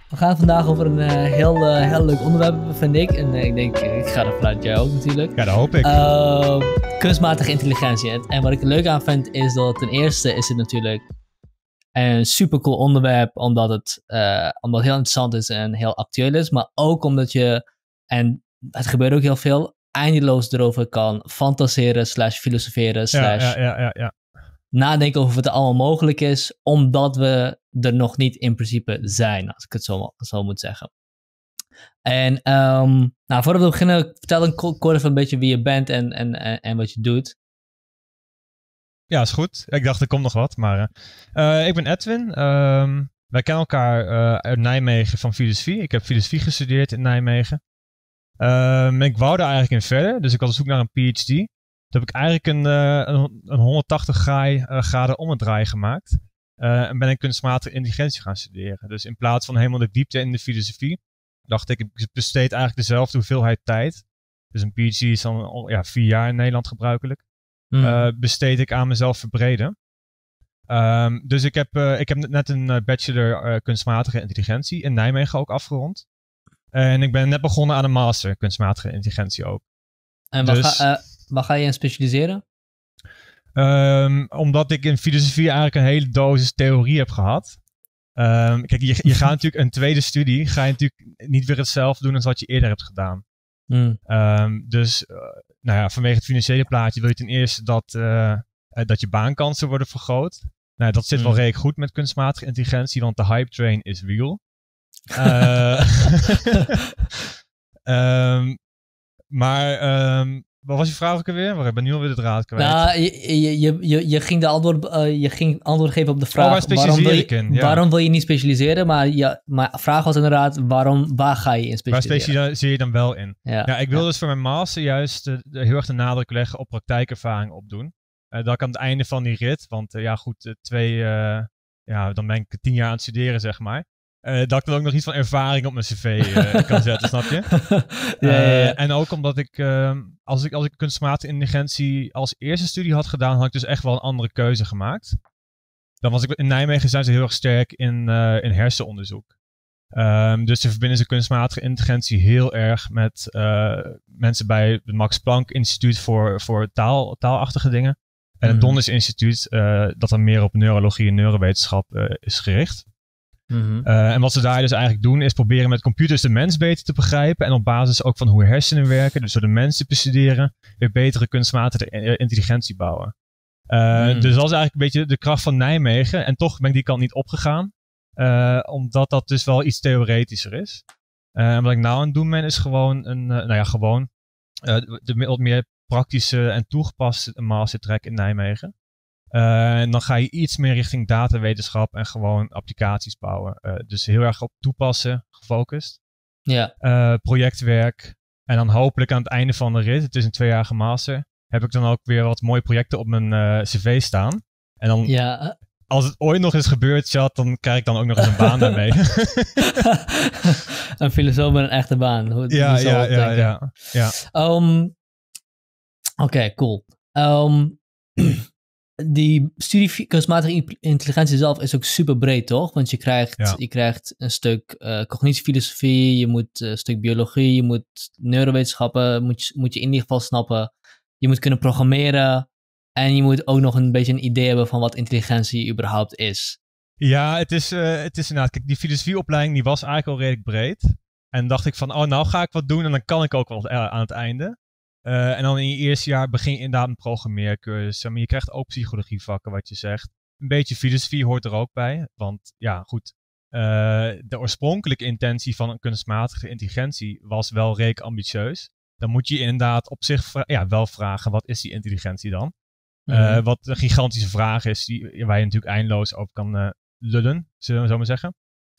We gaan het vandaag over een heel leuk onderwerp, vind ik. En ik denk, ik ga er vanuit jij ook natuurlijk. Ja, dat hoop ik. Kunstmatige intelligentie. En wat ik er leuk aan vind, is dat ten eerste is het natuurlijk een super cool onderwerp, omdat het heel interessant is en heel actueel is. Maar ook omdat je, en het gebeurt ook heel veel, eindeloos erover kan fantaseren, /filosoferen, Ja. nadenken over wat er allemaal mogelijk is, omdat we er nog niet in principe zijn, als ik het zo moet zeggen. En voordat we beginnen, vertel kort even een beetje wie je bent en wat je doet. Ja, is goed. Ik dacht, er komt nog wat, maar ik ben Edwin. Wij kennen elkaar uit Nijmegen van filosofie. Ik heb filosofie gestudeerd in Nijmegen. Ik wou daar eigenlijk in verder, dus ik was op zoek naar een PhD. Toen heb ik eigenlijk een 180 graden ommedraai gemaakt. En ben ik kunstmatige intelligentie gaan studeren. Dus in plaats van helemaal de diepte in de filosofie, dacht ik besteed eigenlijk dezelfde hoeveelheid tijd. Dus een PhD is dan 4 jaar in Nederland gebruikelijk. Besteed ik aan mezelf verbreden. Dus ik heb net een bachelor kunstmatige intelligentie in Nijmegen ook afgerond. En ik ben net begonnen aan een master kunstmatige intelligentie ook. En waar ga je in specialiseren? Omdat ik in filosofie eigenlijk een hele dosis theorie heb gehad. Kijk, je gaat natuurlijk een tweede studie, ga je natuurlijk niet weer hetzelfde doen als wat je eerder hebt gedaan. Dus vanwege het financiële plaatje wil je ten eerste dat je baankansen worden vergroot. Nou, dat zit wel redelijk goed met kunstmatige intelligentie, want de hype train is real. Wat was je vraag ook alweer? Ik ben nu alweer de draad kwijt. Nou, je ging antwoord geven op de vraag. Waar specialiseer ik in? Ja. Waarom wil je niet specialiseren? Maar de vraag was inderdaad, waar ga je in specialiseren? Waar specialiseer je dan wel in? Ja, ik wil dus voor mijn master juist heel erg de nadruk leggen op praktijkervaring opdoen. Dat ik aan het einde van die rit, want dan ben ik 10 jaar aan het studeren, zeg maar. Dat ik dan ook nog iets van ervaring op mijn cv kan zetten, snap je? Ja. En ook omdat ik, als ik kunstmatige intelligentie als eerste studie had gedaan, had ik dus echt wel een andere keuze gemaakt. Dan was ik in Nijmegen zijn ze heel erg sterk in hersenonderzoek. Dus ze verbinden ze kunstmatige intelligentie heel erg met mensen bij het Max Planck Instituut voor taalachtige dingen. En het Donders Instituut, dat dan meer op neurologie en neurowetenschap is gericht. En wat ze daar dus eigenlijk doen, is proberen met computers de mens beter te begrijpen. En op basis ook van hoe hersenen werken, dus door de mens te bestuderen, weer betere kunstmatige intelligentie bouwen. Dus dat is eigenlijk een beetje de kracht van Nijmegen. En toch ben ik die kant niet opgegaan. Omdat dat dus wel iets theoretischer is. En wat ik nou aan het doen ben, is gewoon de wat meer praktische en toegepaste mastertrack in Nijmegen. En dan ga je iets meer richting datawetenschap en gewoon applicaties bouwen. Dus heel erg op toepassen gefocust. Ja. Projectwerk. En dan hopelijk aan het einde van de rit, het is een 2-jarige master, heb ik dan ook weer wat mooie projecten op mijn cv staan. En dan, als het ooit nog eens gebeurt, chat, dan krijg ik dan ook nog eens een baan daarmee. Een filosoof met een echte baan. Ja. Oké, cool. Die studie kunstmatige intelligentie zelf is ook super breed, toch? Want je krijgt een stuk cognitiefilosofie, je moet een stuk biologie, je moet neurowetenschappen, moet je in ieder geval snappen. Je moet kunnen programmeren en je moet ook nog een beetje een idee hebben van wat intelligentie überhaupt is. Ja, het is inderdaad, kijk, die filosofieopleiding die was eigenlijk al redelijk breed. En dacht ik van, nou ga ik wat doen en dan kan ik ook wel aan het einde. En dan in je eerste jaar begin je inderdaad een programmeercursus. Maar je krijgt ook psychologievakken, wat je zegt. Een beetje filosofie hoort er ook bij. Want ja, goed. De oorspronkelijke intentie van een kunstmatige intelligentie was wel redelijk ambitieus. Dan moet je inderdaad op zich wel vragen, wat is die intelligentie dan? Wat een gigantische vraag is, waar je natuurlijk eindeloos over kan lullen, zullen we zo maar zeggen.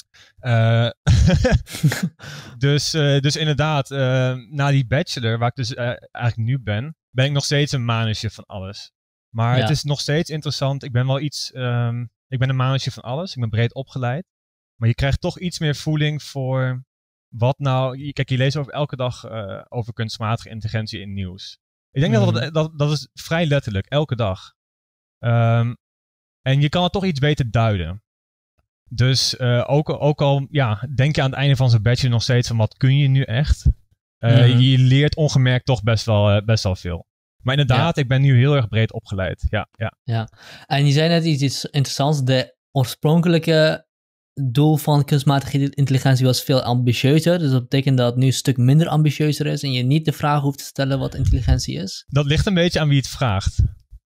Dus inderdaad, na die bachelor, waar ik dus eigenlijk nu ben ik nog steeds een manager van alles. Maar het is nog steeds interessant. Ik ben wel ik ben een manager van alles. Ik ben breed opgeleid. Maar je krijgt toch iets meer voeling voor wat nou. Kijk, je leest elke dag over kunstmatige intelligentie in nieuws. Ik denk dat is vrij letterlijk, elke dag. En je kan het toch iets beter duiden. Dus ook al denk je aan het einde van zo'n bachelor nog steeds van wat kun je nu echt? Je leert ongemerkt toch best wel veel. Maar inderdaad, ik ben nu heel erg breed opgeleid. Ja. En je zei net iets interessants. De oorspronkelijke doel van kunstmatige intelligentie was veel ambitieuzer. Dus dat betekent dat het nu een stuk minder ambitieuzer is en je niet de vraag hoeft te stellen wat intelligentie is. Dat ligt een beetje aan wie het vraagt.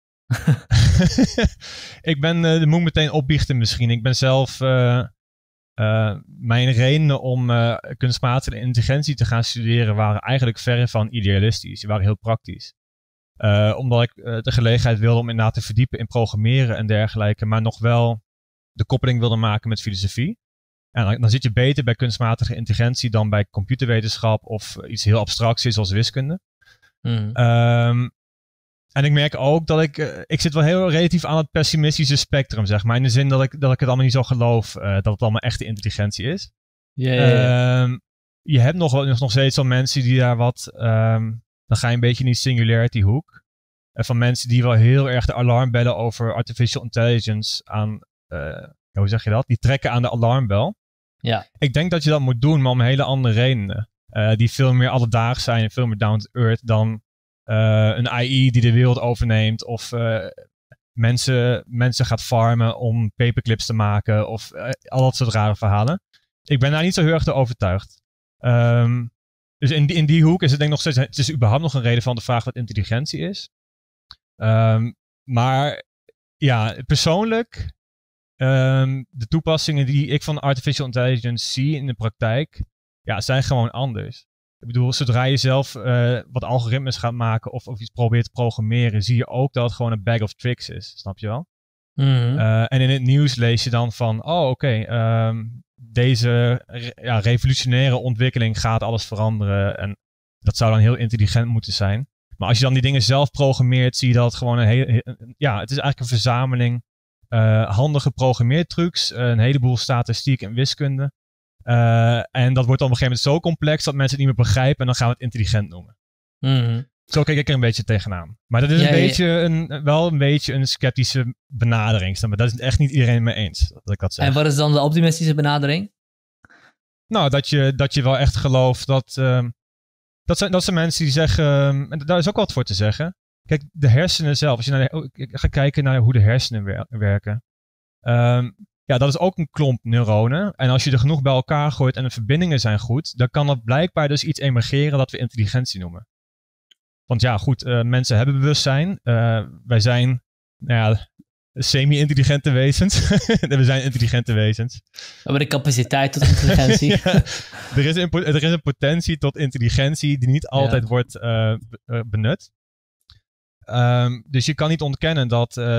Moet ik meteen opbiechten misschien. Ik ben zelf... mijn redenen om kunstmatige intelligentie te gaan studeren waren eigenlijk verre van idealistisch. Die waren heel praktisch. Omdat ik de gelegenheid wilde om inderdaad te verdiepen in programmeren en dergelijke, maar nog wel de koppeling wilde maken met filosofie. En dan zit je beter bij kunstmatige intelligentie dan bij computerwetenschap of iets heel abstracts is als wiskunde. En ik merk ook dat ik zit wel heel relatief aan het pessimistische spectrum, zeg maar. In de zin dat ik het allemaal niet zo geloof dat het allemaal echte intelligentie is. Je hebt nog steeds wel mensen die daar dan ga je een beetje in die singularity hoek. Van mensen die wel heel erg de alarmbellen over artificial intelligence aan, hoe zeg je dat? Die trekken aan de alarmbel. Ja. Ik denk dat je dat moet doen, maar om hele andere redenen. Die veel meer alledaags zijn en veel meer down to earth dan een AI die de wereld overneemt of mensen gaat farmen om paperclips te maken of al dat soort rare verhalen. Ik ben daar niet zo heel erg door overtuigd. Dus in die hoek is het denk ik nog steeds, het is überhaupt nog een reden van de vraag wat intelligentie is. Maar ja, persoonlijk, de toepassingen die ik van artificial intelligence zie in de praktijk, zijn gewoon anders. Ik bedoel, zodra je zelf wat algoritmes gaat maken of iets probeert te programmeren, zie je ook dat het gewoon een bag of tricks is. Snap je wel? En in het nieuws lees je dan van, deze revolutionaire ontwikkeling gaat alles veranderen. En dat zou dan heel intelligent moeten zijn. Maar als je dan die dingen zelf programmeert, zie je dat het gewoon het is eigenlijk een verzameling handige programmeertrucs, een heleboel statistiek en wiskunde. En dat wordt op een gegeven moment zo complex dat mensen het niet meer begrijpen en dan gaan we het intelligent noemen. Zo kijk ik er een beetje tegenaan. Maar dat is wel een beetje een sceptische benadering. Maar dat is echt niet iedereen mee eens dat ik dat zeg. En wat is dan de optimistische benadering? Nou, dat je wel echt gelooft dat zijn mensen die zeggen, en daar is ook wat voor te zeggen. Kijk, de hersenen zelf, als je gaat kijken naar hoe de hersenen werken. Dat is ook een klomp neuronen. En als je er genoeg bij elkaar gooit en de verbindingen zijn goed, dan kan er blijkbaar dus iets emergeren dat we intelligentie noemen. Want mensen hebben bewustzijn. Wij zijn, semi-intelligente wezens. We zijn intelligente wezens. We hebben de capaciteit tot intelligentie. Er is een potentie tot intelligentie die niet altijd wordt benut. Dus je kan niet ontkennen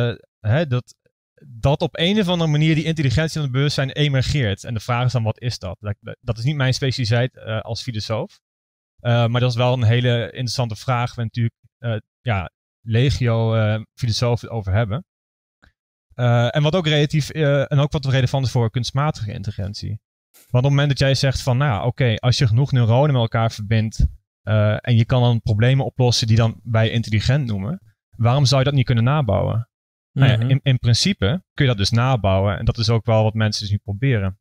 dat op een of andere manier die intelligentie en het bewustzijn emergeert. En de vraag is dan, wat is dat? Dat is niet mijn specialiteit als filosoof. Maar dat is wel een hele interessante vraag waar natuurlijk legio filosofen het over hebben. En wat ook en ook wat de reden van is voor kunstmatige intelligentie. Want op het moment dat jij zegt van, als je genoeg neuronen met elkaar verbindt en je kan dan problemen oplossen die dan wij intelligent noemen, waarom zou je dat niet kunnen nabouwen? In principe kun je dat dus nabouwen en dat is ook wel wat mensen dus nu proberen.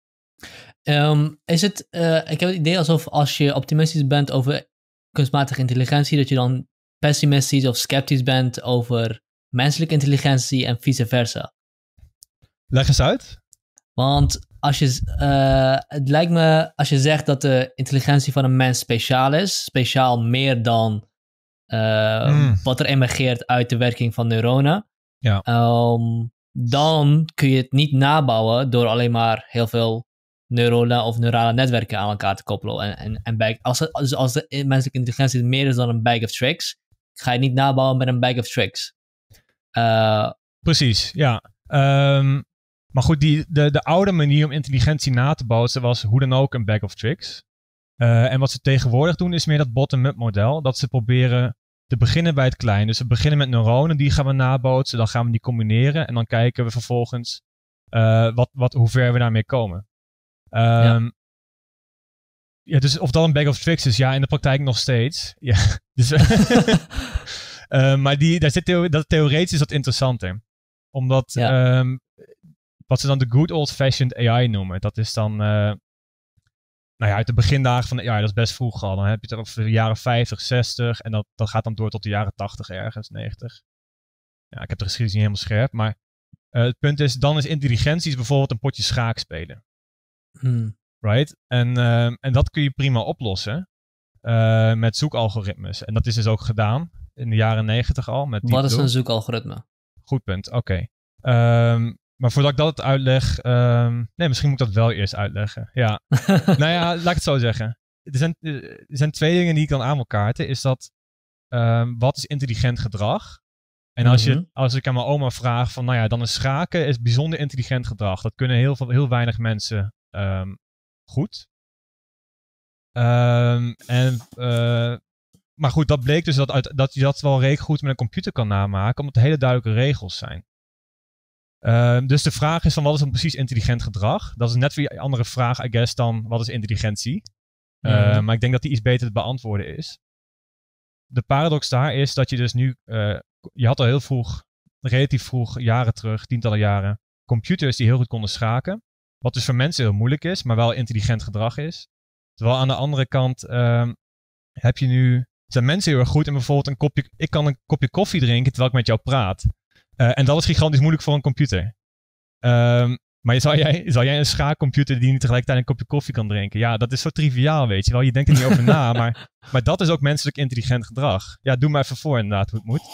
Ik heb het idee alsof als je optimistisch bent over kunstmatige intelligentie, dat je dan pessimistisch of sceptisch bent over menselijke intelligentie en vice versa. Leg eens uit. Want het lijkt me, als je zegt dat de intelligentie van een mens speciaal is, speciaal meer dan wat er emergeert uit de werking van neuronen, dan kun je het niet nabouwen door alleen maar heel veel neuronen of neurale netwerken aan elkaar te koppelen. Als de menselijke intelligentie meer is dan een bag of tricks, ga je het niet nabouwen met een bag of tricks. Precies, ja. Maar goed, de oude manier om intelligentie na te bootsen was hoe dan ook een bag of tricks. En wat ze tegenwoordig doen is meer dat bottom-up model. Dat ze proberen te beginnen bij het klein. Dus we beginnen met neuronen, die gaan we nabootsen. Dan gaan we die combineren en dan kijken we vervolgens hoe ver we daarmee komen. Dus of dat een bag of tricks is, in de praktijk nog steeds. Ja, dus, maar dat theoretisch is dat interessanter. Omdat wat ze dan de good old-fashioned AI noemen. Dat is dan, uit de begindagen van de AI, dat is best vroeg al. Dan heb je het over de jaren 50, 60 en dat gaat dan door tot de jaren 80 ergens, 90. Ja, ik heb de geschiedenis niet helemaal scherp, maar het punt is, dan is intelligentie bijvoorbeeld een potje schaak spelen. Right? En dat kun je prima oplossen met zoekalgoritmes. En dat is dus ook gedaan in de jaren 90 al. Wat is een zoekalgoritme? Goed punt, oké. Maar voordat ik dat uitleg... misschien moet ik dat wel eerst uitleggen. Ja. Nou ja, laat ik het zo zeggen. Er zijn twee dingen die ik kan aan elkaar kaarten. Is dat, wat is intelligent gedrag? En als ik aan mijn oma vraag van, dan is schaken is bijzonder intelligent gedrag. Dat kunnen heel weinig mensen goed. Maar goed, dat bleek dus dat je dat wel redelijk goed met een computer kan namaken, omdat er hele duidelijke regels zijn. Dus de vraag is van, wat is dan precies intelligent gedrag? Dat is net weer een andere vraag, I guess, dan wat is intelligentie? Maar ik denk dat die iets beter te beantwoorden is. De paradox daar is dat je dus nu... je had al heel vroeg, relatief vroeg, jaren terug, tientallen jaren, computers die heel goed konden schaken. Wat dus voor mensen heel moeilijk is, maar wel intelligent gedrag is. Terwijl aan de andere kant zijn mensen heel erg goed in bijvoorbeeld ik kan een kopje koffie drinken terwijl ik met jou praat. En dat is gigantisch moeilijk voor een computer. Maar zou jij een schaakcomputer die niet tegelijkertijd een kopje koffie kan drinken? Ja, dat is zo triviaal, weet je wel. Je denkt er niet over na, maar dat is ook menselijk intelligent gedrag. Ja, doe maar even voor inderdaad hoe het moet.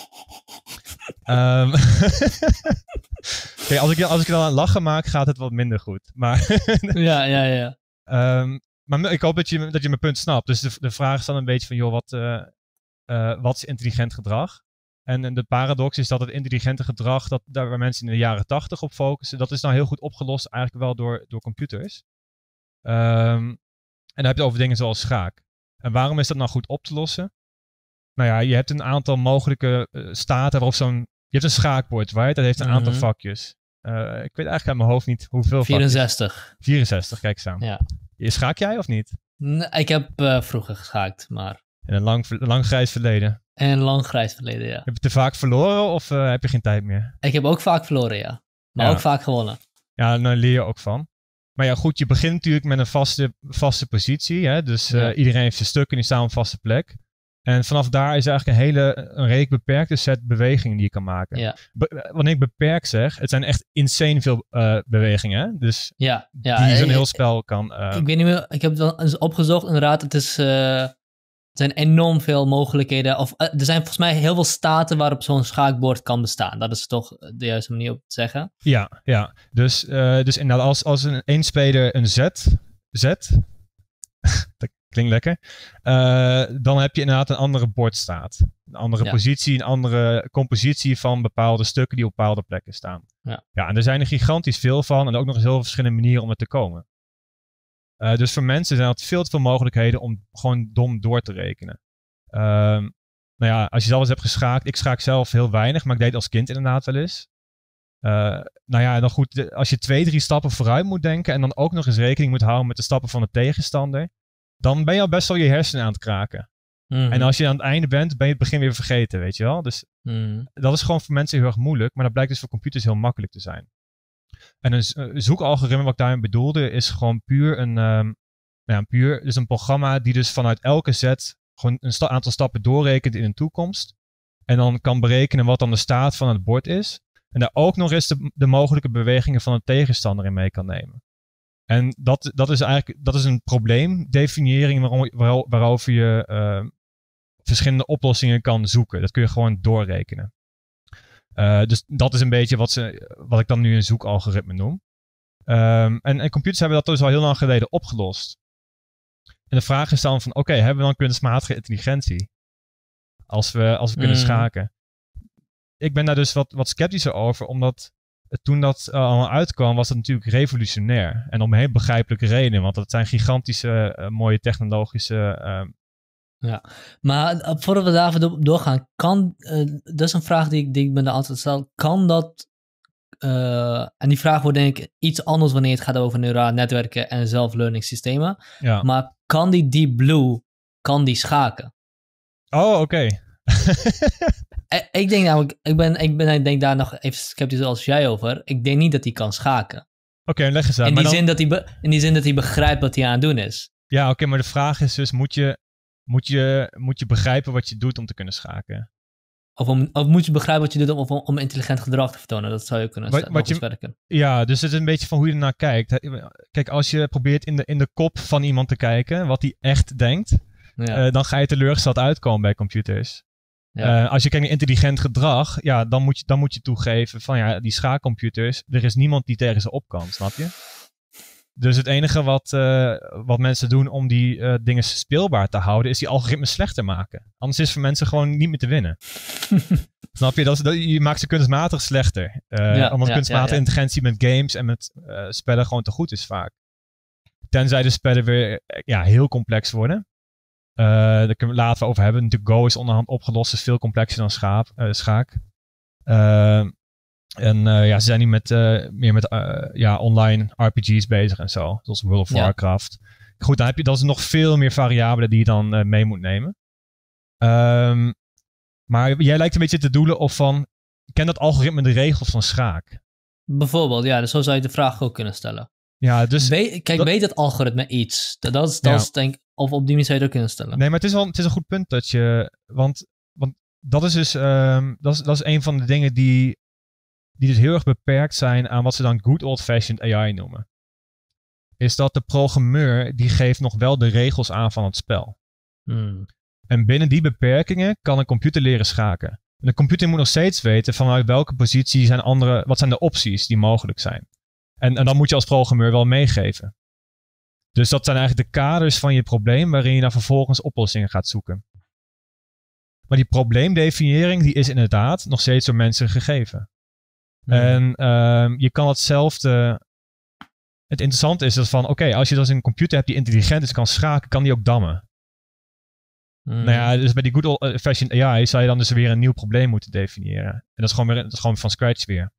Kijk, als ik dan aan het lachen maak, gaat het wat minder goed. Maar ja. Maar ik hoop dat je mijn punt snapt. Dus de vraag is dan een beetje van, joh, wat is intelligent gedrag? En de paradox is dat het intelligente gedrag, daar waar mensen in de jaren 80 op focussen, dat is nou heel goed opgelost eigenlijk wel door computers. En dan heb je over dingen zoals schaak. En waarom is dat nou goed op te lossen? Nou ja, je hebt een aantal mogelijke staten waarop je hebt een schaakbord, right? Dat heeft een aantal vakjes. Ik weet eigenlijk uit mijn hoofd niet hoeveel 64. vakjes. 64, kijk eens aan. Ja. Schaak jij of niet? Nee, ik heb vroeger geschaakt, maar... In een lang grijs verleden. En een lang grijs verleden, ja. Heb je te vaak verloren of heb je geen tijd meer? Ik heb ook vaak verloren, ja. Maar ook vaak gewonnen. Ja, daar leer je ook van. Maar ja, goed, je begint natuurlijk met een vaste positie. Hè? Dus iedereen heeft zijn stuk en die staan op een vaste plek. En vanaf daar is eigenlijk een redelijk beperkte set bewegingen die je kan maken. Ja. Wanneer ik beperkt zeg, het zijn echt insane veel bewegingen. Hè? Dus die zo'n heel spel kan... Ik weet niet meer, ik heb het wel eens opgezocht. Inderdaad, het zijn enorm veel mogelijkheden. Of er zijn volgens mij heel veel staten waarop zo'n schaakbord kan bestaan. Dat is toch de juiste manier om te zeggen. Ja. Dus inderdaad, als een speler een zet dat klinkt lekker, dan heb je inderdaad een andere bordstaat. Een andere positie, een andere compositie van bepaalde stukken die op bepaalde plekken staan. Ja, en er zijn er gigantisch veel van en ook nog eens heel veel verschillende manieren om er te komen. Dus voor mensen zijn er veel te veel mogelijkheden om gewoon dom door te rekenen. Als je zelf eens hebt geschaakt, ik schaak zelf heel weinig, maar ik deed als kind inderdaad wel eens. Dan goed, als je 2-3 stappen vooruit moet denken en dan ook nog eens rekening moet houden met de stappen van de tegenstander, dan ben je al best wel je hersenen aan het kraken. En als je aan het einde bent, ben je het begin weer vergeten, weet je wel. Dus dat is gewoon voor mensen heel erg moeilijk, maar dat blijkt dus voor computers heel makkelijk te zijn. En een zoekalgoritme, wat ik daarin bedoelde, is gewoon puur een programma die dus vanuit elke set gewoon een aantal stappen doorrekent in een toekomst. En dan kan berekenen wat dan de staat van het bord is. En daar ook nog eens de mogelijke bewegingen van een tegenstander in mee kan nemen. En dat is een probleemdefiniëring waarover je verschillende oplossingen kan zoeken. Dat kun je gewoon doorrekenen. Dus dat is een beetje wat ik dan nu een zoekalgoritme noem. En computers hebben dat dus al heel lang geleden opgelost. En de vraag is dan van, oké, hebben we dan kunstmatige intelligentie? Als we kunnen schaken. Ik ben daar dus wat sceptischer over, omdat toen dat allemaal uitkwam, was dat natuurlijk revolutionair. En om een heel begrijpelijke reden, want dat zijn gigantische, mooie technologische... Ja, maar voordat we daarvoor doorgaan, dat is een vraag die ik me altijd stel, kan dat, en die vraag wordt denk ik iets anders wanneer het gaat over neurale netwerken en self-learning systemen, maar kan die Deep Blue, kan die schaken? Oh, oké. Ik denk namelijk, ik denk daar nog even sceptisch als jij over. Ik denk niet dat hij kan schaken. Oké, leg eens uit. In die zin dat hij begrijpt wat hij aan het doen is. Ja, oké, maar de vraag is dus, moet je begrijpen wat je doet om te kunnen schaken? Of moet je begrijpen wat je doet om intelligent gedrag te vertonen? Dat zou je kunnen werken. Ja, dus het is een beetje van hoe je ernaar kijkt. Kijk, als je probeert in de kop van iemand te kijken, wat hij echt denkt, dan ga je teleurgesteld uitkomen bij computers. Ja. Als je kijkt naar intelligent gedrag, ja, dan moet je toegeven van ja, die schaakcomputers, er is niemand die tegen ze op kan, snap je? Dus het enige wat mensen doen om die dingen speelbaar te houden, is die algoritmes slechter maken. Anders is het voor mensen gewoon niet meer te winnen. Snap je? Je maakt ze kunstmatig slechter. Omdat kunstmatige intelligentie met games en met spellen gewoon te goed is vaak. Tenzij de spellen weer heel complex worden. Daar kunnen we later over hebben. Natuurlijk Go is onderhand opgelost, is veel complexer dan schaak. Ze zijn nu meer met online RPG's bezig en zo. Zoals World of Warcraft. Goed, dan heb je nog veel meer variabelen die je dan mee moet nemen. Maar jij lijkt een beetje te doelen of van, ken dat algoritme de regels van schaak? Bijvoorbeeld, ja, dus zo zou je de vraag ook kunnen stellen. Ja, dus... Weet het algoritme iets? Dat is denk ik, of op die manier zou je het ook kunnen stellen. Nee, maar het is een goed punt dat je... Want dat is dus... dat is een van de dingen die dus heel erg beperkt zijn aan wat ze dan good old-fashioned AI noemen. Is dat de programmeur, die geeft nog wel de regels aan van het spel. En binnen die beperkingen kan een computer leren schaken. En de computer moet nog steeds weten vanuit welke positie wat zijn de opties die mogelijk zijn. En dan moet je als programmeur wel meegeven. Dus dat zijn eigenlijk de kaders van je probleem waarin je dan vervolgens oplossingen gaat zoeken. Maar die probleemdefiniëring die is inderdaad nog steeds door mensen gegeven. En je kan hetzelfde... Het interessante is dat van, oké, als je dus een computer hebt die intelligent is, kan schaken, kan die ook dammen. Nou ja, dus bij die good old-fashioned AI zou je dan dus weer een nieuw probleem moeten definiëren. En dat is gewoon van scratch weer.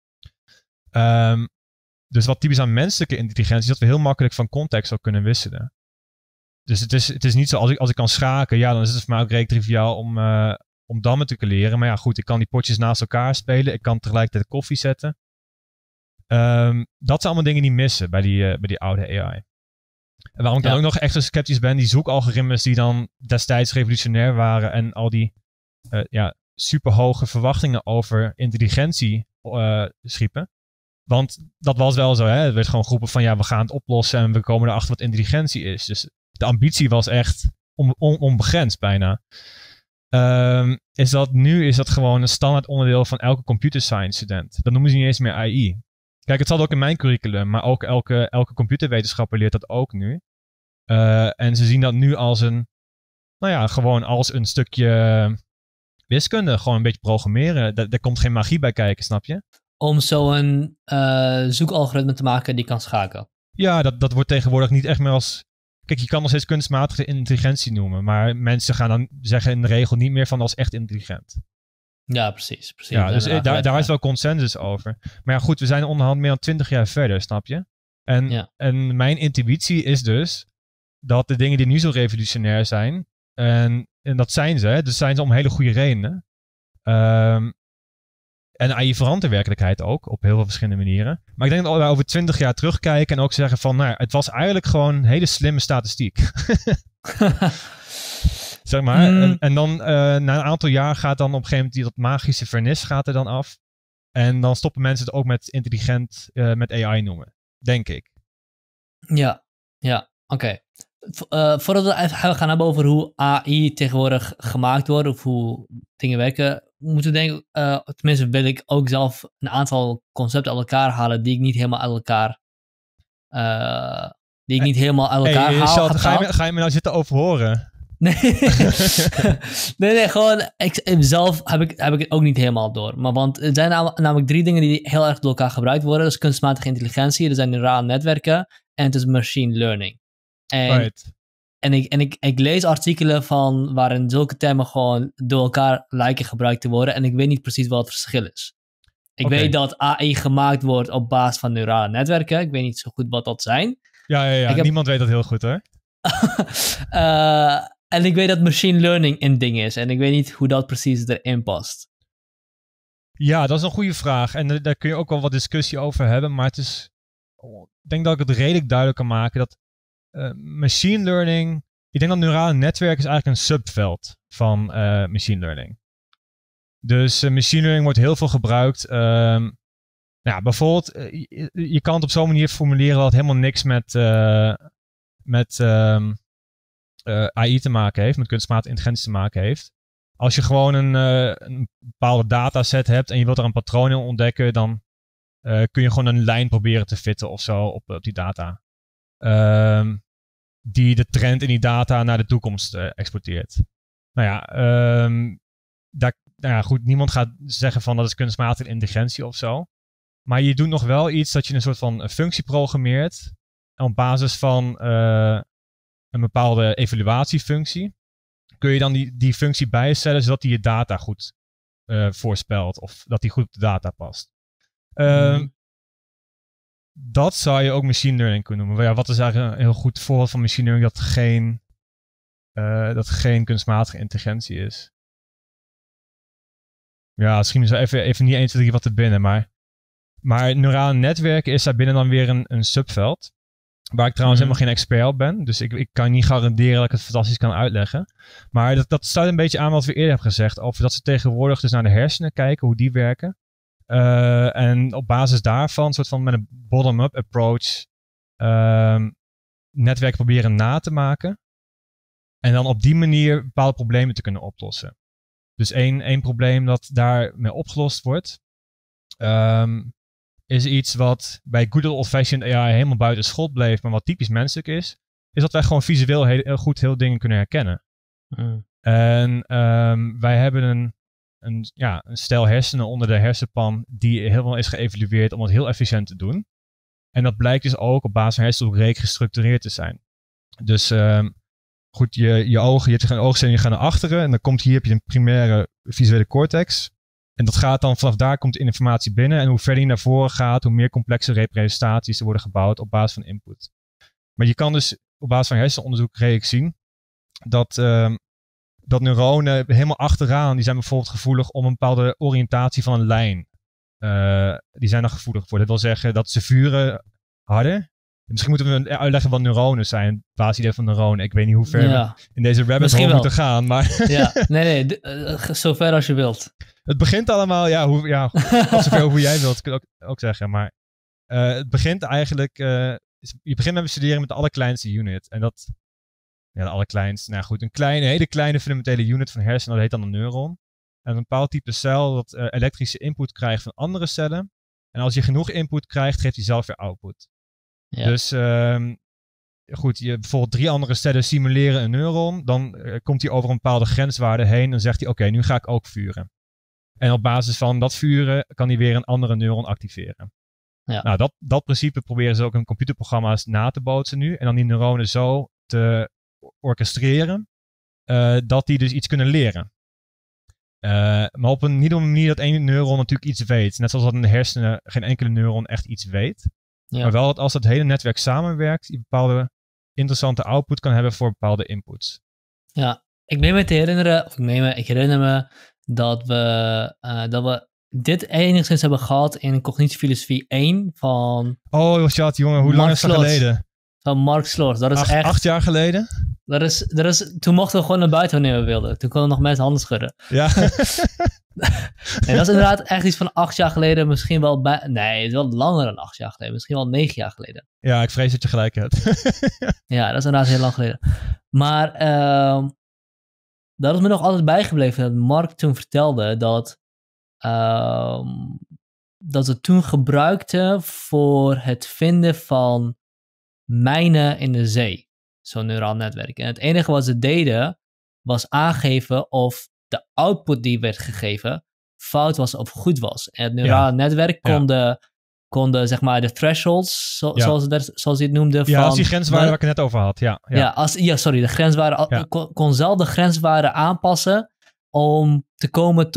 Dus wat typisch aan menselijke intelligentie is dat we heel makkelijk van context ook kunnen wisselen. Dus het is niet zo, als ik kan schaken, ja, dan is het voor mij ook redelijk triviaal om dammen te leren. Maar ja, goed, ik kan die potjes naast elkaar spelen. Ik kan tegelijkertijd koffie zetten. Dat zijn allemaal dingen die missen bij die oude AI. En waarom ik dan ook nog extra sceptisch ben, die zoekalgoritmes die dan destijds revolutionair waren en al die superhoge verwachtingen over intelligentie schiepen. Want dat was wel zo, hè. Er werd gewoon geroepen van, ja, we gaan het oplossen en we komen erachter wat intelligentie is. Dus de ambitie was echt onbegrensd bijna. Nu is dat gewoon een standaard onderdeel van elke computer science student. Dat noemen ze niet eens meer AI. Kijk, het zat ook in mijn curriculum, maar ook elke computerwetenschapper leert dat ook nu. En ze zien dat nu als gewoon als een stukje wiskunde. Gewoon een beetje programmeren. Daar komt geen magie bij kijken, snap je? Om zo'n zoekalgoritme te maken die kan schaken. Ja, dat wordt tegenwoordig niet echt meer als... Kijk, je kan nog steeds kunstmatige intelligentie noemen, maar mensen gaan dan zeggen in de regel niet meer van als echt intelligent. Ja, precies. Ja, dus daar is wel consensus over. Maar ja, goed, we zijn onderhand meer dan 20 jaar verder, snap je? En mijn intuïtie is dus dat de dingen die nu zo revolutionair zijn, en dat zijn ze, dus zijn ze om hele goede redenen. En AI verandert de werkelijkheid ook op heel veel verschillende manieren. Maar ik denk dat we over 20 jaar terugkijken en ook zeggen van, nou, het was eigenlijk gewoon een hele slimme statistiek. Zeg maar. En dan na een aantal jaar gaat dan op een gegeven moment dat magische vernis gaat er dan af. En dan stoppen mensen het ook met intelligent met AI noemen. Denk ik. Ja, oké. Voordat we even gaan hebben over hoe AI tegenwoordig gemaakt wordt of hoe dingen werken, moeten we denken, tenminste wil ik ook zelf een aantal concepten uit elkaar halen die ik niet helemaal uit elkaar haal. Ga je me nou zitten overhoren? Nee, gewoon zelf heb ik het ook niet helemaal door. Maar want er zijn namelijk 3 dingen die heel erg door elkaar gebruikt worden. Dat is kunstmatige intelligentie, er zijn neurale netwerken en het is machine learning. En ik lees artikelen van waarin zulke termen gewoon door elkaar lijken gebruikt te worden en ik weet niet precies wat het verschil is. Ik weet dat AI gemaakt wordt op basis van neurale netwerken. Ik weet niet zo goed wat dat zijn. Ja. Niemand weet dat heel goed, hoor. En ik weet dat machine learning een ding is. En ik weet niet hoe dat precies erin past. Ja, dat is een goede vraag. En daar kun je ook wel wat discussie over hebben. Maar het is... Ik denk dat ik het redelijk duidelijk kan maken dat machine learning... Ik denk dat neurale netwerk is eigenlijk een subveld van machine learning. Dus machine learning wordt heel veel gebruikt. Bijvoorbeeld, je kan het op zo'n manier formuleren dat het helemaal niks met AI te maken heeft, met kunstmatige intelligentie te maken heeft. Als je gewoon een bepaalde dataset hebt en je wilt er een patroon in ontdekken, dan kun je gewoon een lijn proberen te fitten of zo op die data. Die de trend in die data naar de toekomst exporteert. Goed, niemand gaat zeggen van dat is kunstmatige intelligentie of zo. Maar je doet nog wel iets dat je een soort van functie programmeert. En op basis van een bepaalde evaluatiefunctie kun je dan die functie bijstellen zodat die je data goed voorspelt. Of dat die goed op de data past. Dat zou je ook machine learning kunnen noemen. Maar ja, wat is eigenlijk een heel goed voorbeeld van machine learning dat geen kunstmatige intelligentie is? Ja, misschien is er even niet 1, 2, 3 wat te binnen. Maar neurale netwerken is daar binnen dan weer een subveld. Waar ik trouwens helemaal geen expert op ben. Dus ik kan niet garanderen dat ik het fantastisch kan uitleggen. Maar dat sluit een beetje aan wat we eerder hebben gezegd. Over dat ze tegenwoordig dus naar de hersenen kijken. Hoe die werken. En op basis daarvan, soort van met een bottom-up approach, netwerk proberen na te maken. En dan op die manier bepaalde problemen te kunnen oplossen. Dus één probleem dat daarmee opgelost wordt, is iets wat bij good old-fashioned AI helemaal buiten schot bleef, maar wat typisch menselijk is dat wij gewoon visueel heel goed dingen kunnen herkennen. En wij hebben een stel hersenen onder de hersenpan die helemaal is geëvalueerd om het heel efficiënt te doen. En dat blijkt dus ook op basis van hersenopbreek gestructureerd te zijn. Dus goed, je ogen, je hebt een oogzenuw, je gaat naar achteren en dan heb je een primaire visuele cortex. En dat gaat dan, vanaf daar komt de informatie binnen. En hoe verder je naar voren gaat, hoe meer complexe representaties er worden gebouwd op basis van input. Maar je kan dus op basis van hersenonderzoek redelijk zien dat neuronen helemaal achteraan, die zijn bijvoorbeeld gevoelig om een bepaalde oriëntatie van een lijn. Die zijn er gevoelig voor. Dat wil zeggen dat ze vuren harder. Misschien moeten we uitleggen wat neuronen zijn. Het basisidee van neuronen. Ik weet niet hoe ver we in deze rabbit hole moeten gaan. Maar ja, nee, zo ver als je wilt. Het begint allemaal, zover hoe jij wilt, kun ik ook zeggen. Maar het begint eigenlijk, je begint met bestuderen met de allerkleinste unit. En dat, de allerkleinste, een hele kleine fundamentele unit van hersenen, dat heet dan een neuron. En een bepaald type cel dat elektrische input krijgt van andere cellen. En als je genoeg input krijgt, geeft hij zelf weer output. Ja. Dus je bijvoorbeeld 3 andere cellen simuleren een neuron. Dan komt hij over een bepaalde grenswaarde heen en zegt hij, oké, nu ga ik ook vuren. En op basis van dat vuren kan hij weer een andere neuron activeren. Ja. Nou, dat principe proberen ze ook in computerprogramma's na te bootsen nu. En dan die neuronen zo te orchestreren dat die dus iets kunnen leren. Maar op niet op een manier dat één neuron natuurlijk iets weet. Net zoals dat in de hersenen geen enkele neuron echt iets weet. Ja. Maar wel dat als het hele netwerk samenwerkt, je bepaalde interessante output kan hebben voor bepaalde inputs. Ja, ik herinner me dat we dit enigszins hebben gehad in cognitiefilosofie 1 van... Oh, chat, jongen, hoe lang is dat geleden? Van Mark Slors. Dat is 8 jaar geleden? Toen mochten we gewoon naar buiten wanneer we wilden. Toen konden nog mensen handen schudden. Ja. En dat is inderdaad echt iets van 8 jaar geleden. Misschien wel nee, het is wel langer dan 8 jaar geleden. Misschien wel 9 jaar geleden. Ja, ik vrees dat je gelijk hebt. Ja, dat is inderdaad heel lang geleden. Maar dat is me nog altijd bijgebleven. Dat Mark toen vertelde dat ze toen gebruikten voor het vinden van mijnen in de zee. Zo'n neuraal netwerk. En het enige wat ze deden was aangeven of de output die werd gegeven fout was of goed was. En het neurale netwerk konden zeg maar de thresholds, zoals je het noemde. Ja, als die grenswaarde waar ik het net over had. De grenswaarde. Kon zelf de grenswaarde aanpassen om te komen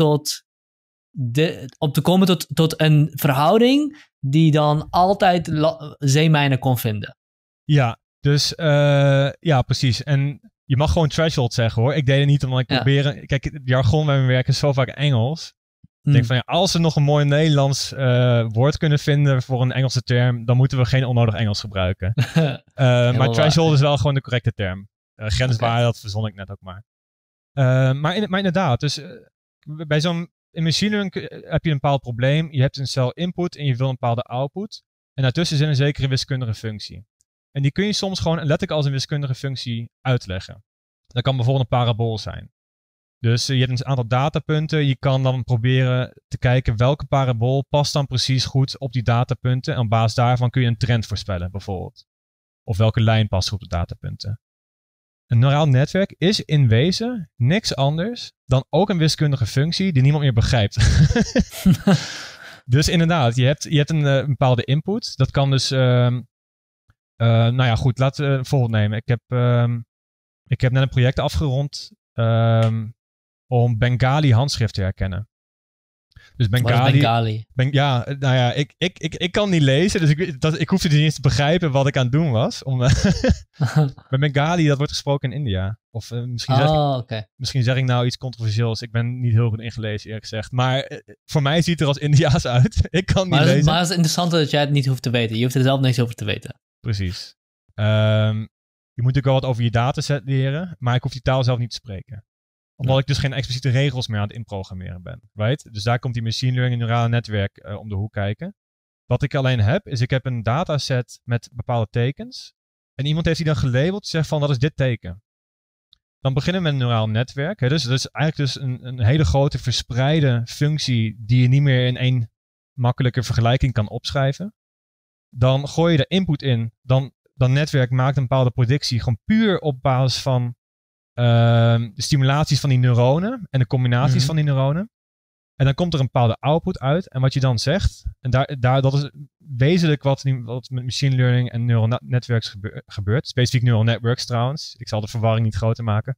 tot een verhouding die dan altijd zeemijnen kon vinden. Ja, dus precies. En je mag gewoon threshold zeggen hoor. Ik deed het niet omdat ik proberen... Kijk, het jargon bij mijn werk is zo vaak Engels. Ik denk van als we nog een mooi Nederlands woord kunnen vinden voor een Engelse term, dan moeten we geen onnodig Engels gebruiken. Maar threshold is wel gewoon de correcte term. Grenswaarde, dat verzon ik net ook maar. Maar inderdaad, dus bij in machine learning heb je een bepaald probleem. Je hebt een cel input en je wil een bepaalde output. En daartussen zit een zekere wiskundige functie. En die kun je soms gewoon letterlijk als een wiskundige functie uitleggen. Dat kan bijvoorbeeld een parabool zijn. Dus je hebt een aantal datapunten. Je kan dan proberen te kijken welke parabool past dan precies goed op die datapunten. En op basis daarvan kun je een trend voorspellen bijvoorbeeld. Of welke lijn past goed op de datapunten. Een neuraal netwerk is in wezen niks anders dan ook een wiskundige functie die niemand meer begrijpt. Dus inderdaad, je hebt een bepaalde input. Dat kan dus... nou ja, goed, laten we een voorbeeld nemen. Ik heb net een project afgerond om Bengali handschrift te herkennen. Dus Bengali... Wat is Bengali? Nou ja, ik kan niet lezen, dus ik hoefde dus niet eens te begrijpen wat ik aan het doen was. Maar Bengali, dat wordt gesproken in India. Of misschien zeg ik nou iets controversieels. Ik ben niet heel goed ingelezen, eerlijk gezegd. Maar voor mij ziet het er als Indiaas uit. Ik kan niet lezen. Maar het is interessant dat jij het niet hoeft te weten. Je hoeft er zelf niks over te weten. Precies. Je moet natuurlijk wel wat over je dataset leren, maar ik hoef die taal zelf niet te spreken. Omdat ik dus geen expliciete regels meer aan het inprogrammeren ben. Right? Dus daar komt die machine learning en neurale netwerk om de hoek kijken. Wat ik alleen heb, is ik heb een dataset met bepaalde tekens. En iemand heeft die dan gelabeld, die zegt van, dat is dit teken. Dan beginnen we met een neuraal netwerk. Hè? Dus dat is eigenlijk dus een hele grote verspreide functie die je niet meer in één makkelijke vergelijking kan opschrijven. Dan gooi je de input in. Dan netwerk maakt een bepaalde predictie gewoon puur op basis van de stimulaties van die neuronen en de combinaties van die neuronen. En dan komt er een bepaalde output uit. En wat je dan zegt, en dat is wezenlijk wat met machine learning en neural networks gebeurt. Specifiek neural networks trouwens. Ik zal de verwarring niet groter maken.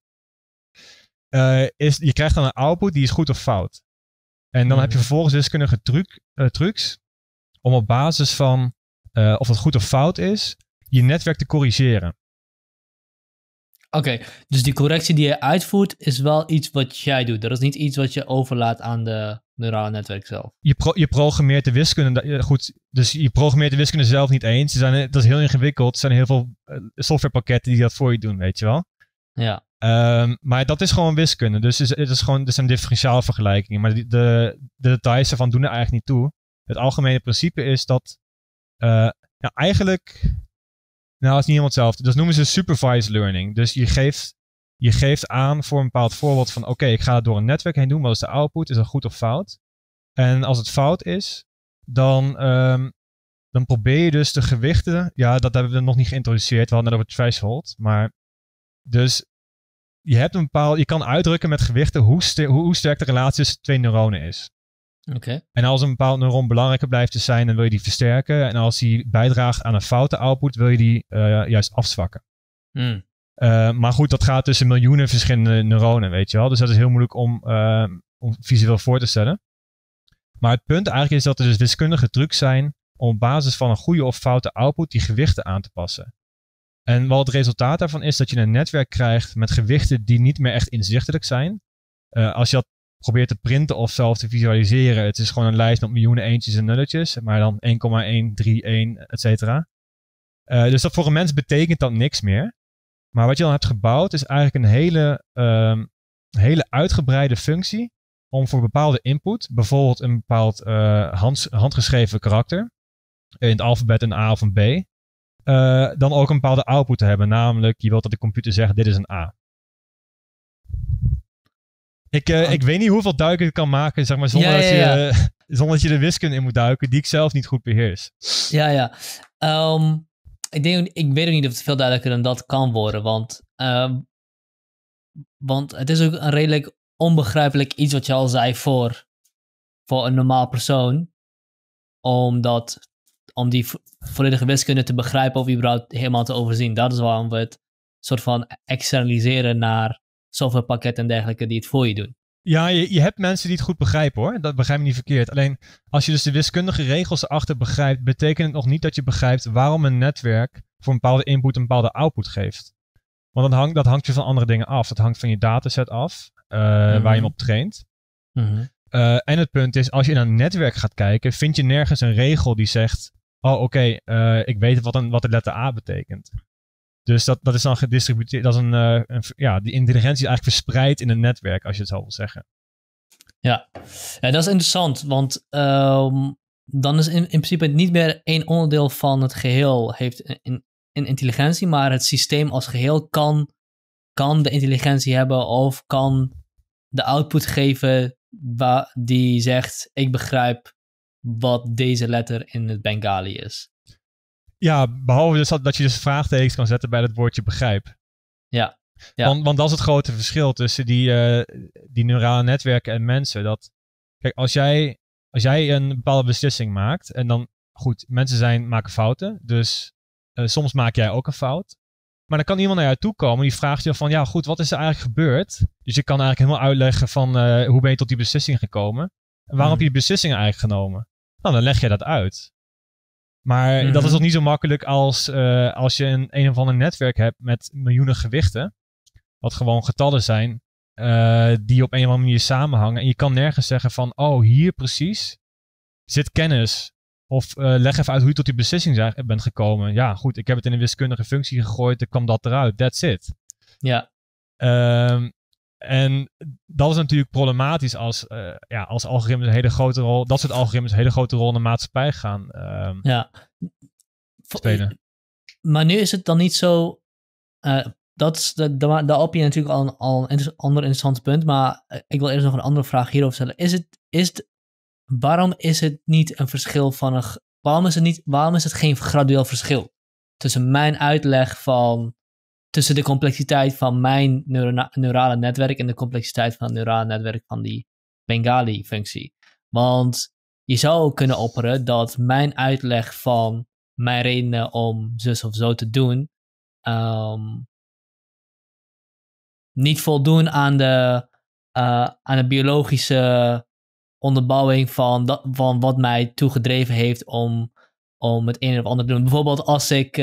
Je krijgt dan een output die is goed of fout. En dan heb je vervolgens wiskundige trucs om op basis van of het goed of fout is, je netwerk te corrigeren. Oké, dus die correctie die je uitvoert is wel iets wat jij doet. Dat is niet iets wat je overlaat aan de neurale netwerk zelf. Je programmeert de wiskunde, goed, dus je programmeert de wiskunde zelf niet eens. Dat is heel ingewikkeld. Er zijn heel veel softwarepakketten die dat voor je doen, weet je wel. Ja. Maar dat is gewoon wiskunde. Dus er zijn differentiale vergelijkingen. Maar de details ervan doen er eigenlijk niet toe. Het algemene principe is dat eigenlijk... Nou, het is niet helemaal hetzelfde. Dat noemen ze supervised learning. Dus je geeft aan voor een bepaald voorbeeld van oké, ik ga het door een netwerk heen doen. Wat is de output? Is dat goed of fout? En als het fout is, dan probeer je dus de gewichten... Ja, dat hebben we nog niet geïntroduceerd. We hadden het over threshold. Maar dus je kan uitdrukken met gewichten hoe sterk de relatie tussen twee neuronen is. Okay. En als een bepaald neuron belangrijker blijft te zijn, dan wil je die versterken. En als die bijdraagt aan een foute output, wil je die juist afzwakken. Maar goed, dat gaat tussen miljoenen verschillende neuronen, weet je wel. Dus dat is heel moeilijk om visueel voor te stellen. Maar het punt eigenlijk is dat er dus wiskundige trucs zijn om op basis van een goede of foute output die gewichten aan te passen. En wat het resultaat daarvan is dat je een netwerk krijgt met gewichten die niet meer echt inzichtelijk zijn. Als je dat probeert te printen of zelf te visualiseren. Het is gewoon een lijst met miljoenen eentjes en nulletjes. Maar dan 1,131, et cetera. Dus dat voor een mens betekent dat niks meer. Maar wat je dan hebt gebouwd is eigenlijk een hele uitgebreide functie. Om voor bepaalde input, bijvoorbeeld een bepaald handgeschreven karakter. In het alfabet een A of een B. Dan ook een bepaalde output te hebben. Namelijk, je wilt dat de computer zegt, dit is een A. Ik weet niet hoeveel duiken ik kan maken, zeg maar, zonder dat je de wiskunde in moet duiken, die ik zelf niet goed beheers. Ja. Ik weet ook niet of het veel duidelijker dan dat kan worden, want het is ook een redelijk onbegrijpelijk iets wat je al zei voor een normaal persoon, om die volledige wiskunde te begrijpen of überhaupt helemaal te overzien. Dat is waarom we het soort van externaliseren naar softwarepakketten en dergelijke die het voor je doen. Ja, je hebt mensen die het goed begrijpen hoor. Dat begrijp me niet verkeerd. Alleen als je dus de wiskundige regels erachter begrijpt, betekent het nog niet dat je begrijpt waarom een netwerk voor een bepaalde input een bepaalde output geeft. Want dat hangt je van andere dingen af. Dat hangt van je dataset af, waar je hem op traint. En het punt is, als je naar een netwerk gaat kijken, vind je nergens een regel die zegt, oké, ik weet wat de letter A betekent. Dus dat is dan gedistributeerd. Dat is die intelligentie is eigenlijk verspreid in een netwerk, als je het zo wil zeggen. Ja, dat is interessant, want dan is in principe niet meer één onderdeel van het geheel heeft een intelligentie, maar het systeem als geheel kan de intelligentie hebben of kan de output geven die zegt, ik begrijp wat deze letter in het Bengali is. Ja, behalve dus dat je dus vraagtekens kan zetten bij het woordje begrijp. Ja. Want dat is het grote verschil tussen die neurale netwerken en mensen. Kijk, als jij een bepaalde beslissing maakt en dan, goed, mensen maken fouten, dus soms maak jij ook een fout. Maar dan kan iemand naar jou toe komen die vraagt je van, ja goed, wat is er eigenlijk gebeurd? Dus je kan eigenlijk helemaal uitleggen van, hoe ben je tot die beslissing gekomen? En waarom heb je die beslissing eigenlijk genomen? Nou, dan leg je dat uit. Maar dat is nog niet zo makkelijk als je een of ander netwerk hebt met miljoenen gewichten. Wat gewoon getallen zijn die op een of andere manier samenhangen. En je kan nergens zeggen van, hier precies zit kennis. Of leg even uit hoe je tot die beslissing bent gekomen. Ja, goed, ik heb het in een wiskundige functie gegooid. Er kwam dat eruit. That's it. Ja. En dat is natuurlijk problematisch als algoritmes een hele grote rol, dat soort algoritmes een hele grote rol in de maatschappij gaan spelen. Maar nu is het dan niet zo, daar op je natuurlijk al een ander interessant punt, maar ik wil eerst nog een andere vraag hierover stellen. Waarom is het niet een verschil waarom is het geen gradueel verschil tussen mijn uitleg tussen de complexiteit van mijn neurale netwerk en de complexiteit van het neurale netwerk van die Bengali-functie? Want je zou kunnen opperen dat mijn uitleg van mijn redenen om zus of zo te doen niet voldoen aan de biologische onderbouwing van wat mij toegedreven heeft om het een of ander te doen. Bijvoorbeeld als ik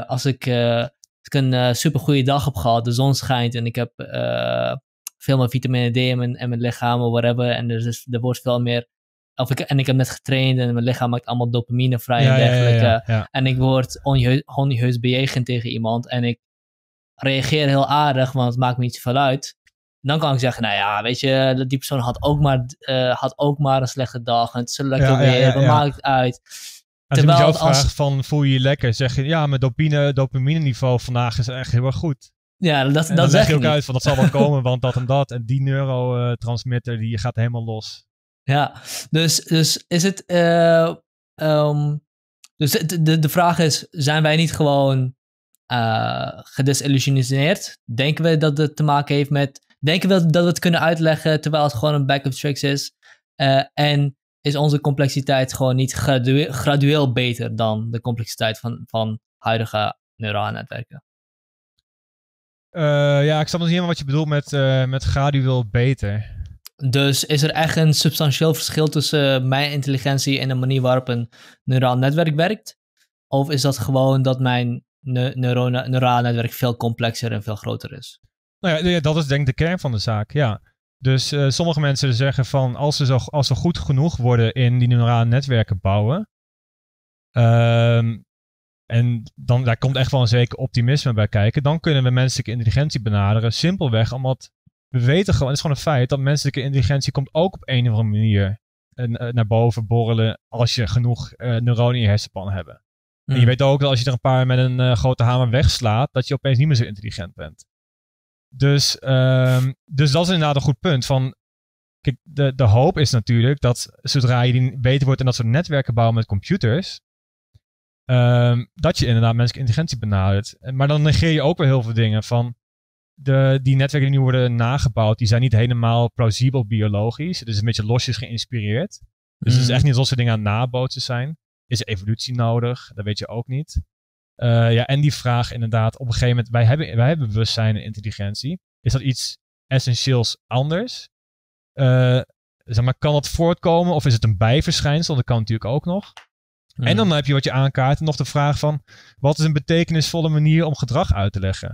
een super goede dag heb gehad, de zon schijnt en ik heb veel meer vitamine D in mijn lichaam of whatever, en er wordt veel meer, en ik heb net getraind en mijn lichaam maakt allemaal dopamine vrij en dergelijke. Ja. En ik word onheus bejegend tegen iemand en ik reageer heel aardig, want het maakt me niet zoveel uit. Dan kan ik zeggen, nou ja, weet je, die persoon had ook maar een slechte dag en het lukt ook weer, wat maakt het uit? Terwijl als je jou vraagt van, voel je je lekker? Zeg je, ja, mijn dopamine niveau vandaag is echt heel erg goed. Ja, dat leg je ook uit van, dat zal wel komen, want dat en dat. En die neurotransmitter, die gaat helemaal los. Ja, dus is het... dus de vraag is, zijn wij niet gewoon gedesillusioneerd? Denken we dat het te maken heeft met... Denken we dat we het kunnen uitleggen terwijl het gewoon een bag of tricks is? En is onze complexiteit gewoon niet gradueel beter dan de complexiteit van huidige neurale netwerken? Ik snap nog niet helemaal wat je bedoelt met gradueel beter. Dus is er echt een substantieel verschil tussen mijn intelligentie en de manier waarop een neuraal netwerk werkt? Of is dat gewoon dat mijn neurale netwerk veel complexer en veel groter is? Nou ja, dat is denk ik de kern van de zaak, ja. Dus sommige mensen zeggen van, als ze goed genoeg worden in die neurale netwerken bouwen, en dan daar komt echt wel een zeker optimisme bij kijken, dan kunnen we menselijke intelligentie benaderen. Simpelweg omdat we weten gewoon, het is gewoon een feit, dat menselijke intelligentie komt ook op een of andere manier naar boven borrelen als je genoeg neuronen in je hersenpan hebt. En je weet ook dat als je er een paar met een grote hamer wegslaat, dat je opeens niet meer zo intelligent bent. Dus dat is inderdaad een goed punt. Van, kijk, de hoop is natuurlijk dat zodra je beter wordt in dat soort netwerken bouwen met computers, dat je inderdaad menselijke intelligentie benadert. Maar dan negeer je ook weer heel veel dingen van die netwerken die nu worden nagebouwd, die zijn niet helemaal plausibel biologisch. Het is een beetje losjes geïnspireerd. Dus het is echt niet alsof ze dingen aan het nabootsen zijn. Is er evolutie nodig? Dat weet je ook niet. En die vraag inderdaad, op een gegeven moment, wij hebben bewustzijn en intelligentie. Is dat iets essentieels anders? Zeg maar, kan dat voortkomen of is het een bijverschijnsel? Dat kan natuurlijk ook nog. En dan heb je wat je aankaart en nog de vraag van, wat is een betekenisvolle manier om gedrag uit te leggen?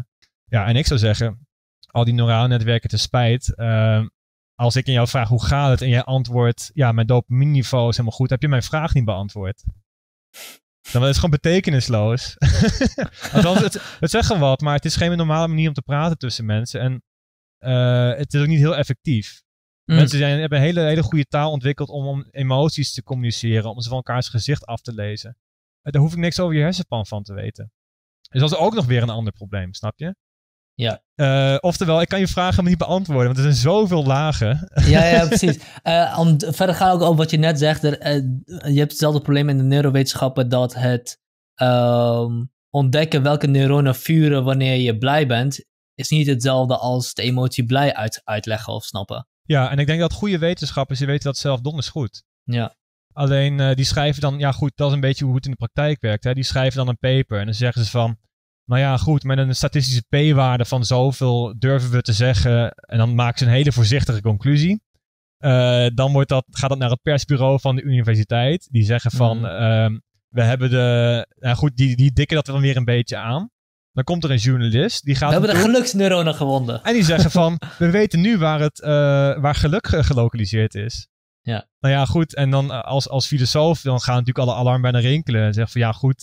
Ja, en ik zou zeggen, al die neurale netwerken te spijt. Als ik aan jou vraag hoe gaat het en jij antwoordt, ja, mijn dopamine-niveau is helemaal goed, heb je mijn vraag niet beantwoord. Dan is het gewoon betekenisloos. Althans, het zegt gewoon wat, maar het is geen normale manier om te praten tussen mensen. En het is ook niet heel effectief. Mensen hebben een hele goede taal ontwikkeld om emoties te communiceren, om ze van elkaars gezicht af te lezen. Daar hoef ik niks over je hersenpan van te weten. Dus dat is ook nog weer een ander probleem, snap je? Ja. Oftewel, ik kan je vragen niet beantwoorden, want er zijn zoveel lagen. Ja, precies. Om verder gaan ook over wat je net zegt. Je hebt hetzelfde probleem in de neurowetenschappen dat het ontdekken welke neuronen vuren wanneer je blij bent, is niet hetzelfde als de emotie blij uitleggen of snappen. Ja, en ik denk dat goede wetenschappers, die weten dat zelf donders goed. Ja. Alleen die schrijven dan, ja goed, dat is een beetje hoe het in de praktijk werkt. Hè? Die schrijven dan een paper en dan zeggen ze van, nou ja goed, met een statistische p-waarde van zoveel durven we te zeggen. En dan maken ze een hele voorzichtige conclusie. Dan gaat dat naar het persbureau van de universiteit. Die zeggen van, we hebben die dikken dat dan weer een beetje aan. Dan komt er een journalist. Die gaat we hebben de geluksneuronen gewonnen. En die zeggen van, we weten nu waar geluk gelokaliseerd is. Ja. Nou ja, goed. En dan als filosoof, dan gaan natuurlijk alle alarmbellen rinkelen. En zeggen van, ja goed,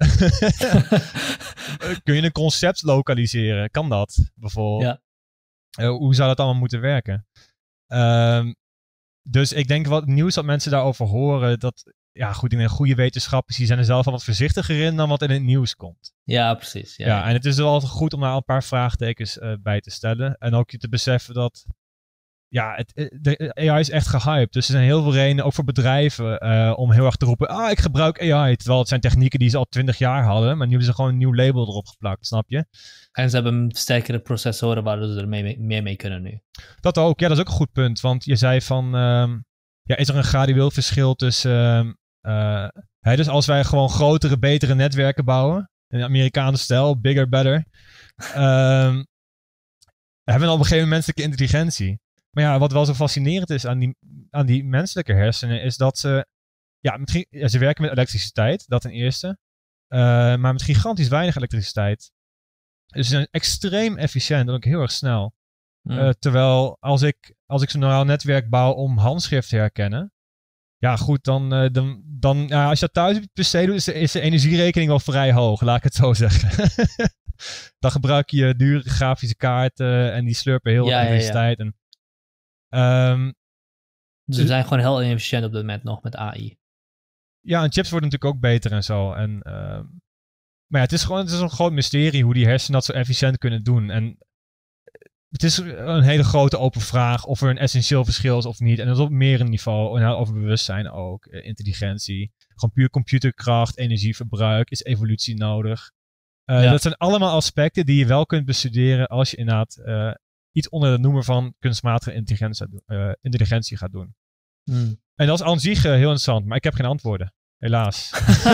kun je een concept lokaliseren? Kan dat, bijvoorbeeld? Ja. Hoe zou dat allemaal moeten werken? Dus ik denk wat nieuws dat mensen daarover horen, dat, ja goed, in een goede wetenschappers, die zijn er zelf al wat voorzichtiger in dan wat in het nieuws komt. Ja, precies. Ja, en het is wel goed om daar een paar vraagtekens bij te stellen. En ook je te beseffen dat, ja, de AI is echt gehyped. Dus er zijn heel veel redenen, ook voor bedrijven, om heel erg te roepen, ik gebruik AI. Terwijl het zijn technieken die ze al 20 jaar hadden, maar nu hebben ze gewoon een nieuw label erop geplakt, snap je? En ze hebben sterkere processoren, waardoor ze er meer mee kunnen nu. Dat ook, ja, dat is ook een goed punt. Want je zei van, is er een gradueel verschil tussen, dus als wij gewoon grotere, betere netwerken bouwen, in de Amerikaanse stijl, bigger, better, hebben we op een gegeven moment menselijke intelligentie. Maar ja, wat wel zo fascinerend is aan die menselijke hersenen, is dat ze werken met elektriciteit, dat ten eerste, maar met gigantisch weinig elektriciteit. Dus ze zijn extreem efficiënt en ook heel erg snel. Terwijl als ik zo'n neuraal netwerk bouw om handschrift te herkennen, ja goed, dan als je dat thuis op je PC doet, is de energierekening wel vrij hoog, laat ik het zo zeggen. Dan gebruik je dure grafische kaarten en die slurpen heel veel elektriciteit. Ja. Dus we zijn gewoon heel inefficiënt op dit moment nog met AI. Ja, en chips worden natuurlijk ook beter en zo. Maar ja, het is een groot mysterie hoe die hersenen dat zo efficiënt kunnen doen. En het is een hele grote open vraag of er een essentieel verschil is of niet. En dat is op meerdere niveau. En over bewustzijn ook. Intelligentie. Gewoon puur computerkracht, energieverbruik. Is evolutie nodig? Dat zijn allemaal aspecten die je wel kunt bestuderen als je inderdaad iets onder de noemer van kunstmatige intelligentie gaat doen. En dat is aan zich heel interessant, maar ik heb geen antwoorden. Helaas.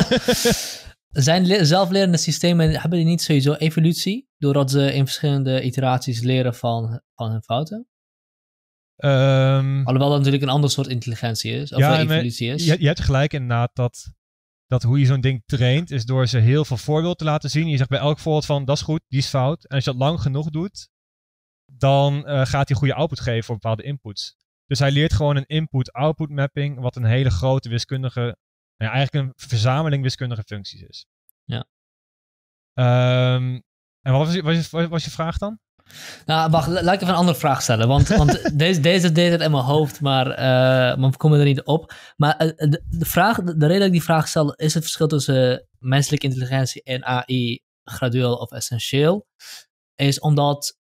Zijn zelflerende systemen, hebben die niet sowieso evolutie? Doordat ze in verschillende iteraties leren van hun fouten? Alhoewel dat natuurlijk een ander soort intelligentie is. Of evolutie is. Je hebt gelijk inderdaad dat hoe je zo'n ding traint, is door ze heel veel voorbeelden te laten zien. Je zegt bij elk voorbeeld van, dat is goed, die is fout. En als je dat lang genoeg doet, dan gaat hij goede output geven voor bepaalde inputs. Dus hij leert gewoon een input-output mapping, wat een hele grote wiskundige, eigenlijk een verzameling wiskundige functies is. Ja. En wat was je vraag dan? Nou, wacht, laat ik even een andere vraag stellen. Want deze deed het in mijn hoofd, maar we komen er niet op. Maar de reden dat ik die vraag stel, is het verschil tussen menselijke intelligentie en AI gradueel of essentieel? Is omdat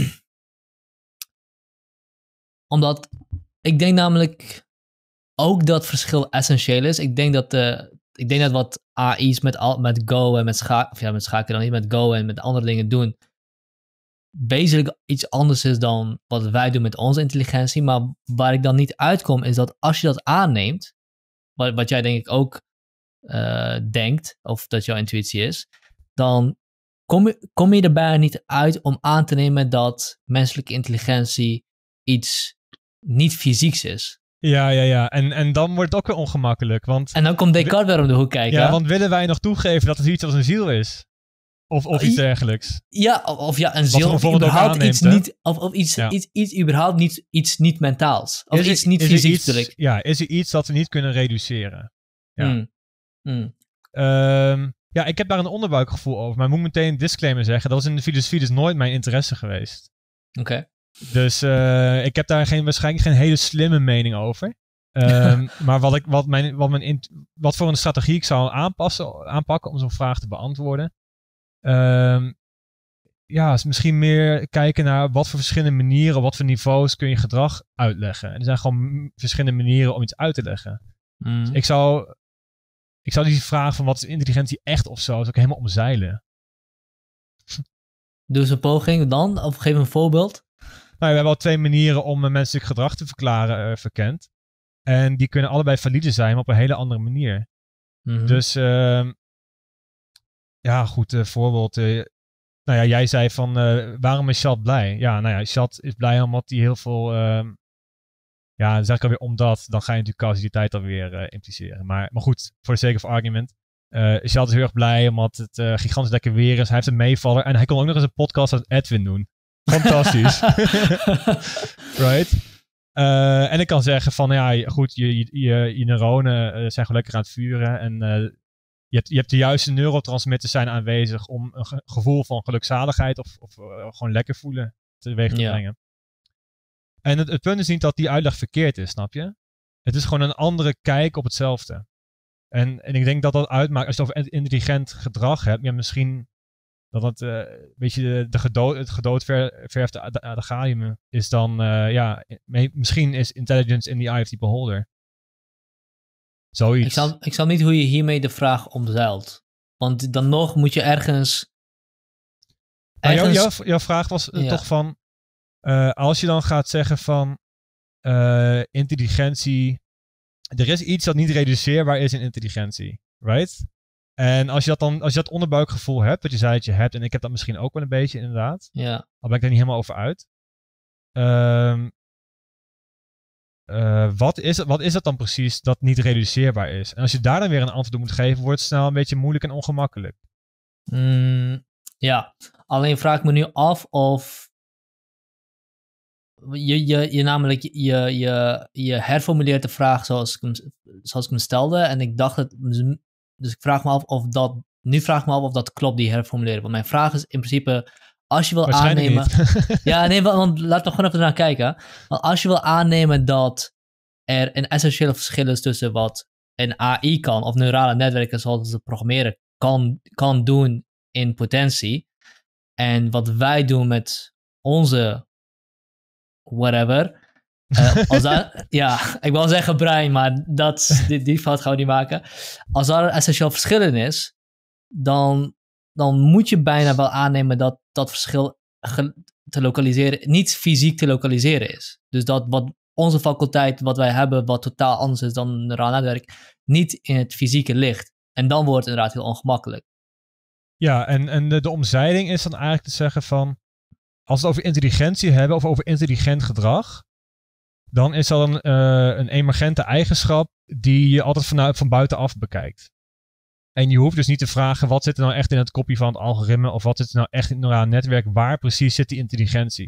ik denk namelijk ook dat verschil essentieel is. Ik denk dat wat AI's met Go en met schaken dan niet, met Go en met andere dingen doen, wezenlijk iets anders is dan wat wij doen met onze intelligentie. Maar waar ik dan niet uitkom, is dat als je dat aanneemt, wat jij denk ik ook denkt, of dat jouw intuïtie is, dan kom je erbij niet uit om aan te nemen dat menselijke intelligentie iets niet fysieks is. Ja. En dan wordt het ook weer ongemakkelijk. En dan komt Descartes weer om de hoek kijken. Ja, want willen wij nog toegeven dat het iets als een ziel is? Of iets dergelijks. Ja, of een ziel of überhaupt iets niet... Of iets überhaupt niet, iets niet mentaals. Of iets niet fysiek. Ja, is er iets dat we niet kunnen reduceren? Ja. Ja, ik heb daar een onderbuikgevoel over. Maar ik moet meteen een disclaimer zeggen. Dat was in de filosofie dus nooit mijn interesse geweest. Oké. Dus ik heb daar waarschijnlijk geen hele slimme mening over. Maar wat voor een strategie ik zou aanpakken om zo'n vraag te beantwoorden. Is misschien meer kijken naar wat voor verschillende manieren, wat voor niveaus kun je gedrag uitleggen. En er zijn gewoon verschillende manieren om iets uit te leggen. Dus ik zou die vraag van wat is intelligentie echt of zo, ook helemaal omzeilen. Doe eens een poging dan, of geef een voorbeeld. Nou, we hebben al 2 manieren om menselijk gedrag te verklaren verkend. En die kunnen allebei valide zijn, maar op een hele andere manier. Dus, voorbeeld. Jij zei van, waarom is Chat blij? Ja, Chat is blij omdat hij heel veel... dan zeg ik alweer omdat, dan ga je natuurlijk causaliteit alweer impliceren. Maar goed, voor de sake of argument. Chat is heel erg blij omdat het gigantisch lekker weer is. Hij heeft een meevaller en hij kon ook nog eens een podcast met Edwin doen. Fantastisch. Right? En ik kan zeggen van, je neuronen zijn gewoon lekker aan het vuren. En je hebt de juiste neurotransmitters zijn aanwezig om een gevoel van gelukzaligheid of gewoon lekker voelen teweeg te brengen. En het punt is niet dat die uitleg verkeerd is, snap je? Het is gewoon een andere kijk op hetzelfde. En ik denk dat dat uitmaakt, als je het over intelligent gedrag hebt, misschien... dat het het gedoodverfde adagium is dan... misschien is intelligence in the eye of the beholder. Zoiets. Ik snap niet hoe je hiermee de vraag omzeilt. Want dan nog moet je ergens... Jouw vraag was toch van... als je dan gaat zeggen van... intelligentie... Er is iets dat niet reduceerbaar is in intelligentie. Right? En als je dat onderbuikgevoel hebt, wat je zei dat je hebt, en ik heb dat misschien ook wel een beetje inderdaad. Ja. Al ben ik er niet helemaal over uit. Wat is dat dan precies dat niet reduceerbaar is? En als je daar dan weer een antwoord op moet geven, wordt het snel een beetje moeilijk en ongemakkelijk. Alleen vraag ik me nu af of je namelijk je herformuleert de vraag zoals ik hem stelde. En ik dacht het. Dus ik vraag me af of dat... Nu vraag ik me af of dat klopt, die herformuleren. Want mijn vraag is in principe... Als je wil aannemen... want laten we gewoon even naar kijken. Want als je wil aannemen dat er een essentieel verschil is tussen wat een AI kan, of neurale netwerken zoals ze programmeren, kan doen in potentie. En wat wij doen met onze whatever... ik wil zeggen brein, maar die fout gaan we niet maken. Als er een essentieel verschil in is, dan moet je bijna wel aannemen dat dat verschil te lokaliseren, niet fysiek te lokaliseren is. Dus dat wat onze faculteit, wat wij hebben, wat totaal anders is dan een neuraal netwerk, niet in het fysieke ligt. En dan wordt het inderdaad heel ongemakkelijk. Ja, en de omzeiling is dan eigenlijk te zeggen van, als we het over intelligentie hebben of over intelligent gedrag, dan is dat een emergente eigenschap die je altijd van buitenaf bekijkt. En je hoeft dus niet te vragen, wat zit er nou echt in het kopje van het algoritme, of wat zit er nou echt in het neurale netwerk, waar precies zit die intelligentie?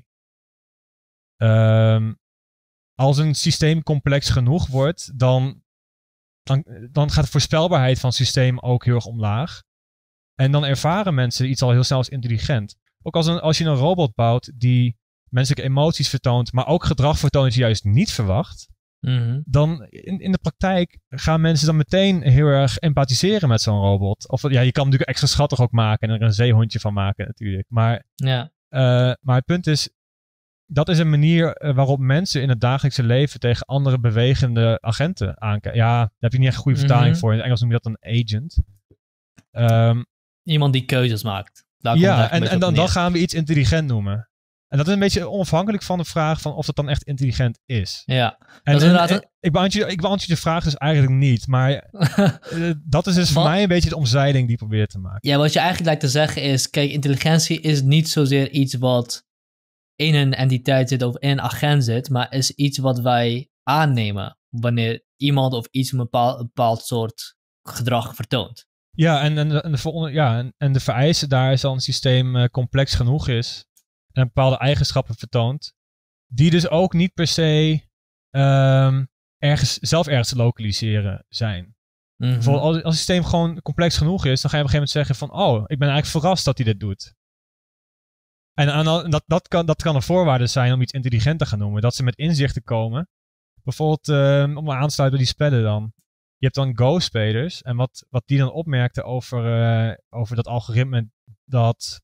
Als een systeem complex genoeg wordt, dan gaat de voorspelbaarheid van het systeem ook heel erg omlaag. En dan ervaren mensen iets al heel snel als intelligent. Ook als je een robot bouwt die menselijke emoties vertoont, maar ook gedrag vertoont dat je juist niet verwacht, dan in de praktijk gaan mensen dan meteen heel erg empathiseren met zo'n robot. Of je kan natuurlijk extra schattig ook maken en er een zeehondje van maken natuurlijk. Maar het punt is, dat is een manier waarop mensen in het dagelijkse leven tegen andere bewegende agenten aankijken. Ja, daar heb je niet echt een goede vertaling voor. In het Engels noem je dat een agent. Iemand die keuzes maakt. En dan gaan we iets intelligent noemen. En dat is een beetje onafhankelijk van de vraag van of dat dan echt intelligent is. Ja. Ik beantwoord je de vraag dus eigenlijk niet. Maar dat is dus voor mij een beetje de omzeiling die ik probeer te maken. Ja, wat je eigenlijk lijkt te zeggen is, kijk, intelligentie is niet zozeer iets wat in een entiteit zit of in een agent zit, maar is iets wat wij aannemen wanneer iemand of iets een bepaald soort gedrag vertoont. Ja, en de vereiste daar is al een systeem complex genoeg is en bepaalde eigenschappen vertoont, die dus ook niet per se ergens te lokaliseren zijn. Bijvoorbeeld als het systeem gewoon complex genoeg is, dan ga je op een gegeven moment zeggen van, ik ben eigenlijk verrast dat hij dit doet. En dat kan een voorwaarde zijn om iets intelligent te gaan noemen. Dat ze met inzichten komen. Bijvoorbeeld om aan te sluiten bij die spellen dan. Je hebt dan Go-spelers. En wat die dan opmerkten over dat algoritme dat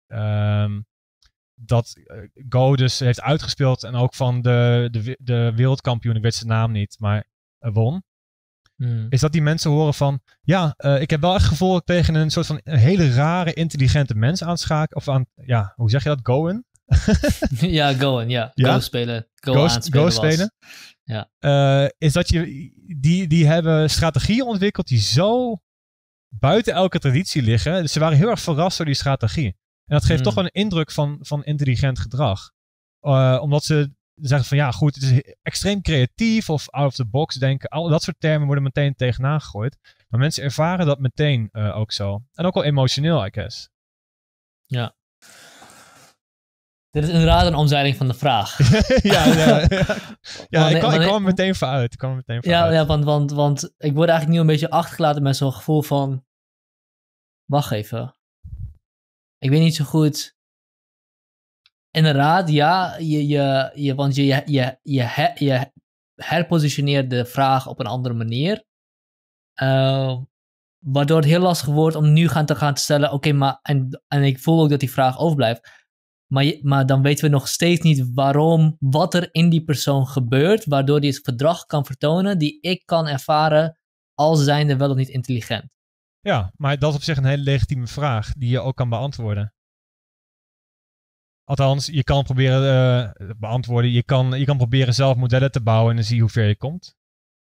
Go dus heeft uitgespeeld. En ook van de wereldkampioen, ik weet zijn naam niet, maar won. Is dat die mensen horen van, ik heb wel echt het gevoel dat ik tegen een soort van hele rare, intelligente mens aanschakel. Of hoe zeg je dat? Goen? Ja, Goen, ja. Go spelen. Go spelen. Ja. Is dat die hebben strategieën ontwikkeld die zo buiten elke traditie liggen. Dus ze waren heel erg verrast door die strategie. En dat geeft toch wel een indruk van intelligent gedrag. Omdat ze zeggen van het is extreem creatief of out of the box denken. Al dat soort termen worden meteen tegenaan gegooid. Maar mensen ervaren dat meteen ook zo. En ook wel emotioneel, I guess. Ja. Dit is inderdaad een omzeiling van de vraag. Ik kwam er meteen voor uit. Want ik word eigenlijk nu een beetje achtergelaten met zo'n gevoel van, wacht even. Ik weet niet zo goed. Inderdaad, ja, je herpositioneert de vraag op een andere manier. Waardoor het heel lastig wordt om nu te gaan stellen, oké, en ik voel ook dat die vraag overblijft. Maar dan weten we nog steeds niet wat er in die persoon gebeurt, waardoor die het gedrag kan vertonen die ik kan ervaren als zijnde wel of niet intelligent. Ja, maar dat is op zich een hele legitieme vraag die je ook kan beantwoorden. Althans, je kan proberen beantwoorden. Je kan proberen zelf modellen te bouwen en dan zie je hoe ver je komt.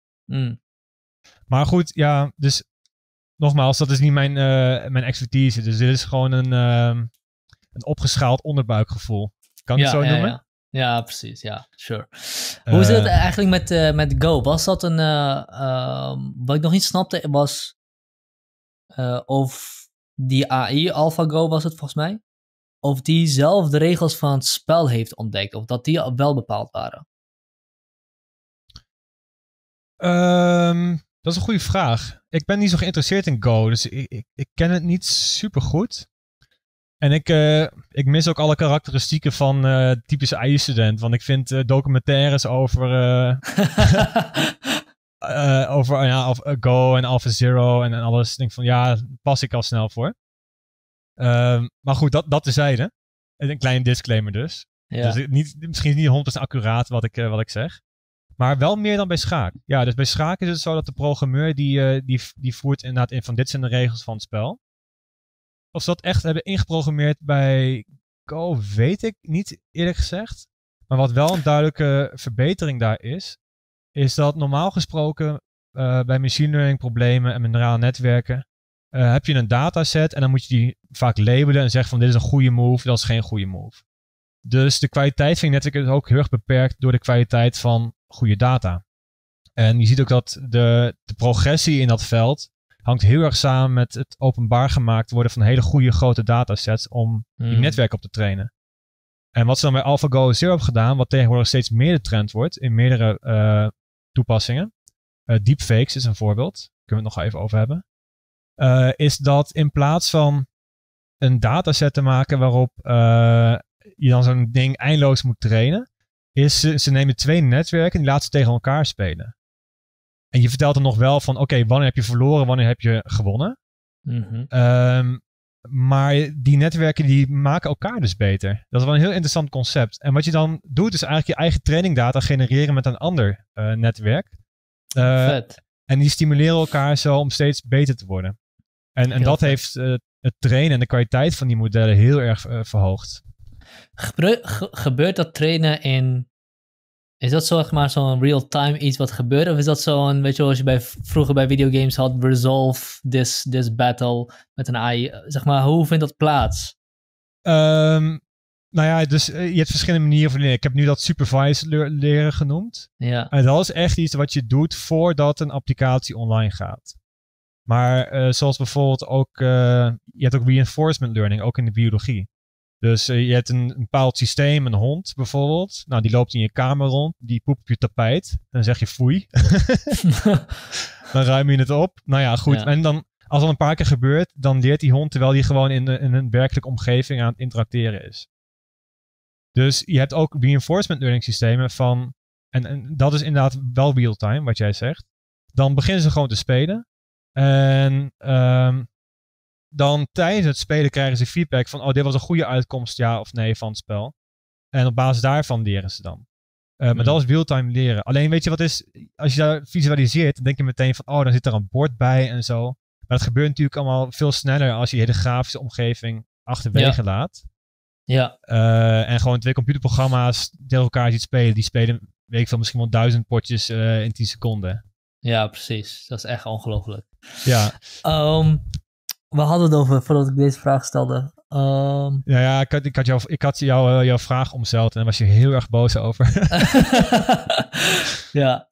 Maar goed, dus nogmaals, dat is niet mijn expertise. Dus dit is gewoon een opgeschaald onderbuikgevoel. Kan ik het zo noemen? Ja, precies. Ja, sure. Hoe zit het eigenlijk met Go? Was dat wat ik nog niet snapte, was of die AI, AlphaGo was het volgens mij, of die zelf de regels van het spel heeft ontdekt, of dat die wel bepaald waren? Dat is een goede vraag. Ik ben niet zo geïnteresseerd in Go, dus ik ken het niet super goed. En ik mis ook alle karakteristieken van typische AI-student, want ik vind documentaires over Go en AlphaZero en alles. Ik denk van pas ik al snel voor. Maar goed, dat terzijde. Een kleine disclaimer dus. Ja. Dus misschien niet 100% accuraat wat ik zeg. Maar wel meer dan bij schaak. Ja, dus bij schaak is het zo dat de programmeur die voert inderdaad in van dit zijn de regels van het spel. Of ze dat echt hebben ingeprogrammeerd bij Go, weet ik niet eerlijk gezegd. Maar wat wel een duidelijke verbetering daar is dat normaal gesproken bij machine learning problemen en met neurale netwerken heb je een dataset en dan moet je die vaak labelen en zeggen van dit is een goede move, dat is geen goede move. Dus de kwaliteit van je netwerk is ook heel erg beperkt door de kwaliteit van goede data. En je ziet ook dat de progressie in dat veld hangt heel erg samen met het openbaar gemaakt worden van hele goede grote datasets om die netwerk op te trainen. En wat ze dan bij AlphaGo Zero hebben gedaan, wat tegenwoordig steeds meer de trend wordt in meerdere toepassingen. Deepfakes is een voorbeeld, daar kunnen we het nog even over hebben. Is dat in plaats van een dataset te maken waarop je dan zo'n ding eindeloos moet trainen, is ze nemen 2 netwerken en die laten ze tegen elkaar spelen. En je vertelt dan nog wel van oké, wanneer heb je verloren, wanneer heb je gewonnen. Maar die netwerken die maken elkaar dus beter. Dat is wel een heel interessant concept. En wat je dan doet is eigenlijk je eigen trainingdata genereren met een ander netwerk. Vet. En die stimuleren elkaar zo om steeds beter te worden. En dat heeft het trainen en de kwaliteit van die modellen heel erg verhoogd. Gebeurt dat trainen in... Is dat zo'n real-time iets wat gebeurt? Of is dat zo'n, weet je, als je vroeger bij videogames had, resolve this battle met een AI. Zeg maar, hoe vindt dat plaats? Dus je hebt verschillende manieren van leren. Ik heb nu dat supervised leren genoemd. Ja. En dat is echt iets wat je doet voordat een applicatie online gaat. Maar zoals bijvoorbeeld ook, je hebt ook reinforcement learning, ook in de biologie. Dus je hebt een bepaald systeem, een hond bijvoorbeeld. Nou, die loopt in je kamer rond, die poept op je tapijt. Dan zeg je foei. Dan ruim je het op. Nou ja, goed. Ja. En dan, als dat een paar keer gebeurt, dan leert die hond terwijl die gewoon in een werkelijke omgeving aan het interacteren is. Dus je hebt ook reinforcement learning systemen van, en dat is inderdaad wel real-time, wat jij zegt. Dan beginnen ze gewoon te spelen. En dan tijdens het spelen krijgen ze feedback van, dit was een goede uitkomst, ja of nee, van het spel. En op basis daarvan leren ze dan. Maar dat is real-time leren. Alleen weet je wat is, als je dat visualiseert, dan denk je meteen van, dan zit er een bord bij en zo. Maar dat gebeurt natuurlijk allemaal veel sneller als je hele grafische omgeving achterwege laat. Ja. En gewoon 2 computerprogramma's tegen elkaar ziet spelen. Die spelen, weet ik veel, misschien wel 1000 potjes in 10 seconden. Ja, precies. Dat is echt ongelooflijk. Ja. We hadden het over, voordat ik deze vraag stelde. Ik had jouw vraag omzeild en daar was je heel erg boos over. Ja.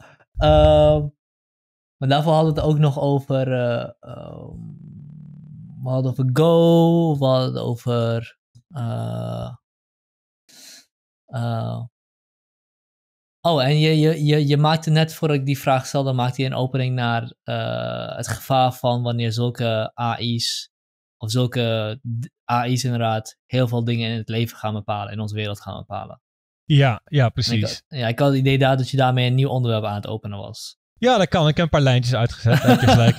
Maar daarvoor hadden we het ook nog over... we hadden over Go, we hadden over... en je maakte net, voordat ik die vraag stelde, maakte je een opening naar het gevaar van wanneer zulke AI's, of zulke AI's inderdaad, heel veel dingen in het leven gaan bepalen, in onze wereld gaan bepalen. Ja, precies. Ik had het idee dat je daarmee een nieuw onderwerp aan het openen was. Ja, dat kan. Ik heb een paar lijntjes uitgezet. Heb je gelijk.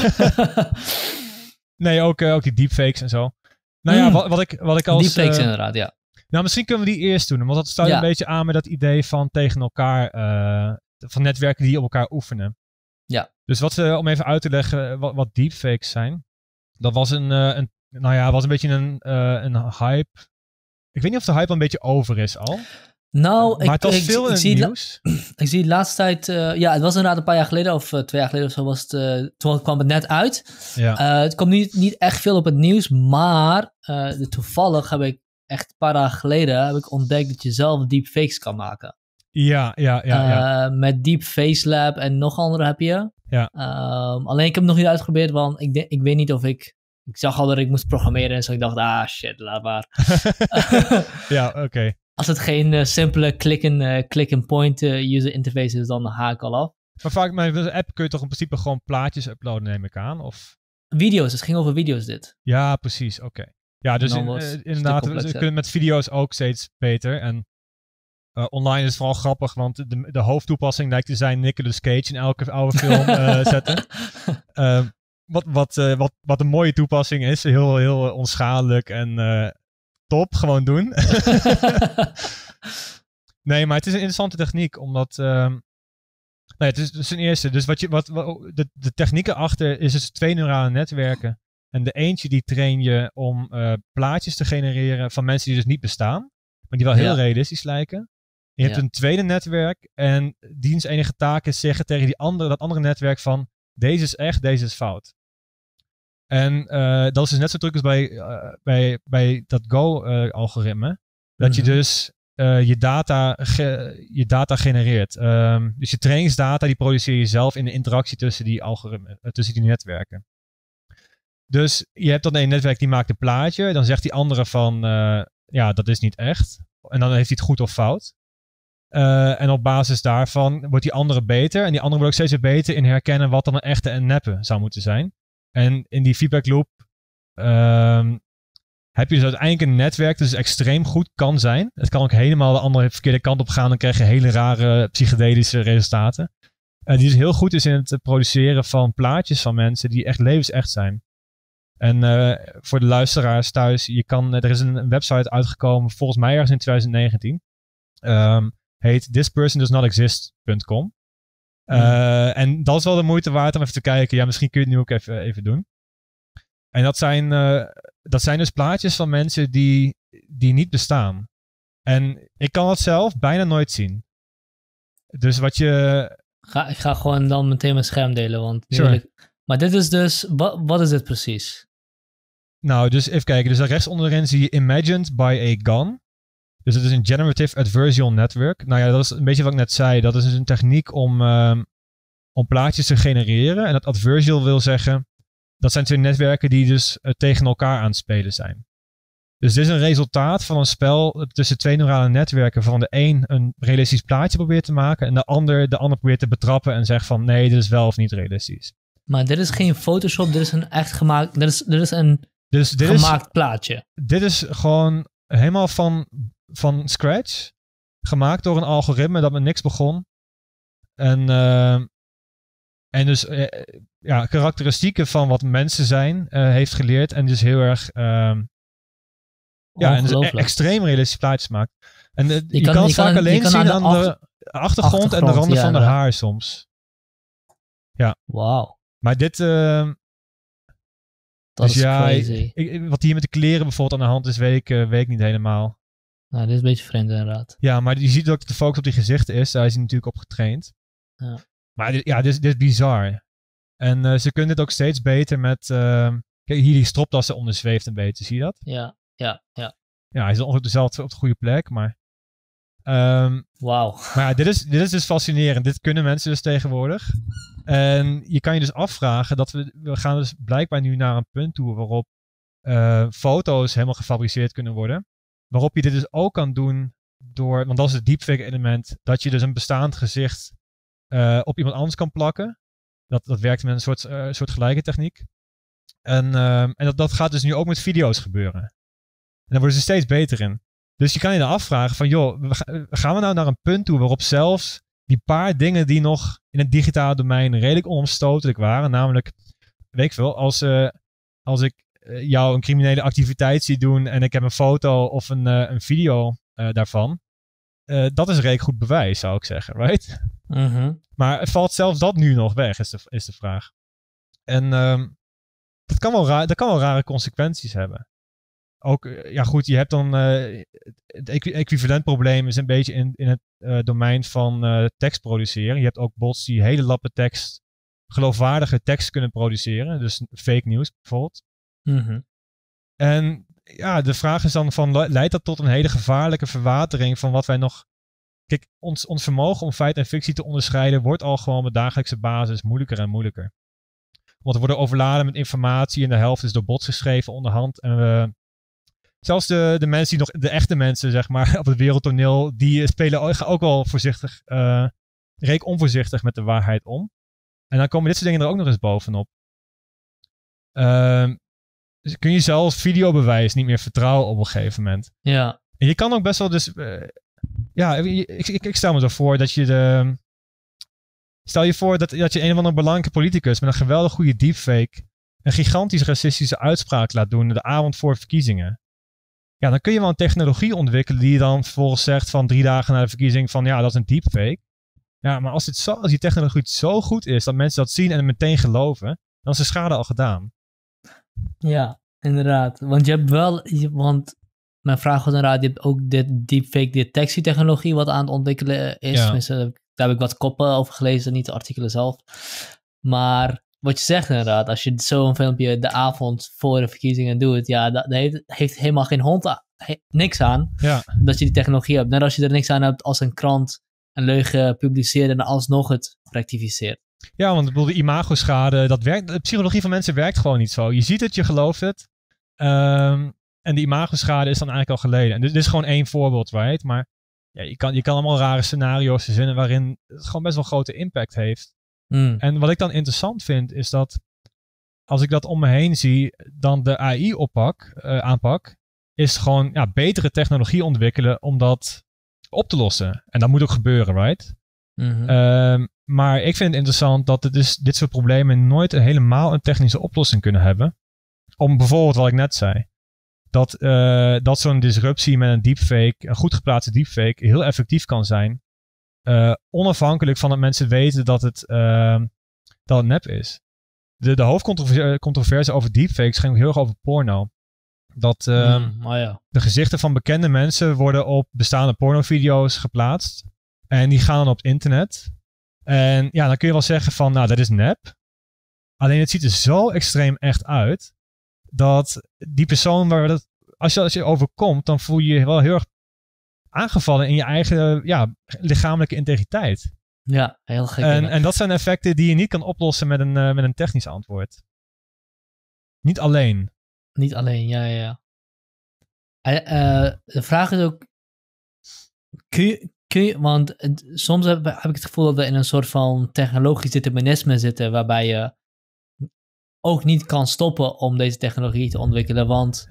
Nee, ook die deepfakes en zo. Nou ja, wat ik als... Deepfakes inderdaad, ja. Nou, misschien kunnen we die eerst doen. Want dat sluit een beetje aan met dat idee van tegen elkaar... van netwerken die op elkaar oefenen. Ja. Dus om even uit te leggen wat deepfakes zijn. Dat was was een beetje een hype. Ik weet niet of de hype al een beetje over is al. Nou, maar het was veel in het nieuws. Ik zie de laatste tijd... het was inderdaad een paar jaar geleden of 2 jaar geleden of zo was het... toen kwam het net uit. Ja. Het kwam niet echt veel op het nieuws, maar toevallig heb ik echt een paar dagen geleden ontdekt dat je zelf deepfakes kan maken. Ja. Met Deep Face Lab en nog andere heb je. Ja. Alleen ik heb het nog niet uitgeprobeerd, want ik weet niet of ik zag al dat ik moest programmeren en zo. Ik dacht, shit, laat maar. Ja, oké. Als het geen simpele click-and-point user interface is, dan haak ik al af. Maar vaak met de app kun je toch in principe gewoon plaatjes uploaden, neem ik aan? Of? Video's, het ging over video's dit. Ja, precies, oké. Ja, dus inderdaad, we kunnen met video's ook steeds beter. En online is het vooral grappig, want de hoofdtoepassing lijkt te zijn Nicolas Cage in elke oude film zetten. Wat een mooie toepassing is. Heel, heel onschadelijk en top, gewoon doen. Nee, maar het is een interessante techniek, omdat... het is dus ten eerste, dus de technieken achter is dus 2 neurale netwerken. En de eentje die train je om plaatjes te genereren van mensen die dus niet bestaan, maar die wel heel realistisch lijken. Je hebt een tweede netwerk en diens enige taak is zeggen tegen dat andere netwerk van deze is echt, deze is fout. En dat is dus net zo druk als bij dat Go-algoritme. Dat je dus je data genereert. Dus je trainingsdata die produceer je zelf in de interactie tussen die algoritmen, tussen die netwerken. Dus je hebt dan een netwerk die maakt een plaatje. Dan zegt die andere van, dat is niet echt. En dan heeft hij het goed of fout. En op basis daarvan wordt die andere beter. En die andere wordt ook steeds weer beter in herkennen wat dan een echte en neppe zou moeten zijn. En in die feedback loop heb je dus uiteindelijk een netwerk dat dus extreem goed kan zijn. Het kan ook helemaal de andere verkeerde kant op gaan. Dan krijg je hele rare psychedelische resultaten. Die dus heel goed is in het produceren van plaatjes van mensen die echt levensecht zijn. En voor de luisteraars thuis, er is een website uitgekomen, volgens mij ergens in 2019. Heet thispersondoesnotexist.com. En dat is wel de moeite waard om even te kijken. Ja, misschien kun je het nu ook even doen. En dat zijn dus plaatjes van mensen die niet bestaan. En ik kan dat zelf bijna nooit zien. Dus wat je... Ik ga gewoon dan meteen mijn scherm delen. Want maar dit is dus... Wat is dit precies? Nou, dus even kijken. Dus daar rechts onderin zie je Imagined by a Gun. Dus het is een Generative Adversarial Network. Nou ja, dat is een beetje wat ik net zei. Dat is dus een techniek om plaatjes te genereren. En dat adversarial wil zeggen dat zijn twee netwerken die dus tegen elkaar aan het spelen zijn. Dus dit is een resultaat van een spel tussen twee neurale netwerken, waarvan de een realistisch plaatje probeert te maken en de ander probeert te betrappen en zegt van nee, dit is wel of niet realistisch. Maar dit is geen Photoshop, dit is een echt gemaakt, dit is een gemaakt plaatje. Dit is gewoon helemaal van scratch, gemaakt door een algoritme dat met niks begon. En dus karakteristieken van wat mensen zijn heeft geleerd en dus heel erg en dus extreem realistische plaatjes maakt. En je kan het vaak alleen zien aan de achtergrond en de randen van de haar soms. Ja. Wauw. Maar dit... dat is crazy. Wat hier met de kleren bijvoorbeeld aan de hand is, weet ik niet helemaal. Nou, dit is een beetje vreemd inderdaad. Ja, maar je ziet ook dat de focus op die gezichten is. Daar is hij natuurlijk op getraind. Ja. Maar dit is bizar. En ze kunnen dit ook steeds beter met... kijk, hier die stropdassen onderzweeft een beetje. Zie je dat? Ja. Ja, hij is ongeveer dezelfde op de goede plek, maar... Wauw. Maar dit is dus fascinerend. Dit kunnen mensen dus tegenwoordig. En je kan je dus afvragen dat we gaan dus blijkbaar nu naar een punt toe waarop foto's helemaal gefabriceerd kunnen worden. Waarop je dit dus ook kan doen door, want dat is het deepfake element, dat je dus een bestaand gezicht op iemand anders kan plakken. Dat werkt met een soort gelijke techniek. En dat gaat dus nu ook met video's gebeuren. En daar worden ze steeds beter in. Dus je kan je dan afvragen van, joh, gaan we nou naar een punt toe waarop zelfs die paar dingen die nog in het digitale domein redelijk onomstotelijk waren, namelijk, weet ik veel, als ik jou een criminele activiteit zie doen en ik heb een foto of een video daarvan, dat is redelijk goed bewijs, zou ik zeggen, right? Mm-hmm. Maar valt zelfs dat nu nog weg, is de vraag. En dat kan wel rare consequenties hebben. Ook, ja goed, je hebt dan het equivalent probleem is een beetje in het domein van tekst produceren. Je hebt ook bots die hele lappen tekst, geloofwaardige tekst kunnen produceren. Dus fake news bijvoorbeeld. Mm-hmm. En ja, de vraag is dan van, leidt dat tot een hele gevaarlijke verwatering van wat wij nog... Kijk, ons vermogen om feit en fictie te onderscheiden wordt al gewoon op dagelijkse basis moeilijker en moeilijker. Want we worden overladen met informatie en de helft is door bots geschreven onderhand. En zelfs de mensen die nog, de echte mensen zeg maar, op het wereldtoneel, die spelen ook wel voorzichtig, redelijk onvoorzichtig met de waarheid om. En dan komen dit soort dingen er ook nog eens bovenop. Dus kun je zelfs videobewijs niet meer vertrouwen op een gegeven moment. Ja. En je kan ook best wel dus... ik stel me zo voor dat je stel je voor dat je een of andere belangrijke politicus met een geweldig goede deepfake een gigantisch racistische uitspraak laat doen de avond voor verkiezingen. Ja, dan kun je wel een technologie ontwikkelen die je dan vervolgens zegt van 3 dagen na de verkiezing van ja, dat is een deepfake. Ja, maar als die technologie zo goed is dat mensen dat zien en het meteen geloven, dan is de schade al gedaan. Ja, inderdaad. Want je hebt wel... Mijn vraag was inderdaad, je hebt ook dit deepfake detectietechnologie wat aan het ontwikkelen is. Ja. Tenminste, daar heb ik wat koppen over gelezen, niet de artikelen zelf. Maar wat je zegt inderdaad, als je zo'n filmpje de avond voor de verkiezingen doet, ja, dat heeft helemaal geen hond niks aan dat je die technologie hebt. Net als je er niks aan hebt als een krant een leugen publiceert en alsnog het rectificeert. Ja, want ik bedoel, de imagoschade, dat werkt, de psychologie van mensen werkt gewoon niet zo. Je ziet het, je gelooft het. En de imagoschade is dan eigenlijk al geleden. En dit is gewoon 1 voorbeeld, right? Maar ja, je kan allemaal rare scenario's verzinnen waarin het gewoon best wel grote impact heeft. Mm. En wat ik dan interessant vind, is dat als ik dat om me heen zie, dan de AI-aanpak is gewoon betere technologie ontwikkelen om dat op te lossen. En dat moet ook gebeuren, right? Mm-hmm. Maar ik vind het interessant dat dit soort problemen nooit helemaal een technische oplossing kunnen hebben. Om bijvoorbeeld wat ik net zei. Dat zo'n disruptie met een deepfake, een goed geplaatste deepfake, heel effectief kan zijn. Onafhankelijk van dat mensen weten dat het nep is. De hoofdcontroverse over deepfakes ging heel erg over porno. Dat de gezichten van bekende mensen worden op bestaande pornovideo's geplaatst. En die gaan dan op het internet. En ja, dan kun je wel zeggen van, nou, dat is nep. Alleen het ziet er zo extreem echt uit, dat die persoon als je overkomt, dan voel je je wel heel erg aangevallen in je eigen lichamelijke integriteit. Ja, heel gek. En dat zijn effecten die je niet kan oplossen met een technisch antwoord. Niet alleen. Niet alleen, ja. De vraag is ook, kun je, want soms heb ik het gevoel dat we in een soort van technologisch determinisme zitten, waarbij je ook niet kan stoppen om deze technologie te ontwikkelen, want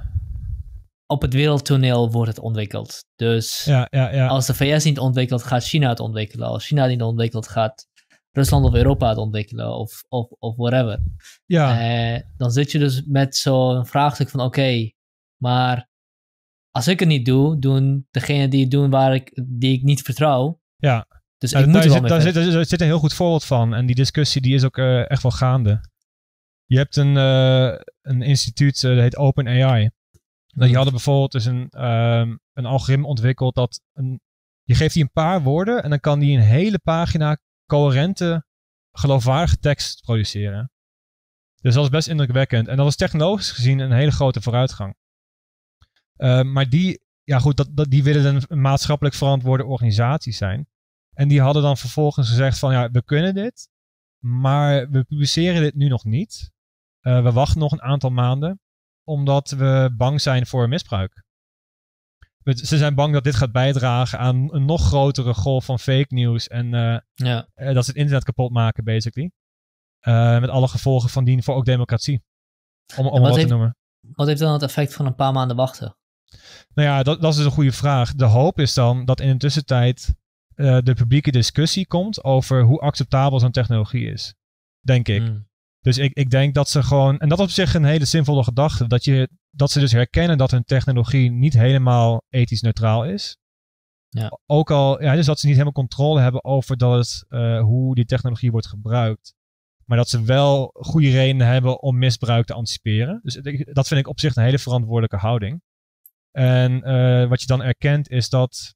op het wereldtoneel wordt het ontwikkeld. Dus als de VS niet ontwikkelt, gaat China het ontwikkelen. Als China niet ontwikkelt, gaat Rusland of Europa het ontwikkelen, of whatever. Ja. Dan zit je dus met zo'n vraagstuk van oké, maar als ik het niet doe, doen degenen die het doen die ik niet vertrouw. Ja. Dus ik moet er wel mee verder. Daar zit een heel goed voorbeeld van. En die discussie die is ook echt wel gaande. Je hebt een instituut, dat heet OpenAI. Die hadden bijvoorbeeld dus een algoritme ontwikkeld dat je geeft die een paar woorden en dan kan die een hele pagina coherente, geloofwaardige tekst produceren. Dus dat is best indrukwekkend. En dat was technologisch gezien een hele grote vooruitgang. Maar die willen een maatschappelijk verantwoorde organisatie zijn. En die hadden dan vervolgens gezegd van ja, we kunnen dit, maar we publiceren dit nu nog niet. We wachten nog een aantal maanden, omdat we bang zijn voor misbruik. Ze zijn bang dat dit gaat bijdragen aan een nog grotere golf van fake news en dat ze het internet kapot maken, basically. Met alle gevolgen van dien voor ook democratie. Om wat te noemen. Wat heeft dan het effect van een paar maanden wachten? Nou ja, dat is dus een goede vraag. De hoop is dan dat in de tussentijd de publieke discussie komt over hoe acceptabel zo'n technologie is. Denk ik. Dus ik denk dat ze gewoon... En dat is op zich een hele zinvolle gedachte. Dat ze dus herkennen dat hun technologie niet helemaal ethisch neutraal is. Ja. Ook al... Ja, dus dat ze niet helemaal controle hebben over hoe die technologie wordt gebruikt. Maar dat ze wel goede redenen hebben om misbruik te anticiperen. Dus dat vind ik op zich een hele verantwoordelijke houding. En wat je dan erkent is dat...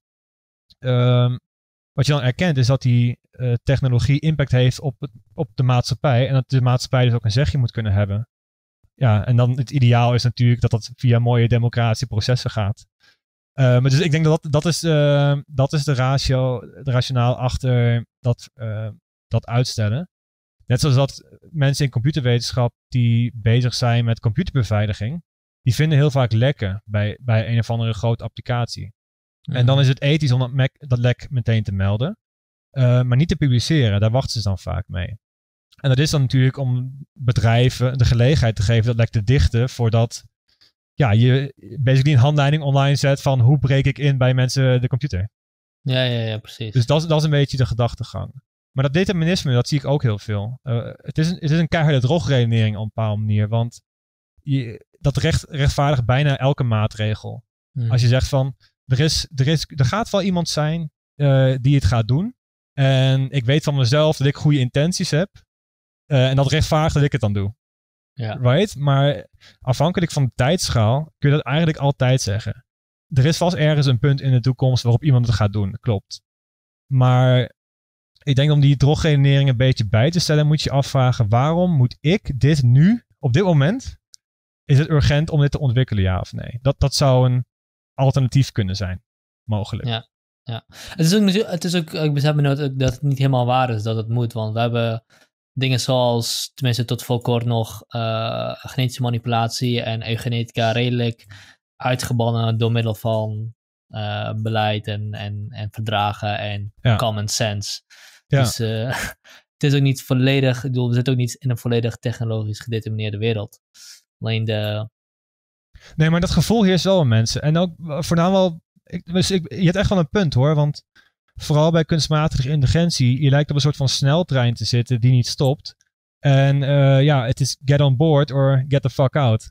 die technologie impact heeft op de maatschappij. En dat de maatschappij dus ook een zegje moet kunnen hebben. Ja, en dan het ideaal is natuurlijk dat via mooie democratische processen gaat. Maar dus ik denk dat is de rationaal achter dat uitstellen. Net zoals dat mensen in computerwetenschap die bezig zijn met computerbeveiliging, die vinden heel vaak lekken bij een of andere grote applicatie. En dan is het ethisch om dat lek meteen te melden. Maar niet te publiceren. Daar wachten ze dan vaak mee. En dat is dan natuurlijk om bedrijven de gelegenheid te geven dat lek te dichten, voordat je basically een handleiding online zet van hoe breek ik in bij mensen de computer. Ja, precies. Dus dat is een beetje de gedachtegang. Maar dat determinisme, dat zie ik ook heel veel. Het is een keiharde drogredenering op een bepaalde manier. Want dat rechtvaardigt bijna elke maatregel. Als je zegt van, er gaat wel iemand zijn die het gaat doen. En ik weet van mezelf dat ik goede intenties heb. En dat rechtvaardigt dat ik het dan doe. Ja. Right? Maar afhankelijk van de tijdschaal kun je dat eigenlijk altijd zeggen. Er is vast ergens een punt in de toekomst waarop iemand het gaat doen. Klopt. Maar ik denk om die drogredenering een beetje bij te stellen, moet je afvragen, waarom moet ik dit nu, op dit moment, is het urgent om dit te ontwikkelen, ja of nee? Dat zou een alternatief kunnen zijn, mogelijk. Ja. Het is ook, ik besef me nooit dat het niet helemaal waar is dat het moet, want we hebben dingen zoals, tenminste tot voor kort nog, genetische manipulatie en eugenetica redelijk uitgebannen door middel van beleid en verdragen en common sense. Ja. Dus het is ook niet volledig, ik bedoel, we zitten ook niet in een volledig technologisch gedetermineerde wereld. Alleen Nee, maar dat gevoel heerst wel in mensen. En ook voornamelijk je hebt echt wel een punt hoor, want vooral bij kunstmatige intelligentie, je lijkt op een soort van sneltrein te zitten die niet stopt. En het is get on board or get the fuck out.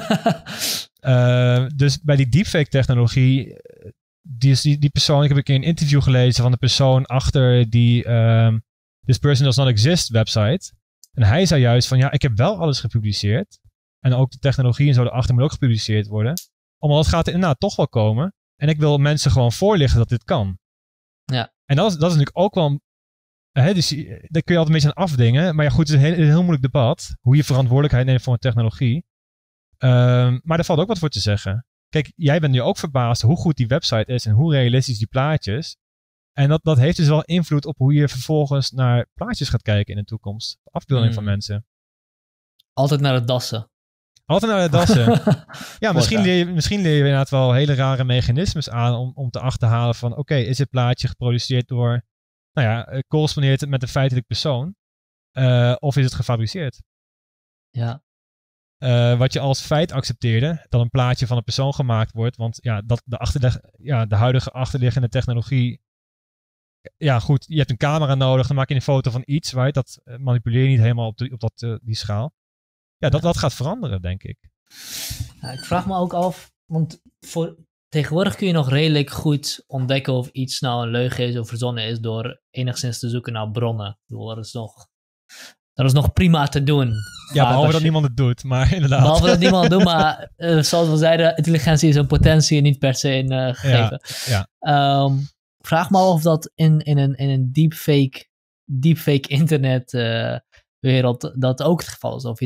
Dus bij die deepfake technologie, die persoon, ik heb een keer een interview gelezen van de persoon achter die This Person Does Not Exist website. En hij zei juist van ik heb wel alles gepubliceerd. En ook de technologie en zo erachter moet ook gepubliceerd worden. Omdat het gaat er inderdaad toch wel komen. En ik wil mensen gewoon voorlichten dat dit kan. Ja. En dat is natuurlijk ook wel... dus daar kun je altijd een beetje aan afdingen. Maar ja goed, het is een heel moeilijk debat. Hoe je verantwoordelijkheid neemt voor een technologie. Maar daar valt ook wat voor te zeggen. Kijk, jij bent nu ook verbaasd hoe goed die website is. En hoe realistisch die plaatjes. En dat heeft dus wel invloed op hoe je vervolgens naar plaatjes gaat kijken in de toekomst. Afbeelding van mensen. Altijd naar het dassen. Altijd naar de dassen. Ja, misschien leer je inderdaad wel hele rare mechanismes aan om te achterhalen van oké, is dit plaatje geproduceerd door, correspondeert het met een feitelijk persoon? Of is het gefabriceerd? Ja. Wat je als feit accepteerde, dat een plaatje van een persoon gemaakt wordt, want de huidige achterliggende technologie, ja goed, je hebt een camera nodig, dan maak je een foto van iets, right? Dat manipuleer je niet helemaal op die schaal. Ja, dat gaat veranderen, denk ik. Ja, ik vraag me ook af, want tegenwoordig kun je nog redelijk goed ontdekken of iets nou een leugen is of verzonnen is door enigszins te zoeken naar bronnen. Dat is nog prima te doen. Ja, behalve dat niemand het doet, maar inderdaad. Behalve dat niemand het doet, maar zoals we zeiden, intelligentie is een potentie en niet per se een gegeven. Ja. Vraag me af of dat in een deepfake internet wereld dat ook het geval is. Of je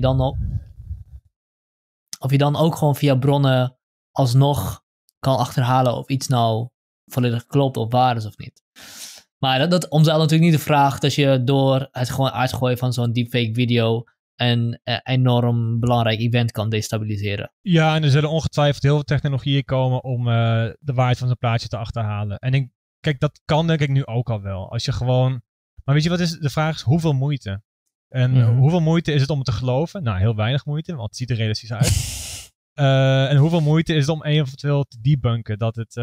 dan ook gewoon via bronnen alsnog kan achterhalen of iets nou volledig klopt of waar is of niet. Maar dat omzeilt natuurlijk niet de vraag dat je door het gewoon uitgooien van zo'n deepfake video een enorm belangrijk event kan destabiliseren. Ja, en er zullen ongetwijfeld heel veel technologieën komen om de waarheid van zo'n plaatje te achterhalen. En kijk, dat kan denk ik nu ook al wel. Als je gewoon... Maar weet je wat is? De vraag is hoeveel moeite? En hoeveel moeite is het om het te geloven? Nou, heel weinig moeite, want het ziet er realistisch uit. En hoeveel moeite is het om eventueel te debunken dat het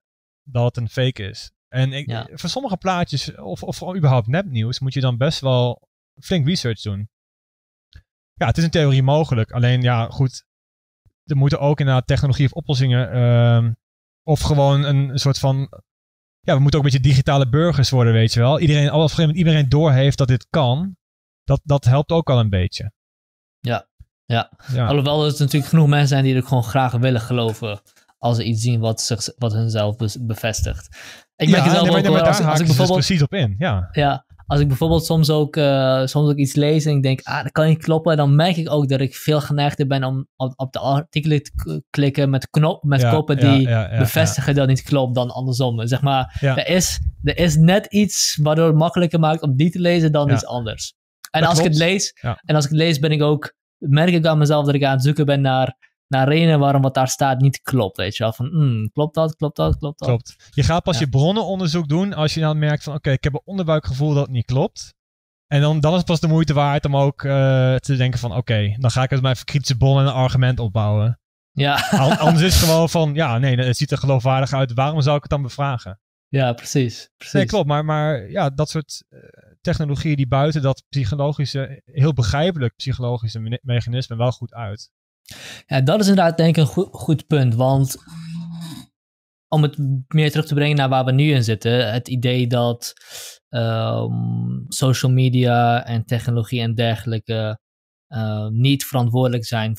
een fake is? En voor sommige plaatjes, of überhaupt nepnieuws, moet je dan best wel flink research doen. Ja, het is in theorie mogelijk. Alleen, ja, goed. Er moeten ook inderdaad technologie of oplossingen... of gewoon een soort van... Ja, we moeten ook een beetje digitale burgers worden, weet je wel. Iedereen doorheeft dat dit kan. Dat helpt ook al een beetje. Ja. Alhoewel er natuurlijk genoeg mensen zijn die er gewoon graag willen geloven als ze iets zien wat hunzelf bevestigt. Ik merk het zelf ook wel, als ik bijvoorbeeld dus precies op in. Ja, als ik bijvoorbeeld soms ook iets lees en ik denk, dat kan niet kloppen, dan merk ik ook dat ik veel geneigder ben om op de artikelen te klikken met koppen die bevestigen dat het niet klopt dan andersom. Zeg maar, er is net iets waardoor het makkelijker maakt om die te lezen dan iets anders. En als ik het lees, merk ik aan mezelf dat ik aan het zoeken ben naar redenen waarom wat daar staat niet klopt, weet je wel. Van, klopt dat? Klopt. Je gaat pas je bronnenonderzoek doen als je dan merkt van, oké, ik heb een onderbuikgevoel dat het niet klopt. En dan is het pas de moeite waard om ook te denken van, oké, dan ga ik uit mijn kritische bronnen een argument opbouwen. Ja. Anders is het gewoon van, het ziet er geloofwaardig uit. Waarom zou ik het dan bevragen? Ja, precies. Nee, klopt. Maar ja, dat soort technologieën die buiten dat heel begrijpelijk psychologische mechanisme wel goed uit. Ja, dat is inderdaad denk ik een goed punt, want om het meer terug te brengen naar waar we nu in zitten, het idee dat social media en technologie en dergelijke niet verantwoordelijk zijn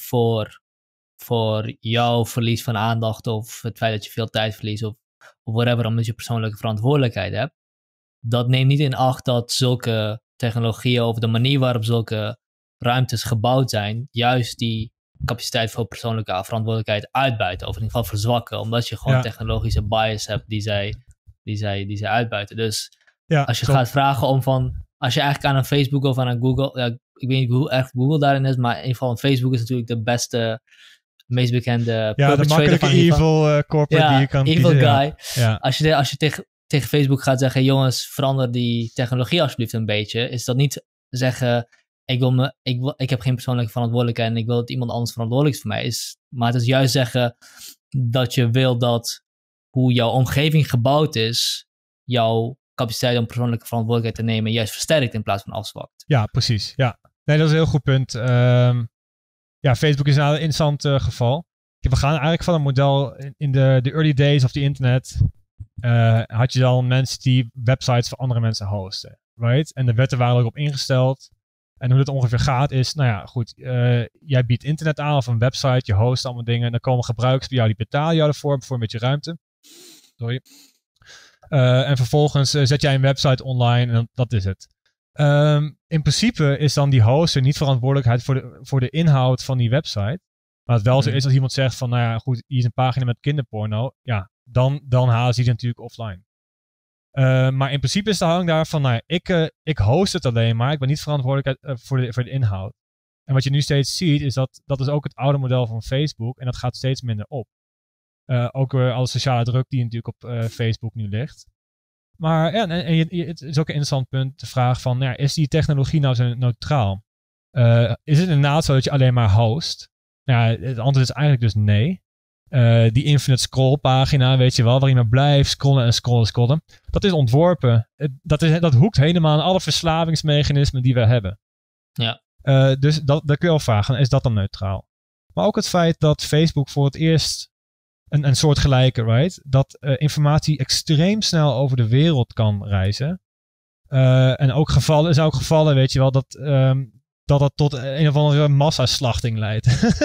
voor jouw verlies van aandacht of het feit dat je veel tijd verliest of whatever, omdat je persoonlijke verantwoordelijkheid hebt. Dat neemt niet in acht dat zulke technologieën of de manier waarop zulke ruimtes gebouwd zijn, juist die capaciteit voor persoonlijke verantwoordelijkheid uitbuiten, of in ieder geval verzwakken, omdat je gewoon technologische bias hebt die zij uitbuiten. Dus als je gaat vragen als je eigenlijk aan een Facebook of aan een Google, ik weet niet hoe erg Google daarin is, maar in ieder geval Facebook is natuurlijk de beste, meest bekende de makkelijke evil corporate die je kan evil kiezen. Guy. Ja. Als je tegen Facebook gaat zeggen, jongens, verander die technologie alsjeblieft een beetje, is dat niet zeggen, ik heb geen persoonlijke verantwoordelijkheid en ik wil dat iemand anders verantwoordelijk is voor mij. Maar het is juist zeggen dat je wil dat hoe jouw omgeving gebouwd is, jouw capaciteit om persoonlijke verantwoordelijkheid te nemen juist versterkt in plaats van afzwakt. Ja, precies. Ja. Nee, dat is een heel goed punt. Facebook is een interessant geval. We gaan eigenlijk van een model in de early days of the internet. Had je dan mensen die websites voor andere mensen hosten. Right? En de wetten waren ook op ingesteld. En hoe dat ongeveer gaat is, jij biedt internet aan of een website, je host allemaal dingen. En dan komen gebruikers bij jou, die betalen jou ervoor voor een beetje ruimte. Sorry. En vervolgens zet jij een website online en dat is het. In principe is dan die hoster niet verantwoordelijkheid voor de inhoud van die website. Maar het wel zo is als iemand zegt van, hier is een pagina met kinderporno. Ja, dan halen ze die natuurlijk offline. Maar in principe is de hang daarvan, ik host het alleen maar. Ik ben niet verantwoordelijk voor de inhoud. En wat je nu steeds ziet, is dat is ook het oude model van Facebook. En dat gaat steeds minder op. Ook weer alle sociale druk die natuurlijk op Facebook nu ligt. Maar ja, het is ook een interessant punt, de vraag van, is die technologie nou zo neutraal? Is het inderdaad zo dat je alleen maar host? Het antwoord is eigenlijk dus nee. Die infinite scroll pagina, weet je wel, waarin je maar blijft scrollen en scrollen. Dat is ontworpen. Dat hoekt helemaal aan alle verslavingsmechanismen die we hebben. Ja. Dus dat kun je wel vragen, is dat dan neutraal? Maar ook het feit dat Facebook voor het eerst een soort gelijke, right? Dat informatie extreem snel over de wereld kan reizen. En ook gevallen, weet je wel, dat tot een of andere massaslachting leidt.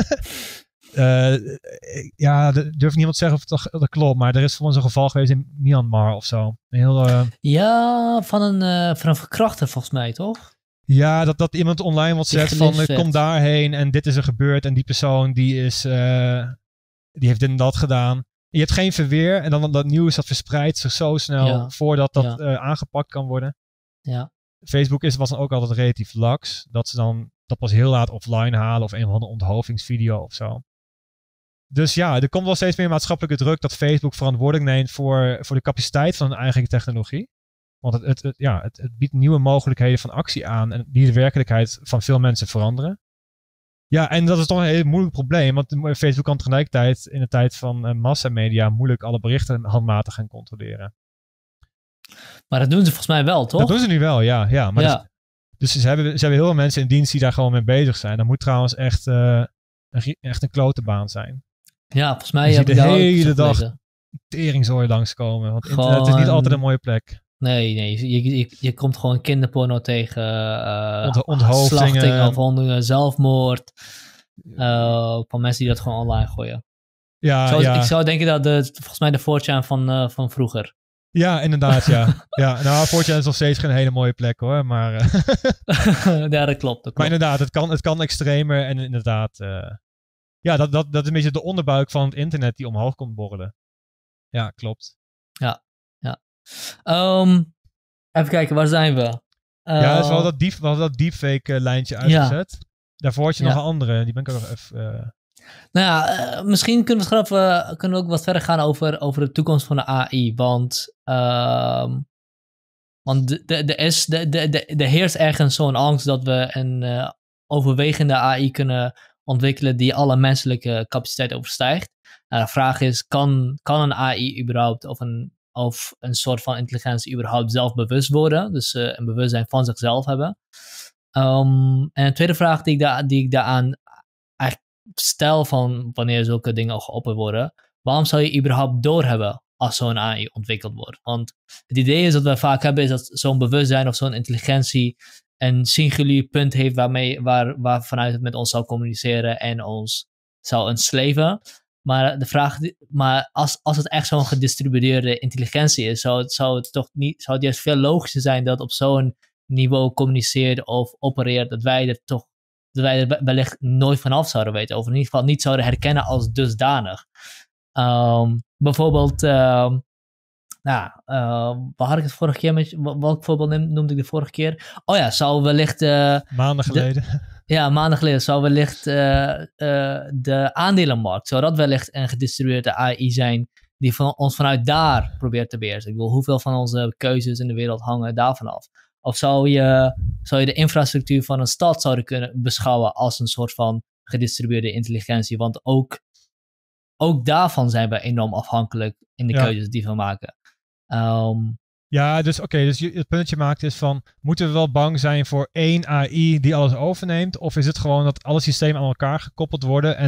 Durf niemand te zeggen of dat klopt, maar er is voor ons een geval geweest in Myanmar of zo. Van een verkrachter volgens mij, toch? Ja, dat iemand online wat zegt van kom daarheen en dit is er gebeurd en die persoon die heeft dit en dat gedaan. Je hebt geen verweer en dan dat nieuws dat verspreidt zich zo snel voordat dat aangepakt kan worden. Ja. Facebook was dan ook altijd relatief lax. Dat ze dan dat pas heel laat offline halen of een of andere onthoofdingsvideo of zo. Dus er komt wel steeds meer maatschappelijke druk dat Facebook verantwoordelijk neemt voor de capaciteit van hun eigen technologie. Want het biedt nieuwe mogelijkheden van actie aan en die de werkelijkheid van veel mensen veranderen. Ja, en dat is toch een heel moeilijk probleem, want Facebook kan tegelijkertijd in de tijd van massamedia moeilijk alle berichten handmatig gaan controleren. Maar dat doen ze volgens mij wel, toch? Dat doen ze nu wel, ja. Maar dus ze hebben heel veel mensen in dienst die daar gewoon mee bezig zijn. Dat moet trouwens echt een klote baan zijn. Ja, volgens mij heb je de hele dag gelezen. Teringzooi langskomen. Want internet is niet altijd een mooie plek. Nee. Je komt gewoon kinderporno tegen. Onthoofdingen. Slachting, afhandelingen, zelfmoord. Van mensen die dat gewoon online gooien. Ik zou denken dat volgens mij de 4chan van vroeger. Ja, inderdaad, ja. Nou, 4chan is nog steeds geen hele mooie plek hoor, maar... Ja, dat klopt. Maar inderdaad, het kan extremer en inderdaad... dat is een beetje de onderbuik van het internet die omhoog komt borrelen. Ja, klopt. Ja. Even kijken, waar zijn we? Dus we hadden dat deepfake lijntje uitgezet. Ja. Daarvoor had je nog een andere, die ben ik ook nog even... misschien kunnen we ook wat verder gaan over de toekomst van de AI. Want er heerst ergens zo'n angst dat we een overwegende AI kunnen ontwikkelen die alle menselijke capaciteit overstijgt. De vraag is, kan een AI überhaupt of een soort van intelligentie überhaupt zelfbewust worden? Dus een bewustzijn van zichzelf hebben. En een tweede vraag die ik daaraan eigenlijk stel van wanneer zulke dingen geopperd worden. Waarom zou je überhaupt doorhebben als zo'n AI ontwikkeld wordt? Want het idee is dat we vaak hebben is dat zo'n bewustzijn of zo'n intelligentie een singulier punt heeft waar vanuit het met ons zou communiceren en ons zou ensleven. Maar de vraag, als het echt zo'n gedistribueerde intelligentie is, zou het juist veel logischer zijn dat op zo'n niveau communiceert of opereert, dat wij er wellicht nooit vanaf zouden weten, of in ieder geval niet zouden herkennen als dusdanig. Bijvoorbeeld, waar had ik het vorige keer met welk voorbeeld noemde ik de vorige keer? Oh ja, zou wellicht... maanden geleden. Maanden geleden zou wellicht de aandelenmarkt, zou dat wellicht een gedistribueerde AI zijn die ons vanuit daar probeert te beheersen. Ik bedoel, hoeveel van onze keuzes in de wereld hangen daarvan af? Of zou je de infrastructuur van een stad zouden kunnen beschouwen als een soort van gedistribueerde intelligentie? Want ook daarvan zijn we enorm afhankelijk in de keuzes die we maken. Dus het punt dat je maakt is van, moeten we wel bang zijn voor één AI die alles overneemt? Of is het gewoon dat alle systemen aan elkaar gekoppeld worden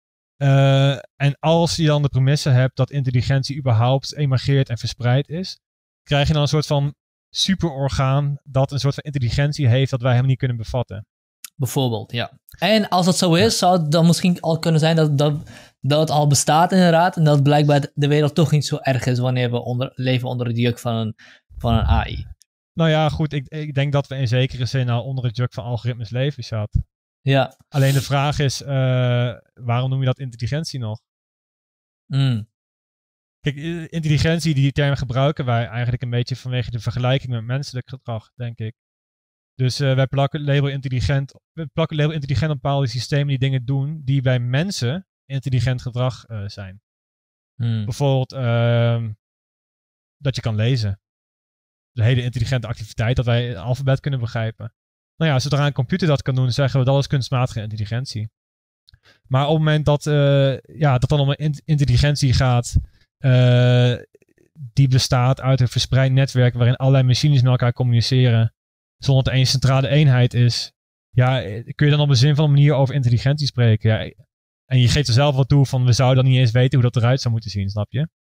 en als je dan de premisse hebt dat intelligentie überhaupt emergeert en verspreid is, krijg je dan een soort van superorgaan dat een soort van intelligentie heeft dat wij helemaal niet kunnen bevatten. Bijvoorbeeld, ja. En als dat zo is, zou het dan misschien al kunnen zijn dat het al bestaat inderdaad en dat blijkbaar de wereld toch niet zo erg is wanneer we leven onder het juk van een AI. Nou ja, goed, ik denk dat we in zekere zin al onder het juk van algoritmes leven, Sjad. Ja. Alleen de vraag is, waarom noem je dat intelligentie nog? Kijk, intelligentie, die term gebruiken wij eigenlijk een beetje vanwege de vergelijking met menselijk gedrag, denk ik. Dus wij plakken het label intelligent op bepaalde systemen die dingen doen die bij mensen intelligent gedrag zijn. Bijvoorbeeld dat je kan lezen. De hele intelligente activiteit, dat wij het alfabet kunnen begrijpen. Nou ja, zodra een computer dat kan doen, zeggen we dat is kunstmatige intelligentie. Maar op het moment dat dan om een intelligentie gaat, die bestaat uit een verspreid netwerk waarin allerlei machines met elkaar communiceren, zonder dat er één centrale eenheid is, ja, kun je dan op een zinvolle manier over intelligentie spreken. Ja, en je geeft er zelf wat toe van, we zouden dan niet eens weten hoe dat eruit zou moeten zien, snap je?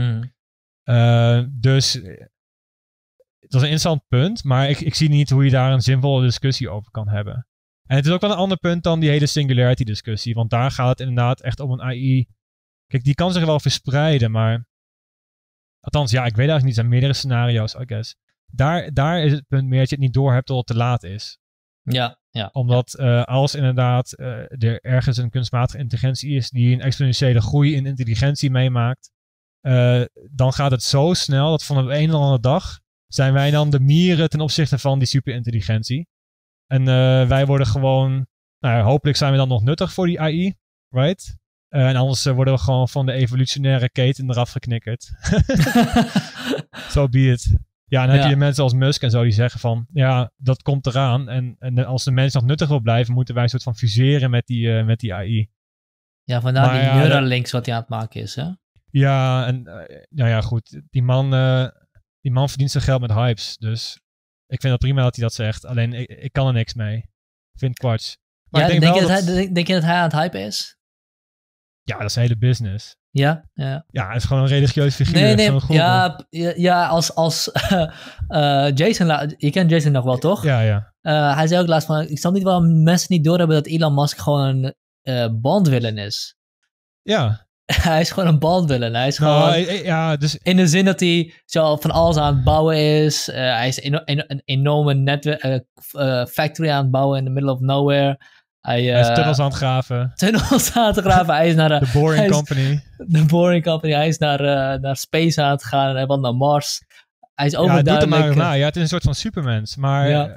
Dus dat is een interessant punt, maar ik zie niet hoe je daar een zinvolle discussie over kan hebben. En het is ook wel een ander punt dan die hele singularity discussie, want daar gaat het inderdaad echt om een AI. Kijk, die kan zich wel verspreiden, maar althans, ja, ik weet eigenlijk niet, er zijn meerdere scenario's, I guess. Daar is het punt meer dat je het niet door hebt tot het te laat is. Ja. Omdat als inderdaad er ergens een kunstmatige intelligentie is die een exponentiële groei in intelligentie meemaakt, dan gaat het zo snel dat van de een of andere dag zijn wij dan de mieren ten opzichte van die superintelligentie. En wij worden gewoon, hopelijk zijn we dan nog nuttig voor die AI, right? En anders worden we gewoon van de evolutionaire keten eraf geknikkerd. So be it. Ja, en dan heb je mensen als Musk en zo die zeggen van, ja, dat komt eraan. En als de mens nog nuttig wil blijven, moeten wij een soort van fuseren met die AI. Ja, vandaar die Neuralinks wat hij aan het maken is, hè? Ja, en goed. Die man verdient zijn geld met hypes. Dus ik vind het prima dat hij dat zegt. Alleen, ik kan er niks mee. Ik vind kwarts. Maar denk je dat hij aan het hype is? Ja, dat is een hele business. Ja. Ja, hij is gewoon een religieus figuur. Nee. Als Jason, je kent Jason nog wel, toch? Ja. Hij zei ook laatst van, ik snap niet waarom mensen niet doorhebben dat Elon Musk gewoon een Bond-villain is. Ja. Hij is gewoon een Bond-villain. Hij is gewoon, dus in de zin dat hij zo van alles aan het bouwen is. Hij is een enorme factory aan het bouwen in the middle of nowhere. Hij is tunnels aan het graven. Hij is naar de Boring Company. De Boring Company. Hij is naar space aan het gaan. En hij wil naar Mars. Hij is overduidelijk. Doet het maar. Ja, het is een soort van supermens. Maar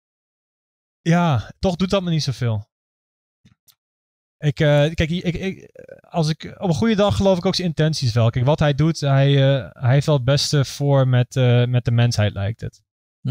toch doet dat me niet zoveel. Als ik op een goede dag geloof ik ook zijn intenties wel. Kijk, wat hij doet, hij heeft wel het beste voor met de mensheid, lijkt het.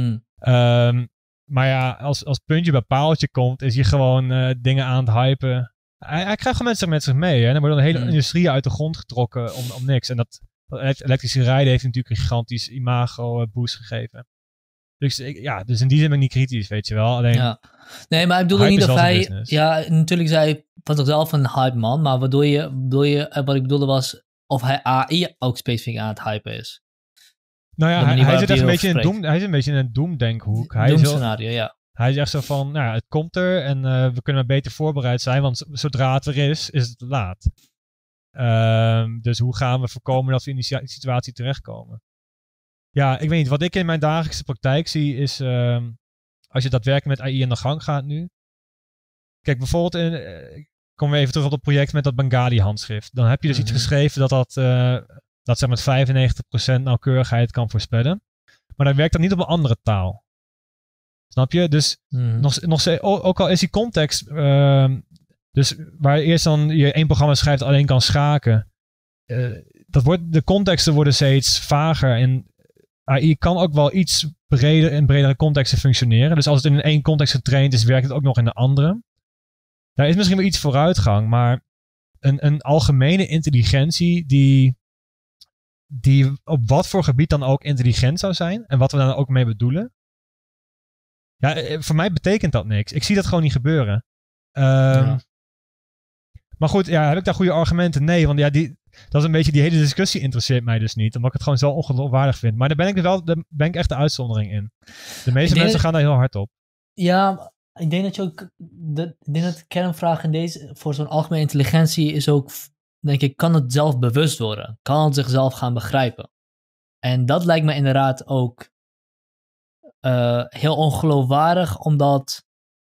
Maar ja, als puntje bij paaltje komt, is hij gewoon dingen aan het hypen. Hij krijgt gewoon mensen met zich mee. Hè? Dan wordt een hele industrie uit de grond getrokken om niks. En dat elektrische rijden heeft natuurlijk een gigantisch imago boost gegeven. Dus in die zin ben ik niet kritisch, weet je wel. Alleen, ja. Nee, maar ik bedoel niet of hij... Ja, natuurlijk zei hij van zichzelf een hype man. Maar wat ik bedoelde was of hij AI ook specifiek aan het hypen is. Nou ja, hij zit echt een beetje in een doemdenkhoek. Doemscenario, ja. Hij is echt zo van, het komt er en we kunnen maar beter voorbereid zijn, want zodra het er is het te laat. Dus hoe gaan we voorkomen dat we in die situatie terechtkomen? Ja, ik weet niet. Wat ik in mijn dagelijkse praktijk zie is, als je daadwerkelijk met AI aan de gang gaat nu. Kijk, bijvoorbeeld, komen we even terug op het project met dat Bengali-handschrift. Dan heb je dus iets geschreven dat zeg met 95% nauwkeurigheid kan voorspellen. Maar dan werkt dat niet op een andere taal. Snap je? Dus ook al is die context, dus waar eerst dan je één programma schrijft alleen kan schaken, de contexten worden steeds vager en AI kan ook wel iets breder in bredere contexten functioneren. Dus als het in één context getraind is, werkt het ook nog in de andere. Daar is misschien wel iets vooruitgang, maar een algemene intelligentie die op wat voor gebied dan ook intelligent zou zijn en wat we daar ook mee bedoelen. Ja, voor mij betekent dat niks. Ik zie dat gewoon niet gebeuren. Maar goed, heb ik daar goede argumenten? Nee, want dat is een beetje die hele discussie interesseert mij dus niet. Omdat ik het gewoon zo ongeloofwaardig vind. Maar daar ben ik echt de uitzondering in. De meeste mensen gaan daar heel hard op. Ja, ik denk dat je ook... Ik denk dat de kernvraag voor zo'n algemene intelligentie is ook... Denk ik, kan het zelf bewust worden? Kan het zichzelf gaan begrijpen? En dat lijkt me inderdaad ook heel ongeloofwaardig, omdat...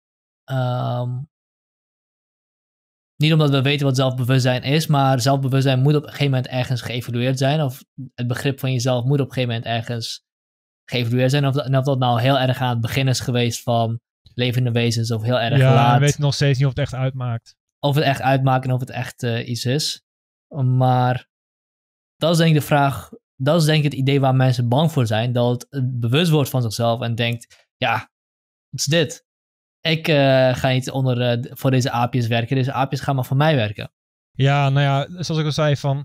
niet omdat we weten wat zelfbewustzijn is, maar zelfbewustzijn moet op een gegeven moment ergens geëvalueerd zijn. Of het begrip van jezelf moet op een gegeven moment ergens geëvalueerd zijn. En of dat nou heel erg aan het begin is geweest van levende wezens of heel erg laat. Ja, we weten nog steeds niet of het echt uitmaakt. Of het echt uitmaakt en of het echt iets is. Maar dat is denk ik de vraag. Dat is denk ik het idee waar mensen bang voor zijn. Dat het bewust wordt van zichzelf en denkt, ja, wat is dit? Ik ga niet voor deze aapjes werken. Deze aapjes gaan maar voor mij werken. Ja, nou ja, zoals ik al zei, van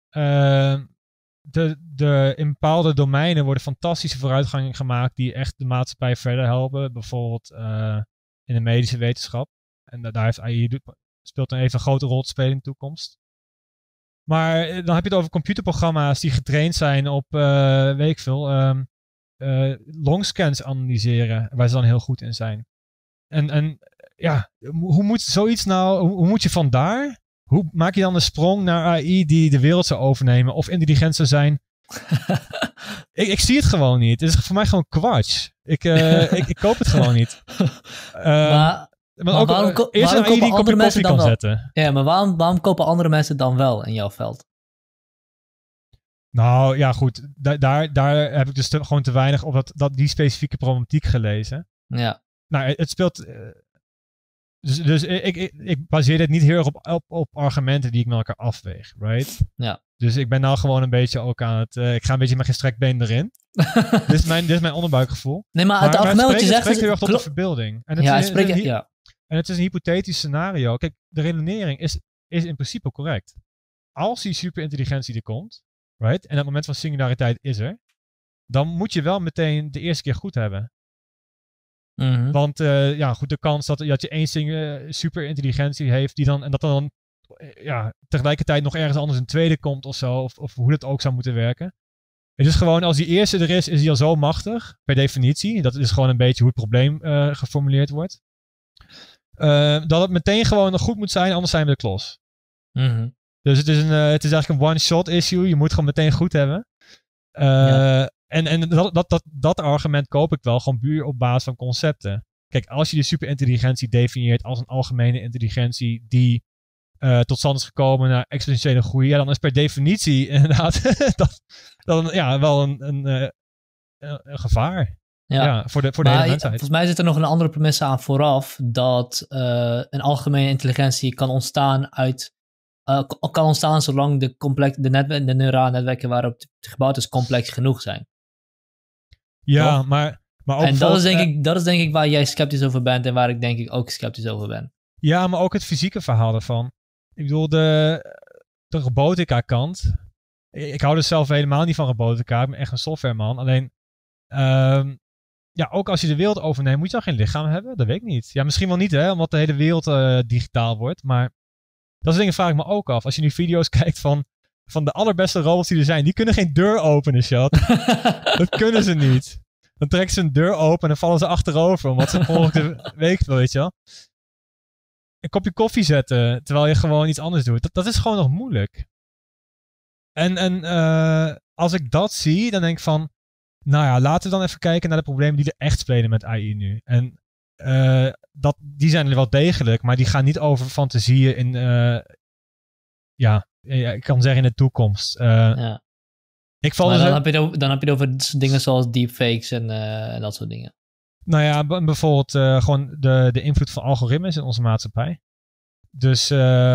in bepaalde domeinen worden fantastische vooruitgangen gemaakt die echt de maatschappij verder helpen. Bijvoorbeeld in de medische wetenschap. En daar heeft AI speelt dan even een grote rol te spelen in de toekomst. Maar dan heb je het over computerprogramma's die getraind zijn op, weet ik veel, longscans analyseren, waar ze dan heel goed in zijn. En ja, hoe moet zoiets nou, hoe moet je vandaar? Hoe maak je dan een sprong naar AI die de wereld zou overnemen of intelligent zou zijn? ik zie het gewoon niet. Het is voor mij gewoon kwats. Ik koop het gewoon niet. Maar ook waarom eerst een AI die een kopje koffie kan zetten. Ja, maar waarom kopen andere mensen dan wel in jouw veld? Nou ja, goed. Daar heb ik dus gewoon te weinig op die specifieke problematiek gelezen. Ja. Nou, het speelt. Dus ik baseer dit niet heel erg op argumenten die ik met elkaar afweeg, right? Ja. Dus ik ben nou gewoon een beetje ook aan het. Ik ga een beetje met gestrekt been erin. dit is mijn onderbuikgevoel. Nee, maar het argument wat je zegt. Het spreekt heel erg tot de verbeelding. En het is een hypothetisch scenario. Kijk, de redenering is in principe correct. Als die superintelligentie er komt, right? En het moment van singulariteit is er, dan moet je wel meteen de eerste keer goed hebben. Mm-hmm. Want goed, de kans dat je één superintelligentie heeft die dan, en dat dan tegelijkertijd nog ergens anders een tweede komt of zo, of hoe dat ook zou moeten werken. Het is gewoon, als die eerste er is die al zo machtig, per definitie. Dat is gewoon een beetje hoe het probleem geformuleerd wordt. Dat het meteen gewoon nog goed moet zijn, anders zijn we de klos. Mm-hmm. Dus het is eigenlijk een one-shot issue. Je moet gewoon meteen goed hebben. En dat argument koop ik wel gewoon puur op basis van concepten. Kijk, als je de superintelligentie definieert als een algemene intelligentie die tot stand is gekomen naar exponentiële groei, ja, dan is per definitie inderdaad wel een gevaar. Ja, voor de hele mensheid. Volgens mij zit er nog een andere premisse aan vooraf, dat een algemene intelligentie kan ontstaan zolang de neurale netwerken waarop het gebouwd is complex genoeg zijn. Ja, toch? maar ook en dat is denk ik waar jij sceptisch over bent en waar ik denk ik ook sceptisch over ben. Ja, maar ook het fysieke verhaal ervan. Ik bedoel, de robotica kant. Ik hou dus zelf helemaal niet van robotica. Ik ben echt een softwareman. Alleen, ook als je de wereld overneemt, moet je dan geen lichaam hebben? Dat weet ik niet. Ja, misschien wel niet, hè, omdat de hele wereld digitaal wordt. Maar dat soort dingen vraag ik me ook af. Als je nu video's kijkt van de allerbeste robots die er zijn, die kunnen geen deur openen, chat. Dat kunnen ze niet. Dan trekken ze een deur open en dan vallen ze achterover, omdat ze volgende week, weet je wel, een kopje koffie zetten, terwijl je gewoon iets anders doet. Dat is gewoon nog moeilijk. En als ik dat zie, dan denk ik van, nou ja, laten we dan even kijken naar de problemen die er echt spelen met AI nu. En die zijn er wel degelijk, maar die gaan niet over fantasieën in, ik kan zeggen in de toekomst. Ja. Dan heb je het over dingen zoals deepfakes en dat soort dingen. Nou ja, bijvoorbeeld gewoon de invloed van algoritmes in onze maatschappij. Dus,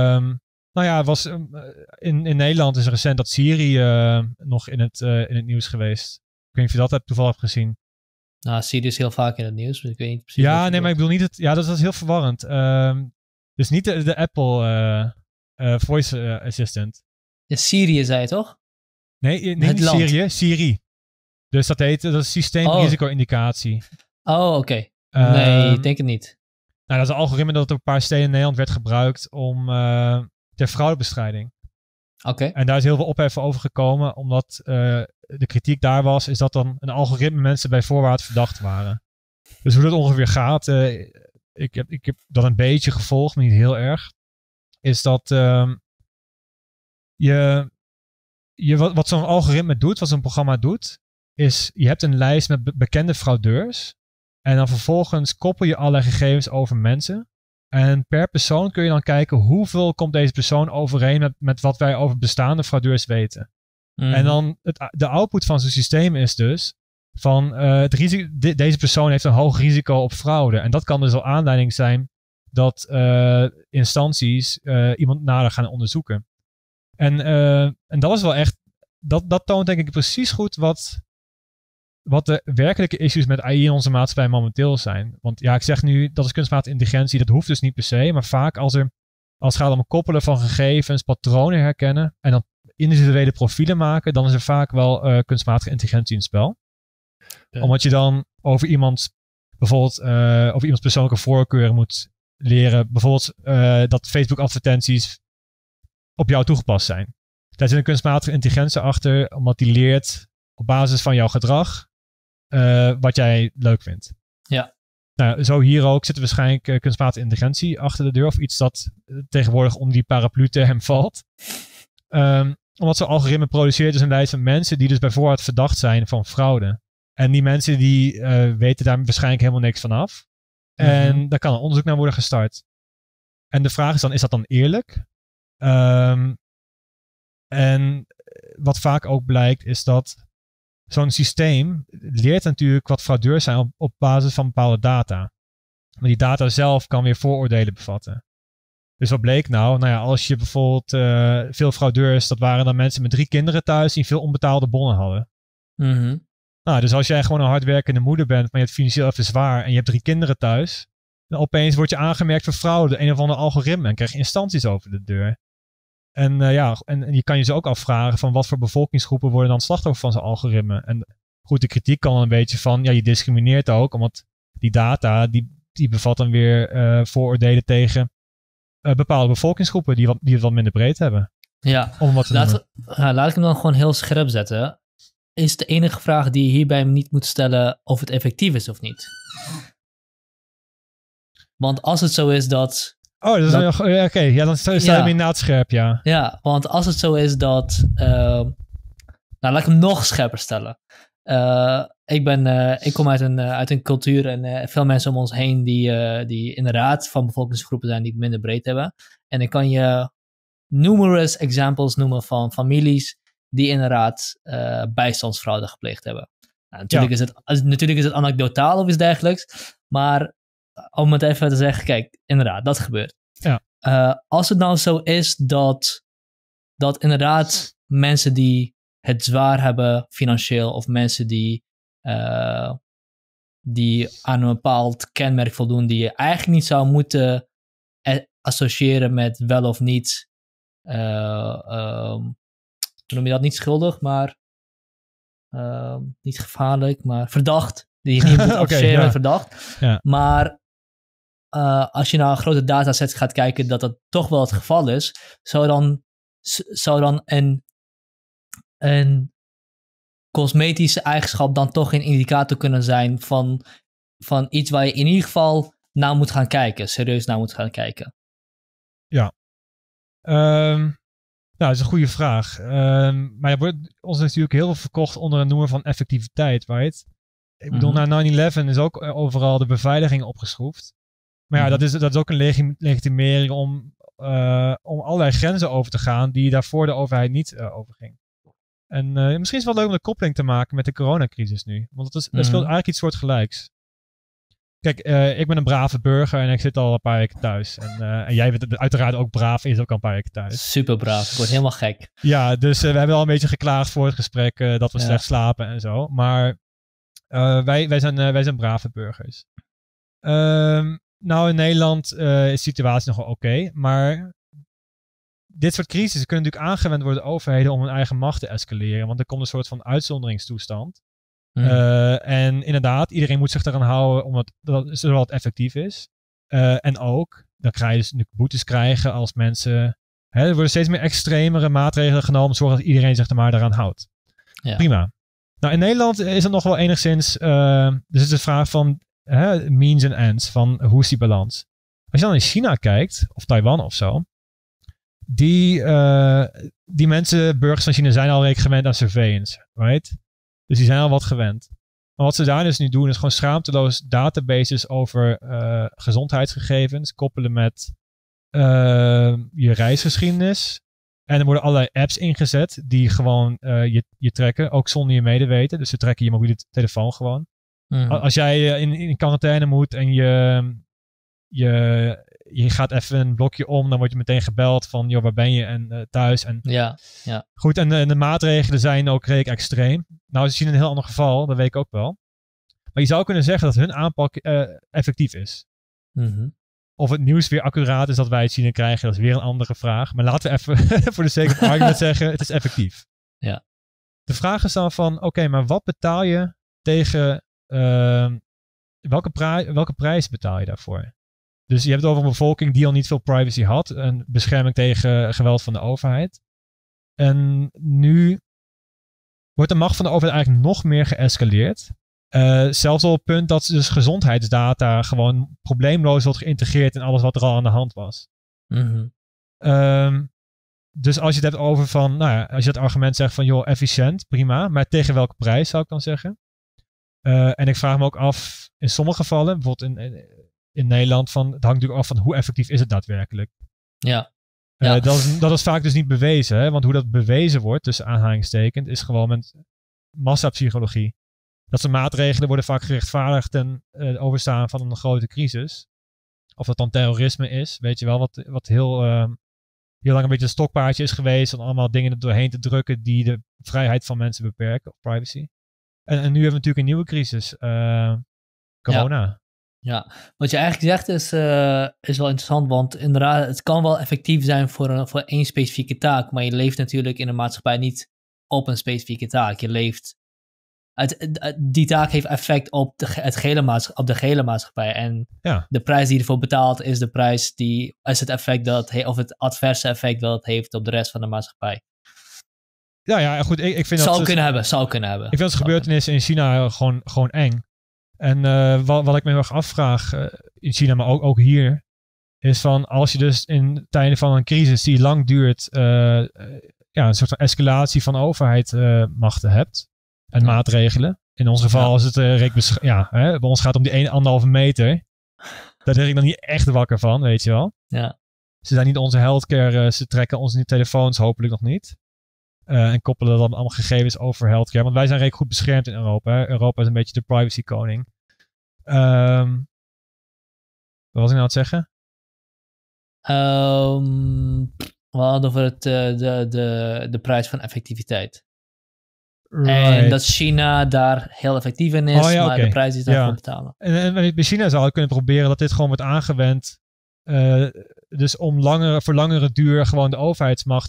in Nederland is recent dat Siri nog in het nieuws geweest. Ik weet niet of je dat toevallig hebt gezien. Nou, Siri is heel vaak in het nieuws, dus ik weet niet precies. Ja, nee, maar ik bedoel niet het. Ja, dat is heel verwarrend. Dus niet de Apple Voice Assistant. Ja, Siri zei je toch? Nee, niet Siri, Siri. Dus dat is systeemrisico-indicatie. Oh, oké. Nee, ik denk het niet. Nou, dat is een algoritme dat op een paar steden in Nederland werd gebruikt om ter fraudebestrijding. Oké. En daar is heel veel ophef over gekomen, omdat de kritiek daar was, is dat dan een algoritme mensen bij voorbaat verdacht waren. Dus hoe dat ongeveer gaat, ik heb dat een beetje gevolgd, maar niet heel erg, is dat wat zo'n algoritme doet, wat zo'n programma doet, is je hebt een lijst met bekende fraudeurs en dan vervolgens koppel je allerlei gegevens over mensen. En per persoon kun je dan kijken hoeveel komt deze persoon overeen met wat wij over bestaande fraudeurs weten. Mm. En dan de output van zo'n systeem is dus van deze persoon heeft een hoog risico op fraude. En dat kan dus al aanleiding zijn dat instanties iemand nader gaan onderzoeken. En dat is wel echt, dat toont denk ik precies goed wat de werkelijke issues met AI in onze maatschappij momenteel zijn. Want ja, ik zeg nu, dat is kunstmatige intelligentie, dat hoeft dus niet per se, maar vaak als het gaat om het koppelen van gegevens, patronen herkennen en dan individuele profielen maken, dan is er vaak wel kunstmatige intelligentie in het spel. Ja. Omdat je dan over iemands persoonlijke voorkeuren moet leren. Bijvoorbeeld dat Facebook advertenties op jou toegepast zijn. Daar zit een kunstmatige intelligentie achter, omdat die leert op basis van jouw gedrag wat jij leuk vindt. Ja. Nou, zo hier ook zit er waarschijnlijk kunstmatige intelligentie achter de deur, of iets dat tegenwoordig om die paraplu-term valt. Omdat zo'n algoritme produceert dus een lijst van mensen die dus bij voorbaat verdacht zijn van fraude. En die mensen die weten daar waarschijnlijk helemaal niks van af. En daar kan een onderzoek naar worden gestart. En de vraag is dat dan eerlijk? En wat vaak ook blijkt is dat zo'n systeem leert natuurlijk wat fraudeurs zijn op basis van bepaalde data. Maar die data zelf kan weer vooroordelen bevatten. Dus wat bleek nou? Nou ja, als je bijvoorbeeld veel fraudeurs, dat waren dan mensen met 3 kinderen thuis die veel onbetaalde bonnen hadden. Nou, dus als jij gewoon een hardwerkende moeder bent, maar je hebt financieel even zwaar en je hebt 3 kinderen thuis, dan opeens word je aangemerkt voor fraude, een of ander algoritme, en krijg je instanties over de deur. En en je kan je dus ook afvragen van wat voor bevolkingsgroepen worden dan slachtoffer van zo'n algoritme. En goed, de kritiek kan een beetje van, ja, je discrimineert ook, omdat die data, die bevat dan weer vooroordelen tegen bepaalde bevolkingsgroepen die het wat minder breed hebben. Ja, laat ik hem dan gewoon heel scherp zetten. Is de enige vraag die je hierbij niet moet stellen of het effectief is of niet. Want als het zo is dat... Oh, dat is oké. Ja, dan sta je hem inderdaad scherp, ja. Ja, want als het zo is dat... laat ik hem nog scherper stellen. Ik kom uit een cultuur en veel mensen om ons heen die inderdaad van bevolkingsgroepen zijn die het minder breed hebben. En ik kan je numerous examples noemen van families die inderdaad bijstandsfraude gepleegd hebben. Nou, natuurlijk is het anekdotaal of iets dergelijks, maar om het even te zeggen, kijk, inderdaad, dat gebeurt. Ja. Als het nou zo is dat inderdaad mensen die het zwaar hebben financieel of mensen die aan een bepaald kenmerk voldoen die je eigenlijk niet zou moeten associëren met wel of niet, hoe noem je dat, niet schuldig, maar niet gevaarlijk, maar verdacht. Die je niet moet associëren met verdacht. Ja. Maar als je naar een grote dataset gaat kijken dat toch wel het geval is, zou dan een cosmetische eigenschap dan toch een indicator kunnen zijn van iets waar je in ieder geval naar moet gaan kijken, serieus naar moet gaan kijken. Ja. Nou, dat is een goede vraag. Maar er wordt ons natuurlijk heel veel verkocht onder een noemer van effectiviteit, right? Ik bedoel, na 9/11 is ook overal de beveiliging opgeschroefd. Maar ja, dat is ook een legitimering om allerlei grenzen over te gaan die daarvoor de overheid niet overging. En misschien is het wel leuk om de koppeling te maken met de coronacrisis nu. Want dat speelt eigenlijk iets soortgelijks. Kijk, ik ben een brave burger en ik zit al een paar weken thuis. En jij bent uiteraard ook braaf en je zit ook al een paar weken thuis. Super braaf, ik word helemaal gek. Ja, dus we hebben al een beetje geklaagd voor het gesprek dat we slecht slapen en zo. Maar wij zijn brave burgers. Nou, in Nederland is de situatie nog wel oké, maar dit soort crisissen kunnen natuurlijk aangewend worden door overheden om hun eigen macht te escaleren, want er komt een soort van uitzonderingstoestand. En inderdaad, iedereen moet zich eraan houden omdat zodat het effectief is. En ook, dan ga je dus boetes krijgen als mensen... er worden steeds meer extremere maatregelen genomen om te zorgen dat iedereen zich er maar daaraan houdt. Ja. Prima. Nou, in Nederland is het nog wel enigszins... dus het is de vraag van means en ends, van hoe is die balans? Als je dan in China kijkt, of Taiwan of zo, die mensen, burgers van China, zijn al redelijk gewend aan surveillance, right? Dus die zijn al wat gewend. Maar wat ze daar dus nu doen, is gewoon schaamteloos databases over gezondheidsgegevens koppelen met je reisgeschiedenis. En er worden allerlei apps ingezet die gewoon je tracken, ook zonder je medeweten. Dus ze trekken je mobiele telefoon gewoon. Als jij in quarantaine moet en je gaat even een blokje om, dan word je meteen gebeld van, joh, waar ben je en thuis. En, ja. Goed, en de maatregelen zijn ook redelijk extreem. Nou, ze zien een heel ander geval, dat weet ik ook wel. Maar je zou kunnen zeggen dat hun aanpak effectief is. Of het nieuws weer accuraat is dat wij het zien en krijgen, dat is weer een andere vraag. Maar laten we even voor de sake of argument zeggen, het is effectief. Ja. De vraag is dan van, oké, maar wat betaal je tegen, welke prijs betaal je daarvoor? Dus je hebt het over een bevolking die al niet veel privacy had. Een bescherming tegen geweld van de overheid. En nu wordt de macht van de overheid eigenlijk nog meer geëscaleerd. Zelfs op het punt dat dus gezondheidsdata gewoon probleemloos wordt geïntegreerd in alles wat er al aan de hand was. Dus als je het hebt over van, nou ja, als je het argument zegt van, joh, efficiënt, prima. Maar tegen welke prijs zou ik dan zeggen? En ik vraag me ook af, in sommige gevallen, bijvoorbeeld in Nederland, van, het hangt natuurlijk af van hoe effectief is het daadwerkelijk. Ja. Dat is vaak dus niet bewezen. Hè? Want hoe dat bewezen wordt, tussen aanhalingstekens, is gewoon met massapsychologie. Dat soort maatregelen worden vaak gerechtvaardigd ten overstaan van een grote crisis. Of dat dan terrorisme is, weet je wel, wat heel lang een beetje een stokpaardje is geweest om allemaal dingen er doorheen te drukken die de vrijheid van mensen beperken, of privacy. En nu hebben we natuurlijk een nieuwe crisis, corona. Ja, wat je eigenlijk zegt is wel interessant, want inderdaad, het kan wel effectief zijn voor één specifieke taak, maar je leeft natuurlijk in een maatschappij niet op een specifieke taak. Je leeft, die taak heeft effect op de gehele maatschappij. En de prijs die je ervoor betaalt is de prijs is het effect of het adverse effect dat het heeft op de rest van de maatschappij. Ja, goed, ik vind zou kunnen hebben. Ik vind het gebeurtenissen in China gewoon eng. En wat ik me heel erg afvraag in China, maar ook hier, is van als je dus in tijden van een crisis die lang duurt, een soort van escalatie van overheidsmachten hebt en maatregelen. In ons geval is het bij ons gaat het om die 1,5 meter. Daar lig ik dan niet echt wakker van, weet je wel. Ja. Ze zijn niet onze healthcare, ze trekken onze telefoons hopelijk nog niet. En koppelen dan allemaal gegevens over healthcare. Want wij zijn redelijk goed beschermd in Europa. Hè? Europa is een beetje de privacy koning. Wat was ik nou aan het zeggen? We hadden over de prijs van effectiviteit. Right. En dat China daar heel effectief in is, maar de prijs is daarvoor betalen. En bij China zou je kunnen proberen dat dit gewoon wordt aangewend. Dus om voor langere duur gewoon de overheidsmacht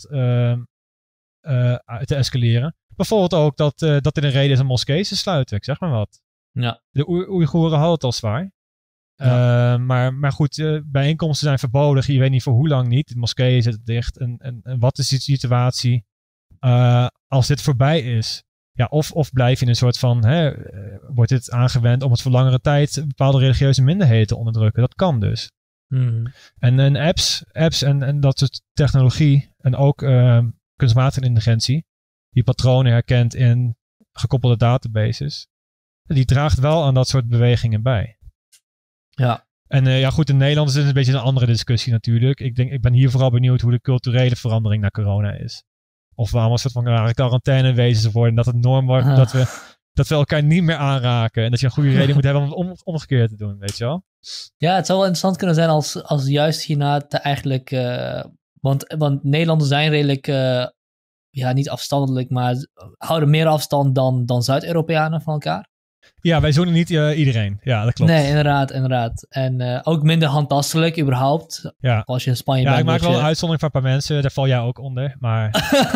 te escaleren. Bijvoorbeeld ook dat dit een reden is om moskeeën te sluiten. Ik zeg maar wat. Ja. De Oeigoeren hadden het al zwaar. Ja. Maar goed, bijeenkomsten zijn verboden. Je weet niet voor hoe lang niet. De moskeeën zitten dicht. En wat is die situatie als dit voorbij is? Ja, of blijf je in een soort van... wordt dit aangewend om het voor langere tijd bepaalde religieuze minderheden te onderdrukken? Dat kan dus. En apps en dat soort technologie en ook kunstmatige intelligentie, die patronen herkent in gekoppelde databases, die draagt wel aan dat soort bewegingen bij. Ja. En goed, in Nederland is het een beetje een andere discussie natuurlijk. Ik ben hier vooral benieuwd hoe de culturele verandering naar corona is. Of we allemaal een soort van rare quarantainewezen worden, dat het norm wordt, dat we elkaar niet meer aanraken en dat je een goede reden moet hebben om het omgekeerd te doen, weet je wel? Ja, het zou wel interessant kunnen zijn als juist hierna te eigenlijk... Want Nederlanders zijn redelijk, niet afstandelijk, maar houden meer afstand dan Zuid-Europeanen van elkaar. Ja, wij zoenen niet iedereen. Ja, dat klopt. Nee, inderdaad. En ook minder handtastelijk überhaupt. Ja. Als je in Spanje bent. Ja, ik maak wel een uitzondering voor een paar mensen. Daar val jij ook onder. Maar,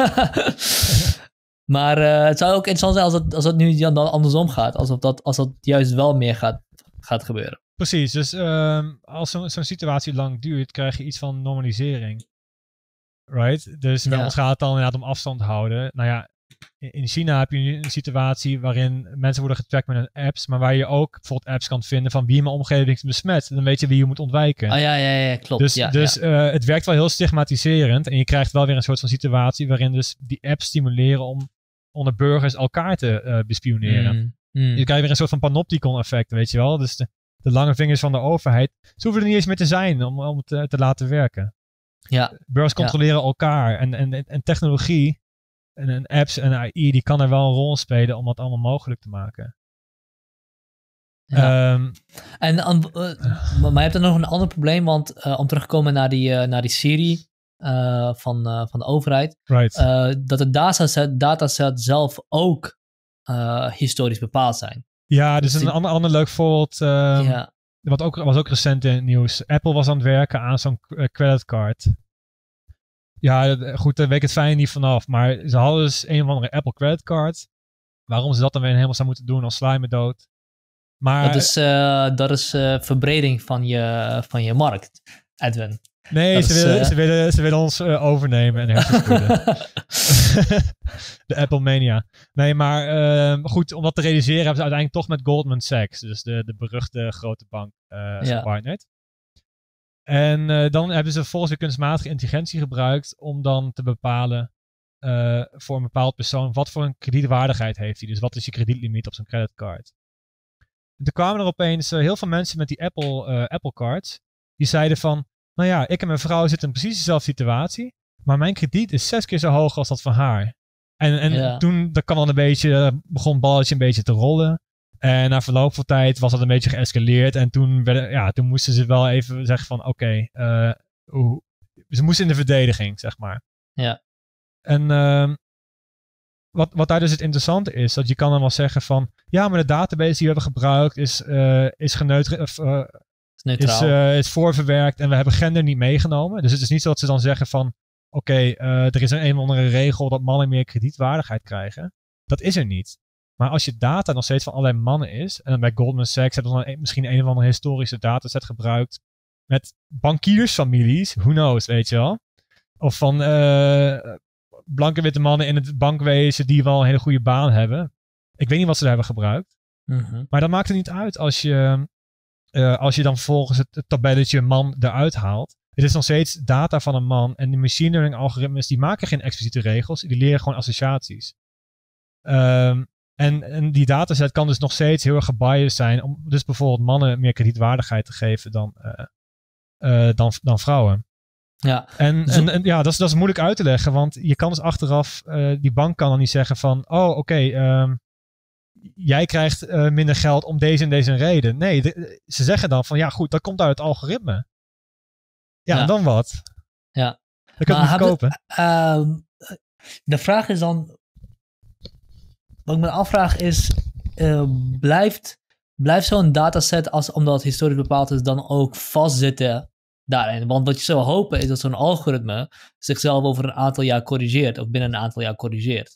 maar het zou ook interessant zijn als het nu dan andersom gaat. Als dat juist wel meer gaat gebeuren. Precies. Dus als zo'n situatie lang duurt, krijg je iets van normalisering. Right? Dus bij ons gaat het dan inderdaad om afstand houden. Nou ja, in China heb je nu een situatie waarin mensen worden getrackt met hun apps, maar waar je ook bijvoorbeeld apps kan vinden van wie in mijn omgeving is besmet. Dan weet je wie je moet ontwijken. Ja, klopt. Dus het werkt wel heel stigmatiserend en je krijgt wel weer een soort van situatie waarin dus die apps stimuleren om onder burgers elkaar te bespioneren. Je krijgt weer een soort van panopticon effect, weet je wel. Dus de lange vingers van de overheid, ze hoeven er niet eens meer te zijn om het te laten werken. Ja. Burgers controleren elkaar. En technologie en apps en AI, die kan er wel een rol spelen om dat allemaal mogelijk te maken. Ja. Maar je hebt er nog een ander probleem, want om terug te komen naar die serie van de overheid, right. Dat de dataset zelf ook historisch bepaald zijn. Ja, dus een ander leuk voorbeeld, was ook recent in het nieuws. Apple was aan het werken aan zo'n creditcard. Ja, goed, daar weet ik het fijn niet vanaf, maar ze hadden dus een of andere Apple creditcard. Waarom ze dat dan weer helemaal zou moeten doen, als sla je me dood. Maar dat is verbreding van je markt, Edwin. Nee, ze willen ons overnemen en hersenspoelen. De Apple Mania. Nee, maar goed, om dat te realiseren hebben ze uiteindelijk toch met Goldman Sachs, dus de beruchte grote bank, gepartnerd. En dan hebben ze volgens weer kunstmatige intelligentie gebruikt om dan te bepalen voor een bepaald persoon wat voor een kredietwaardigheid heeft hij. Dus wat is je kredietlimiet op zo'n creditcard. En toen kwamen er opeens heel veel mensen met die Apple cards. Die zeiden van, nou ja, ik en mijn vrouw zitten in precies dezelfde situatie. Maar mijn krediet is 6 keer zo hoog als dat van haar. En toen dat begon het balletje een beetje te rollen. En na verloop van tijd was dat een beetje geëscaleerd. En toen moesten ze wel even zeggen van oké, ze moesten in de verdediging, zeg maar. Ja. En wat daar dus het interessante is, dat je kan dan wel zeggen van, ja, maar de database die we hebben gebruikt is voorverwerkt en we hebben gender niet meegenomen. Dus het is niet zo dat ze dan zeggen van, er is een of andere regel dat mannen meer kredietwaardigheid krijgen. Dat is er niet. Maar als je data nog steeds van allerlei mannen is, en dan bij Goldman Sachs hebben ze dan misschien een of andere historische dataset gebruikt met bankiersfamilies, who knows, weet je wel. Of van blanke witte mannen in het bankwezen die wel een hele goede baan hebben. Ik weet niet wat ze daar hebben gebruikt. Mm-hmm. Maar dat maakt het niet uit als je dan vervolgens het tabelletje man eruit haalt. Het is nog steeds data van een man. En de machine learning algoritmes die maken geen expliciete regels. Die leren gewoon associaties. En die dataset kan dus nog steeds heel erg gebiased zijn. Om dus bijvoorbeeld mannen meer kredietwaardigheid te geven dan vrouwen. Ja. En dat is moeilijk uit te leggen. Want je kan dus achteraf, die bank kan dan niet zeggen van, jij krijgt minder geld om deze en deze reden. Nee, ze zeggen dan van, ja goed, dat komt uit het algoritme. Ja, en dan wat? Ja. Dan kun je het niet kopen. De vraag is dan, wat ik me afvraag is, blijft zo'n dataset, omdat het historisch bepaald is, dan ook vastzitten daarin? Want wat je zou hopen is dat zo'n algoritme zichzelf over een aantal jaar corrigeert, of binnen een aantal jaar corrigeert.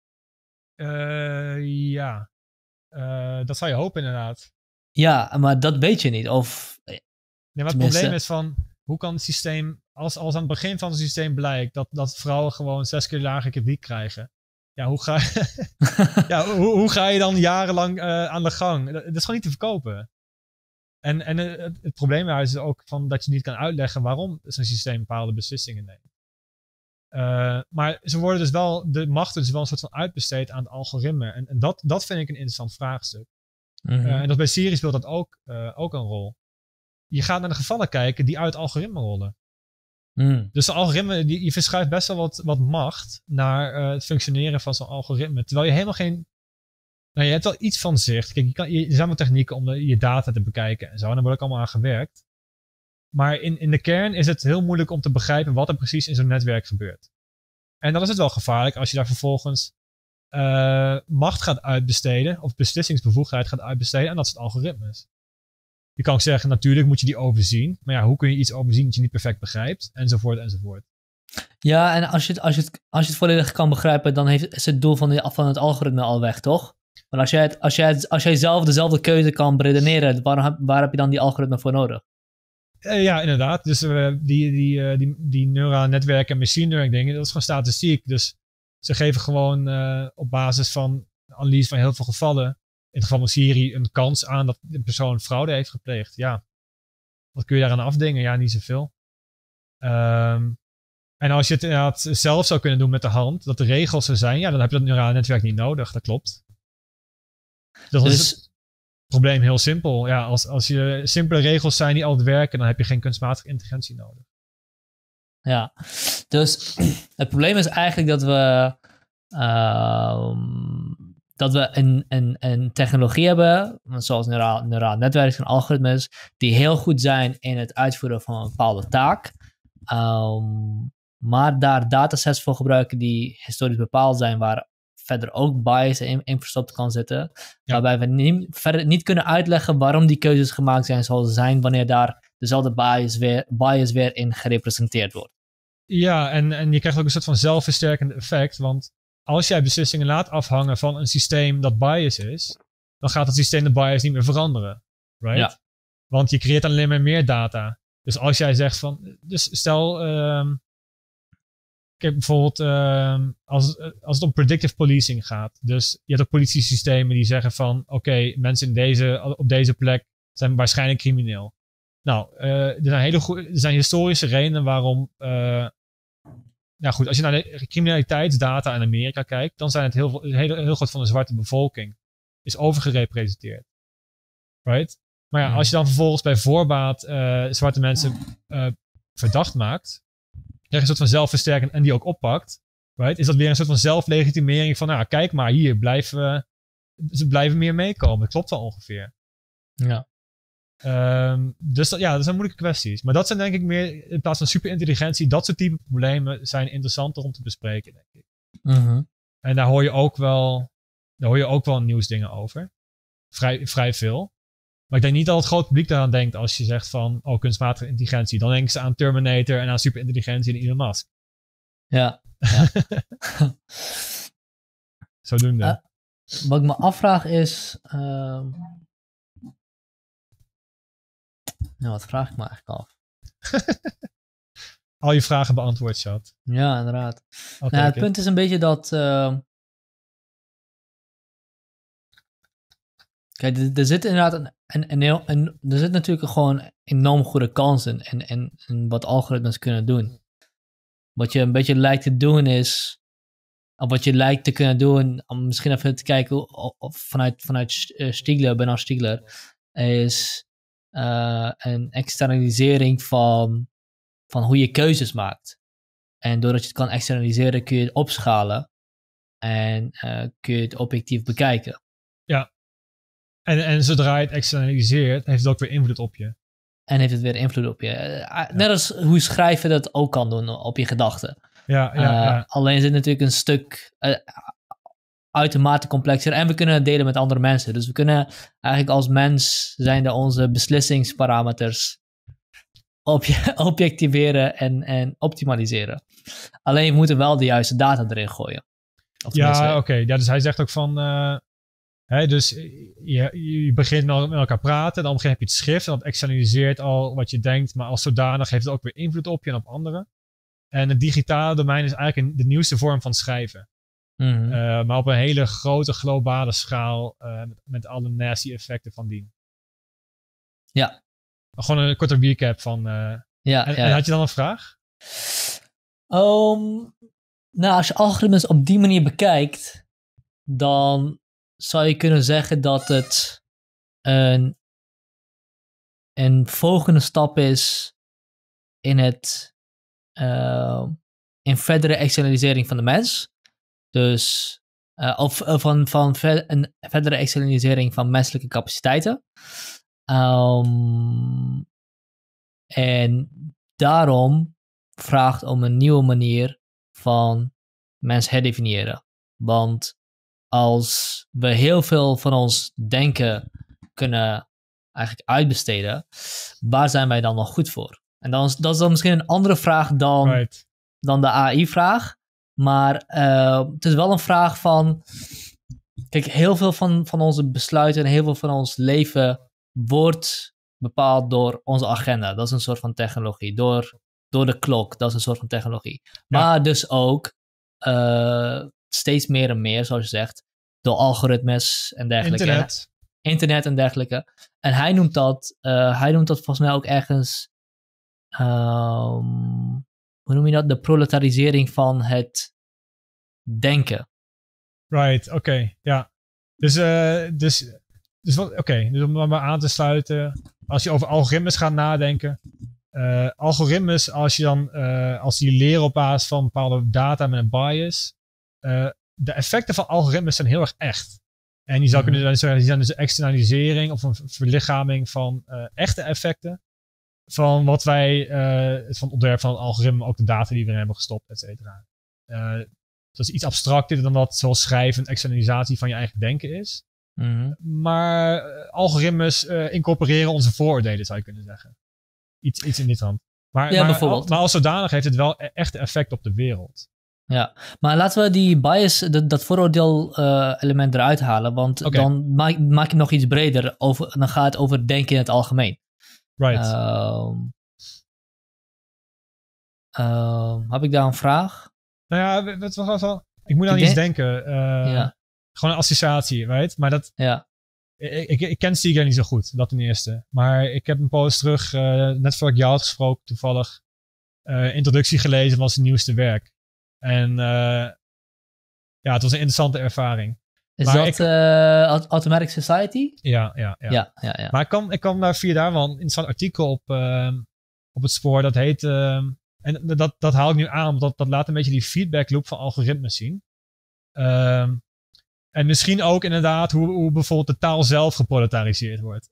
Dat zou je hopen inderdaad. Ja, maar dat weet je niet. Nee, maar het probleem is van, hoe kan het systeem, als aan het begin van het systeem blijkt dat vrouwen gewoon 6 keer lager krediet krijgen. Ja, hoe ga je dan jarenlang aan de gang? Dat is gewoon niet te verkopen. En het probleem daar is ook van dat je niet kan uitleggen waarom zo'n systeem bepaalde beslissingen neemt. Maar ze worden dus wel, de macht is wel een soort van uitbesteed aan het algoritme. En dat vind ik een interessant vraagstuk. Mm-hmm. En dat bij Siri speelt dat ook een rol. Je gaat naar de gevallen kijken die uit het algoritme rollen. Mm. Dus de algoritme, je verschuift best wel wat macht naar het functioneren van zo'n algoritme. Terwijl je helemaal geen... Nou, je hebt wel iets van zicht. Kijk, er zijn wel technieken om je data te bekijken en zo. En daar wordt ook allemaal aan gewerkt. Maar in de kern is het heel moeilijk om te begrijpen wat er precies in zo'n netwerk gebeurt. En dan is het wel gevaarlijk als je daar vervolgens macht gaat uitbesteden, of beslissingsbevoegdheid gaat uitbesteden, en dat zijn algoritmes. Je kan ook zeggen, natuurlijk moet je die overzien. Maar ja, hoe kun je iets overzien dat je niet perfect begrijpt? Enzovoort, enzovoort. Ja, en als je het volledig kan begrijpen, dan is het doel van het algoritme al weg, toch? Maar als jij zelf dezelfde keuze kan beredeneren, waar heb je dan die algoritme voor nodig? Ja, inderdaad. Dus die neurale netwerken en machine learning dingen, dat is gewoon statistiek. Dus ze geven gewoon op basis van analyse van heel veel gevallen, in het geval van Siri, een kans aan dat een persoon fraude heeft gepleegd. Ja. Wat kun je daaraan afdingen? Ja, niet zoveel. En als je het inderdaad zelf zou kunnen doen met de hand, dat de regels er zijn, ja, dan heb je dat neurale netwerk niet nodig. Dat klopt. Dus is het probleem heel simpel. Ja, als je simpele regels zijn die altijd werken, dan heb je geen kunstmatige intelligentie nodig. Ja, dus het probleem is eigenlijk dat we een technologie hebben, zoals neuraal netwerken en algoritmes, die heel goed zijn in het uitvoeren van een bepaalde taak, maar daar datasets voor gebruiken die historisch bepaald zijn, waar verder ook bias in verstopt kan zitten, waarbij we verder niet kunnen uitleggen waarom die keuzes gemaakt zijn zoals ze zijn, wanneer daar dezelfde bias weer in gerepresenteerd wordt. Ja, en je krijgt ook een soort van zelfversterkend effect, want als jij beslissingen laat afhangen van een systeem dat bias is, dan gaat het systeem de bias niet meer veranderen. Right? Ja. Want je creëert alleen maar meer data. Dus als jij zegt van, dus stel, kijk bijvoorbeeld als het om predictive policing gaat. Dus je hebt ook politiesystemen die zeggen van, oké, mensen op deze plek zijn waarschijnlijk crimineel. Nou, er zijn historische redenen waarom. Nou goed, als je naar de criminaliteitsdata in Amerika kijkt, dan zijn het heel groot van de zwarte bevolking is overgerepresenteerd. Right? Maar ja, als je dan vervolgens bij voorbaat zwarte mensen verdacht maakt, krijg je een soort van zelfversterking en die ook oppakt, right? Is dat weer een soort van zelflegitimering van, nou kijk maar, hier ze blijven meer meekomen. Dat klopt wel ongeveer. Ja. Dus dat zijn moeilijke kwesties. Maar dat zijn denk ik meer, in plaats van superintelligentie, dat soort type problemen zijn interessanter om te bespreken, denk ik. Mm-hmm. En daar hoor je ook wel nieuwsdingen over. Vrij veel. Maar ik denk niet dat het groot publiek daaraan denkt als je zegt van, kunstmatige intelligentie. Dan denken ze aan Terminator en aan superintelligentie en Elon Musk. Ja. Zodoende. Wat ik me afvraag is... wat vraag ik me eigenlijk af? Al je vragen beantwoord, Chad. Ja, inderdaad. Het punt is een beetje dat... Kijk, er zit inderdaad er zit natuurlijk gewoon een enorm goede kans in wat algoritmes kunnen doen. Wat je een beetje lijkt te doen is... Of wat je lijkt te kunnen doen, om misschien even te kijken vanuit Stiegler, Bernard Stiegler, is... een externalisering van hoe je keuzes maakt. En doordat je het kan externaliseren, kun je het opschalen en kun je het objectief bekijken. Ja. En zodra je het externaliseert, heeft het ook weer invloed op je. En heeft het weer invloed op je. Net als hoe schrijven dat ook kan doen op je gedachten. Ja. Alleen is het natuurlijk een stuk... uitermate complexer. En we kunnen het delen met andere mensen. Dus we kunnen eigenlijk als mens zijnde onze beslissingsparameters objectiveren en optimaliseren. Alleen we moeten wel de juiste data erin gooien. Oké. Ja, dus hij zegt ook van... dus je begint met elkaar praten. Dan heb je het schrift. En dat externaliseert al wat je denkt. Maar als zodanig heeft het ook weer invloed op je en op anderen. En het digitale domein is eigenlijk de nieuwste vorm van schrijven. Mm-hmm. Maar op een hele grote globale schaal met alle nasty effecten van dien. Ja. Gewoon een korte recap van... En had je dan een vraag? Als je algoritmes op die manier bekijkt, dan zou je kunnen zeggen dat het een volgende stap is in verdere externalisering van de mens. Dus, van een verdere externalisering van menselijke capaciteiten. En daarom vraagt om een nieuwe manier van mens herdefiniëren. Want als we heel veel van ons denken kunnen eigenlijk uitbesteden, waar zijn wij dan nog goed voor? En dat is dan misschien een andere vraag dan de AI-vraag. Maar het is wel een vraag van... Kijk, heel veel van onze besluiten en heel veel van ons leven wordt bepaald door onze agenda. Dat is een soort van technologie. Door de klok, dat is een soort van technologie. Maar dus ook steeds meer en meer, zoals je zegt, door algoritmes en dergelijke. Internet en dergelijke. En hij noemt dat volgens mij ook ergens... hoe noem je dat? De proletarisering van het denken. Right, oké. Ja. Dus om maar aan te sluiten. Als je over algoritmes gaat nadenken. algoritmes, als die leren op basis van bepaalde data met een bias, de effecten van algoritmes zijn heel erg echt. En je zou kunnen zeggen, die zijn dus een externalisering of een verlichaming van echte effecten van wat wij, van het ontwerp van het algoritme, ook de data die we erin hebben gestopt, et cetera. Dat is iets abstracter dan dat, zoals schrijven, een externalisatie van je eigen denken is. Maar algoritmes incorporeren onze vooroordelen, zou je kunnen zeggen. Iets in dit hand. Maar als zodanig heeft het wel echt echt op de wereld. Ja, maar laten we die bias, dat vooroordeel element eruit halen. Want dan maak je het nog iets breder. Dan gaat het over denken in het algemeen. Right. Heb ik daar een vraag? Nou ja, ik moet aan iets denken. Gewoon een associatie, right? Maar dat... Ja. Ik ken Stiegler niet zo goed, dat ten eerste. Maar ik heb een post terug, net voordat ik jou had gesproken, toevallig introductie gelezen van zijn nieuwste werk. En het was een interessante ervaring. Is maar dat Automatic Society? Ja. Maar ik kwam daar via daar wel een interessant artikel op het spoor. Dat heet, en dat haal ik nu aan, omdat dat laat een beetje die feedback loop van algoritmes zien. En misschien ook inderdaad hoe bijvoorbeeld de taal zelf geproletariseerd wordt.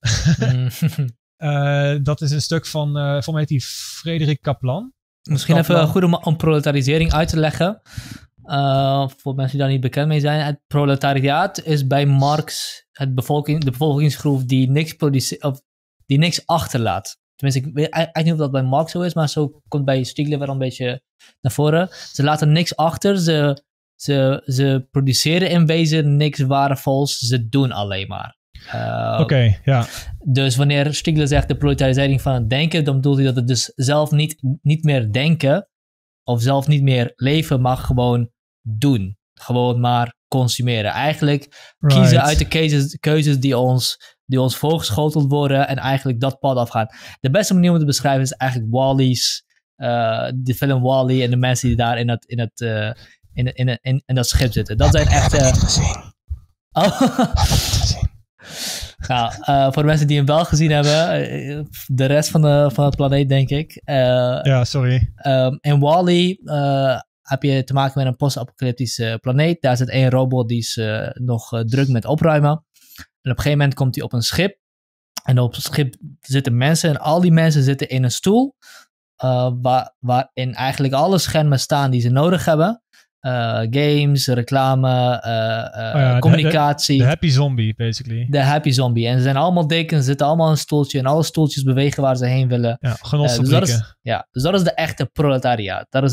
Dat is een stuk van, volgens mij heet die Frederik Kaplan. Misschien even goed om proletarisering uit te leggen. Voor mensen die daar niet bekend mee zijn. Het proletariaat is bij Marx de bevolkingsgroep die niks achterlaat. Tenminste, ik weet eigenlijk niet of dat bij Marx zo is, maar zo komt bij Stiegler wel een beetje naar voren. Ze laten niks achter, ze produceren in wezen niks waardevols, ze doen alleen maar. Oké. Dus wanneer Stiegler zegt de proletarisering van het denken, dan bedoelt hij dat het dus zelf niet meer denken of zelf niet meer leven, maar gewoon doen. Gewoon maar consumeren. Eigenlijk kiezen uit de keuzes die ons voorgeschoteld worden en eigenlijk dat pad afgaan. De beste manier om het te beschrijven is eigenlijk Wall-E's, de film Wall-E en de mensen die daar in dat schip zitten. Dat zijn echt... Nou, voor de mensen die hem wel gezien hebben, de rest van het planeet, denk ik. Sorry. In Wall-E heb je te maken met een post-apocalyptische planeet. Daar zit één robot die is nog druk met opruimen. En op een gegeven moment komt hij op een schip. En op het schip zitten mensen en al die mensen zitten in een stoel. Waarin eigenlijk alle schermen staan die ze nodig hebben. Games, reclame, communicatie. De happy zombie, basically. De happy zombie. En ze zijn allemaal dik en ze zitten allemaal in een stoeltje. En alle stoeltjes bewegen waar ze heen willen. Ja, genotfabrieken. Dus dat is de echte proletariaat. Dat is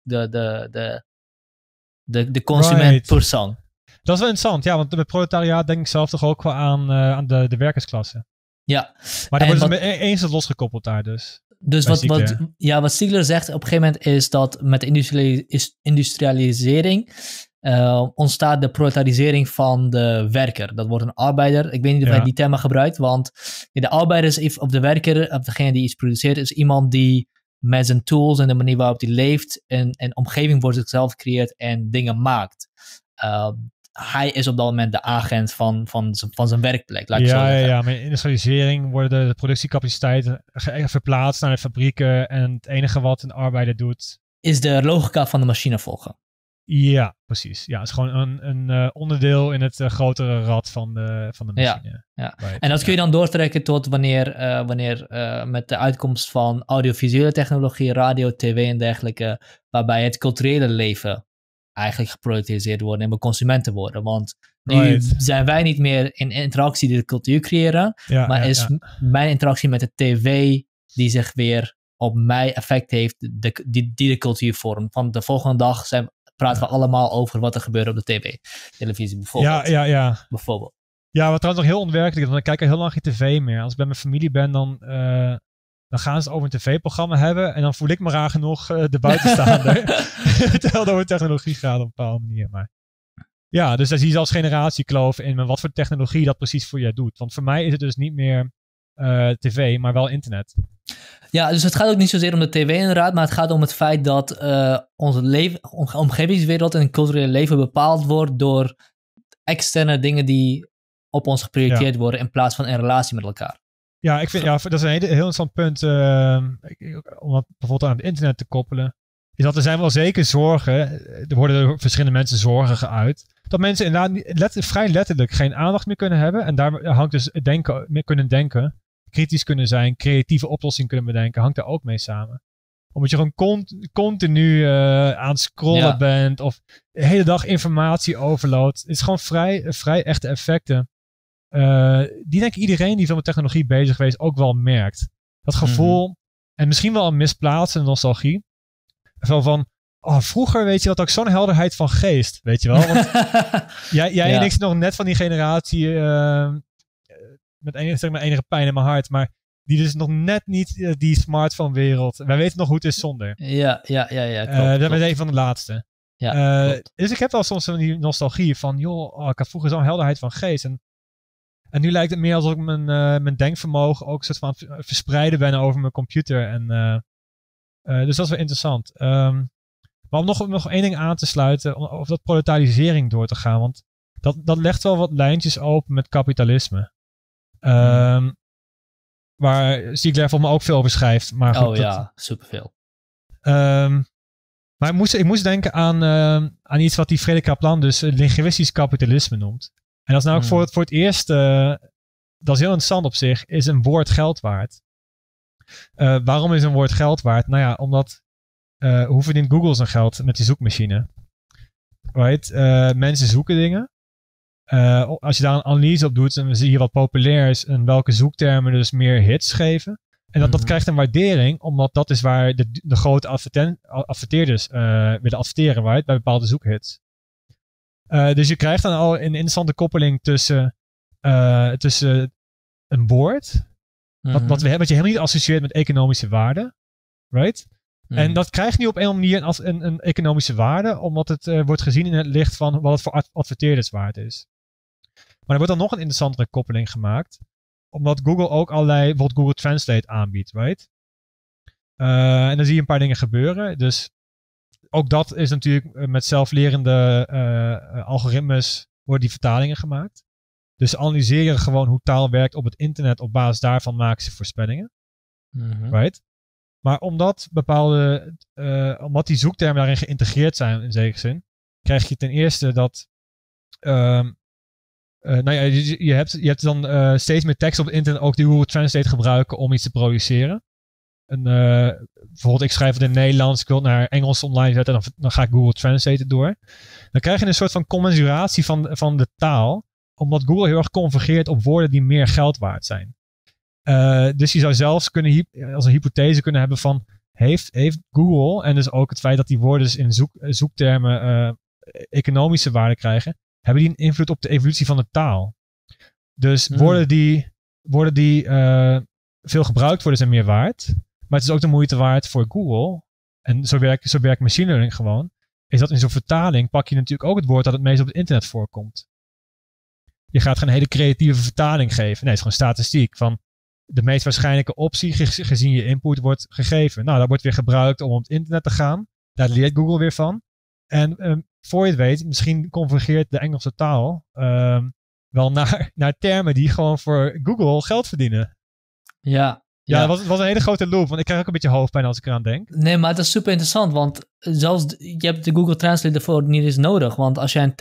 de consument persoon. Dat is wel interessant, ja. Want bij proletariaat denk ik zelf toch ook wel aan de werkersklasse. Ja. Maar daar wordt het eens losgekoppeld daar dus. Dus wat Stiegler zegt op een gegeven moment is dat met industrialisering ontstaat de proletarisering van de werker. Dat wordt een arbeider. Ik weet niet of hij die termen gebruikt, want de arbeider of de werker, of degene die iets produceert, is iemand die met zijn tools en de manier waarop hij leeft een omgeving voor zichzelf creëert en dingen maakt. Hij is op dat moment de agent van zijn werkplek. Maar met industrialisering worden de productiecapaciteiten verplaatst naar de fabrieken en het enige wat een arbeider doet is de logica van de machine volgen. Ja, precies. Ja, het is gewoon een onderdeel in het grotere rad van de machine. Ja. En dat kun je dan doortrekken tot wanneer met de uitkomst van audiovisuele technologie, radio, tv en dergelijke, waarbij het culturele leven eigenlijk geproletariseerd worden en we consumenten worden. Want nu zijn wij niet meer in interactie die de cultuur creëren, maar is mijn interactie met de tv die zich weer op mij effect heeft, die de cultuur vormt. Van de volgende dag praten we allemaal over wat er gebeurt op de televisie bijvoorbeeld. Ja. Bijvoorbeeld. Ja, wat trouwens nog heel onwerkelijk is, want ik kijk al heel lang geen tv meer. Als ik bij mijn familie ben, dan gaan ze het over een tv-programma hebben en dan voel ik me raar genoeg de buitenstaander. Terwijl het over technologie gaat op een bepaalde manier. Maar ja, dus daar zie je zelfs generatiekloof in wat voor technologie dat precies voor je doet. Want voor mij is het dus niet meer tv, maar wel internet. Ja, dus het gaat ook niet zozeer om de tv inderdaad, maar het gaat om het feit dat onze omgevingswereld en culturele leven bepaald wordt door externe dingen die op ons geprojecteerd worden in plaats van in relatie met elkaar. Ja, ik vind dat is een heel interessant punt. Om dat bijvoorbeeld aan het internet te koppelen. Is dat er zijn wel zeker zorgen. Er worden door verschillende mensen zorgen geuit. Dat mensen inderdaad vrij letterlijk geen aandacht meer kunnen hebben. En daar hangt dus kunnen denken. Kritisch kunnen zijn. Creatieve oplossingen kunnen bedenken. Hangt daar ook mee samen. Omdat je gewoon continu aan het scrollen bent. Of de hele dag informatie overload. Het is gewoon vrij echte effecten. Die denk ik iedereen die veel met technologie bezig geweest ook wel merkt. Dat gevoel. En misschien wel een misplaatste nostalgie. Zo van, vroeger weet je dat ook zo'n helderheid van geest, weet je wel. Want jij en ik zijn nog net van die generatie met enige pijn in mijn hart, maar die dus nog net niet die smartphone wereld. Wij weten nog hoe het is zonder. Ja. Dat is een van de laatste. Ja, dus ik heb wel soms die nostalgie van, ik had vroeger zo'n helderheid van geest. En nu lijkt het meer alsof ik mijn denkvermogen ook soort van verspreiden ben over mijn computer. En dus dat is wel interessant. Maar om nog één ding aan te sluiten, over dat proletarisering door te gaan. Want dat legt wel wat lijntjes open met kapitalisme. Waar Stiegler volgens mij ook veel over schrijft. Maar goed, superveel. Maar ik moest denken aan iets wat die Frederik Kaplan dus linguïstisch kapitalisme noemt. En dat is namelijk voor het eerst, dat is heel interessant op zich, is een woord geld waard. Waarom is een woord geld waard? Nou ja, omdat hoe verdient Google zijn geld met die zoekmachine? Right? Mensen zoeken dingen. Als je daar een analyse op doet, dan zie je wat populair is en welke zoektermen dus meer hits geven. En dat krijgt een waardering, omdat dat is waar de grote adverteerders willen adverteren, right? Bij bepaalde zoekhits. Dus je krijgt dan al een interessante koppeling tussen een woord, wat je helemaal niet associeert met economische waarde, right? En dat krijgt nu op een manier als een economische waarde, omdat het wordt gezien in het licht van wat het voor adverteerders waard is. Maar er wordt dan nog een interessantere koppeling gemaakt, omdat Google ook allerlei, bijvoorbeeld Google Translate aanbiedt, right? En dan zie je een paar dingen gebeuren. Dus ook dat is natuurlijk met zelflerende algoritmes worden die vertalingen gemaakt. Dus ze analyseren gewoon hoe taal werkt op het internet. Op basis daarvan maken ze voorspellingen. Right? Maar omdat omdat die zoektermen daarin geïntegreerd zijn in zekere zin, krijg je ten eerste dat je hebt dan steeds meer tekst op het internet ook die Google Translate gebruiken om iets te produceren. Bijvoorbeeld ik schrijf het in Nederlands, ik wil het naar Engels online zetten en dan ga ik Google Translate door. Dan krijg je een soort van commensuratie van de taal, omdat Google heel erg convergeert op woorden die meer geld waard zijn. Dus je zou zelfs als een hypothese kunnen hebben van, heeft Google, en dus ook het feit dat die woorden dus in zoektermen economische waarde krijgen, hebben die een invloed op de evolutie van de taal. Dus woorden die veel gebruikt worden zijn meer waard. Maar het is ook de moeite waard voor Google. En zo werkt machine learning gewoon. Is dat in zo'n vertaling pak je natuurlijk ook het woord dat het meest op het internet voorkomt. Je gaat geen hele creatieve vertaling geven. Nee, het is gewoon statistiek. Van de meest waarschijnlijke optie gezien je input wordt gegeven. Nou, dat wordt weer gebruikt om op het internet te gaan. Daar leert Google weer van. En voor je het weet, misschien convergeert de Engelse taal wel naar termen die gewoon voor Google geld verdienen. Ja. Ja, dat was een hele grote loop, want ik krijg ook een beetje hoofdpijn als ik eraan denk. Nee, maar het is super interessant, want zelfs je hebt de Google Translate ervoor niet eens nodig. Want als jij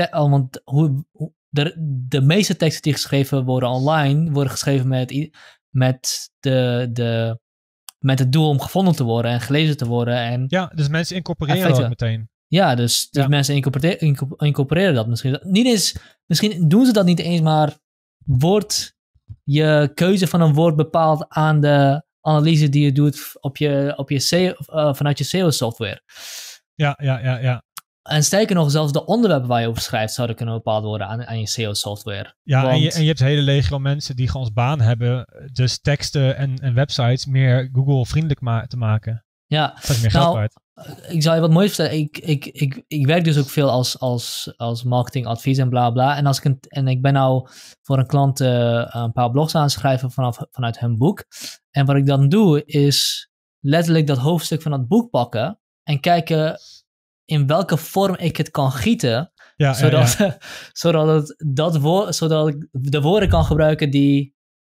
de meeste teksten die geschreven worden online, worden geschreven met het doel om gevonden te worden en gelezen te worden. En ja, dus mensen incorporeren dat meteen. Ja, dus mensen incorporeren dat misschien. Misschien doen ze dat niet eens, maar wordt je keuze van een woord bepaald aan de analyse die je doet vanuit je SEO-software. Ja. En sterker nog, zelfs de onderwerpen waar je over schrijft zouden kunnen bepaald worden aan je SEO-software. Ja, want en je hebt hele legio mensen die gewoon als baan hebben dus teksten en websites meer Google-vriendelijk te maken. Ja. Dat is meer geld waard. Ik zal je wat moois vertellen. Ik werk dus ook veel als marketingadvies en bla bla. En ik ben nou voor een klant een paar blogs aan het schrijven vanuit hun boek. En wat ik dan doe is letterlijk dat hoofdstuk van dat boek pakken en kijken in welke vorm ik het kan gieten. Zodat ik de woorden kan gebruiken die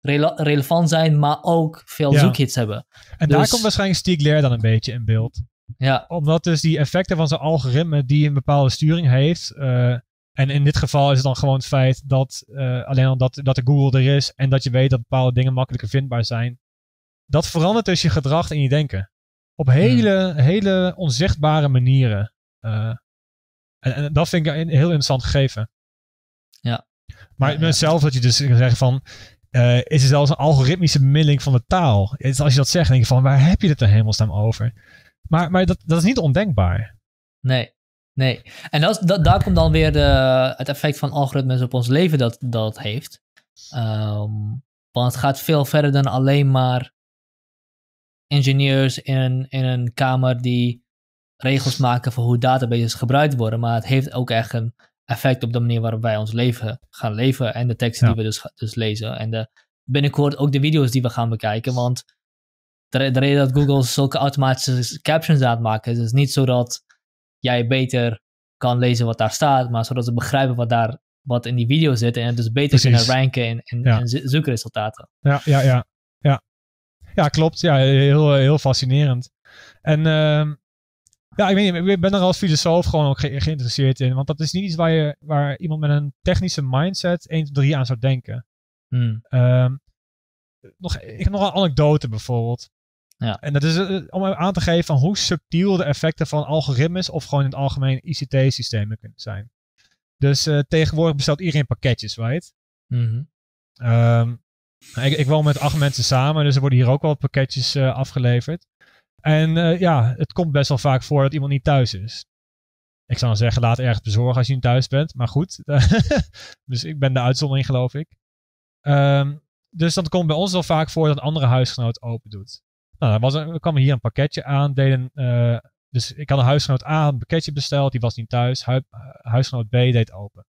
relevant zijn, maar ook veel zoekhits hebben. En daar komt waarschijnlijk Stiegler dan een beetje in beeld. Ja. Omdat dus die effecten van zo'n algoritme die een bepaalde sturing heeft. En in dit geval is het dan gewoon het feit dat alleen al dat de Google er is en dat je weet dat bepaalde dingen makkelijker vindbaar zijn. Dat verandert dus je gedrag en je denken. Op hele onzichtbare manieren. En dat vind ik een heel interessant gegeven. Ja. Maar zelf dat je dus kan zeggen van... is er zelfs een algoritmische bemiddeling van de taal. Als je dat zegt, denk je van... waar heb je het er hemelsnaam over? Maar dat is niet ondenkbaar. Nee. En daar komt dan weer het effect van algoritmes op ons leven dat heeft. Want het gaat veel verder dan alleen maar... ingenieurs in een kamer die regels maken voor hoe databases gebruikt worden. Maar het heeft ook echt een effect op de manier waarop wij ons leven gaan leven. En de teksten die we dus lezen. En binnenkort ook de video's die we gaan bekijken. Want de reden dat Google zulke automatische captions aan het maken is niet zodat jij beter kan lezen wat daar staat. Maar zodat ze begrijpen wat in die video zit. En het dus beter kunnen ranken in zoekresultaten. Ja, klopt. Ja, heel fascinerend. En ik weet niet, ik ben er als filosoof gewoon ook geïnteresseerd in. Want dat is niet iets waar iemand met een technische mindset 1, 2, 3 aan zou denken. Ik heb nog een anekdote bijvoorbeeld. Ja. En dat is om aan te geven van hoe subtiel de effecten van algoritmes of gewoon in het algemeen ICT-systemen kunnen zijn. Dus tegenwoordig bestelt iedereen pakketjes, right? Ik woon met 8 mensen samen, dus er worden hier ook wel pakketjes afgeleverd. En het komt best wel vaak voor dat iemand niet thuis is. Ik zou dan zeggen, laat ergens bezorgen als je niet thuis bent. Maar goed, dus ik ben de uitzondering geloof ik. Dus dan komt bij ons wel vaak voor dat een andere huisgenoot open doet. Nou, er kwam hier een pakketje aan. Dus ik had een huisgenoot A een pakketje besteld, die was niet thuis. Huisgenoot B deed open.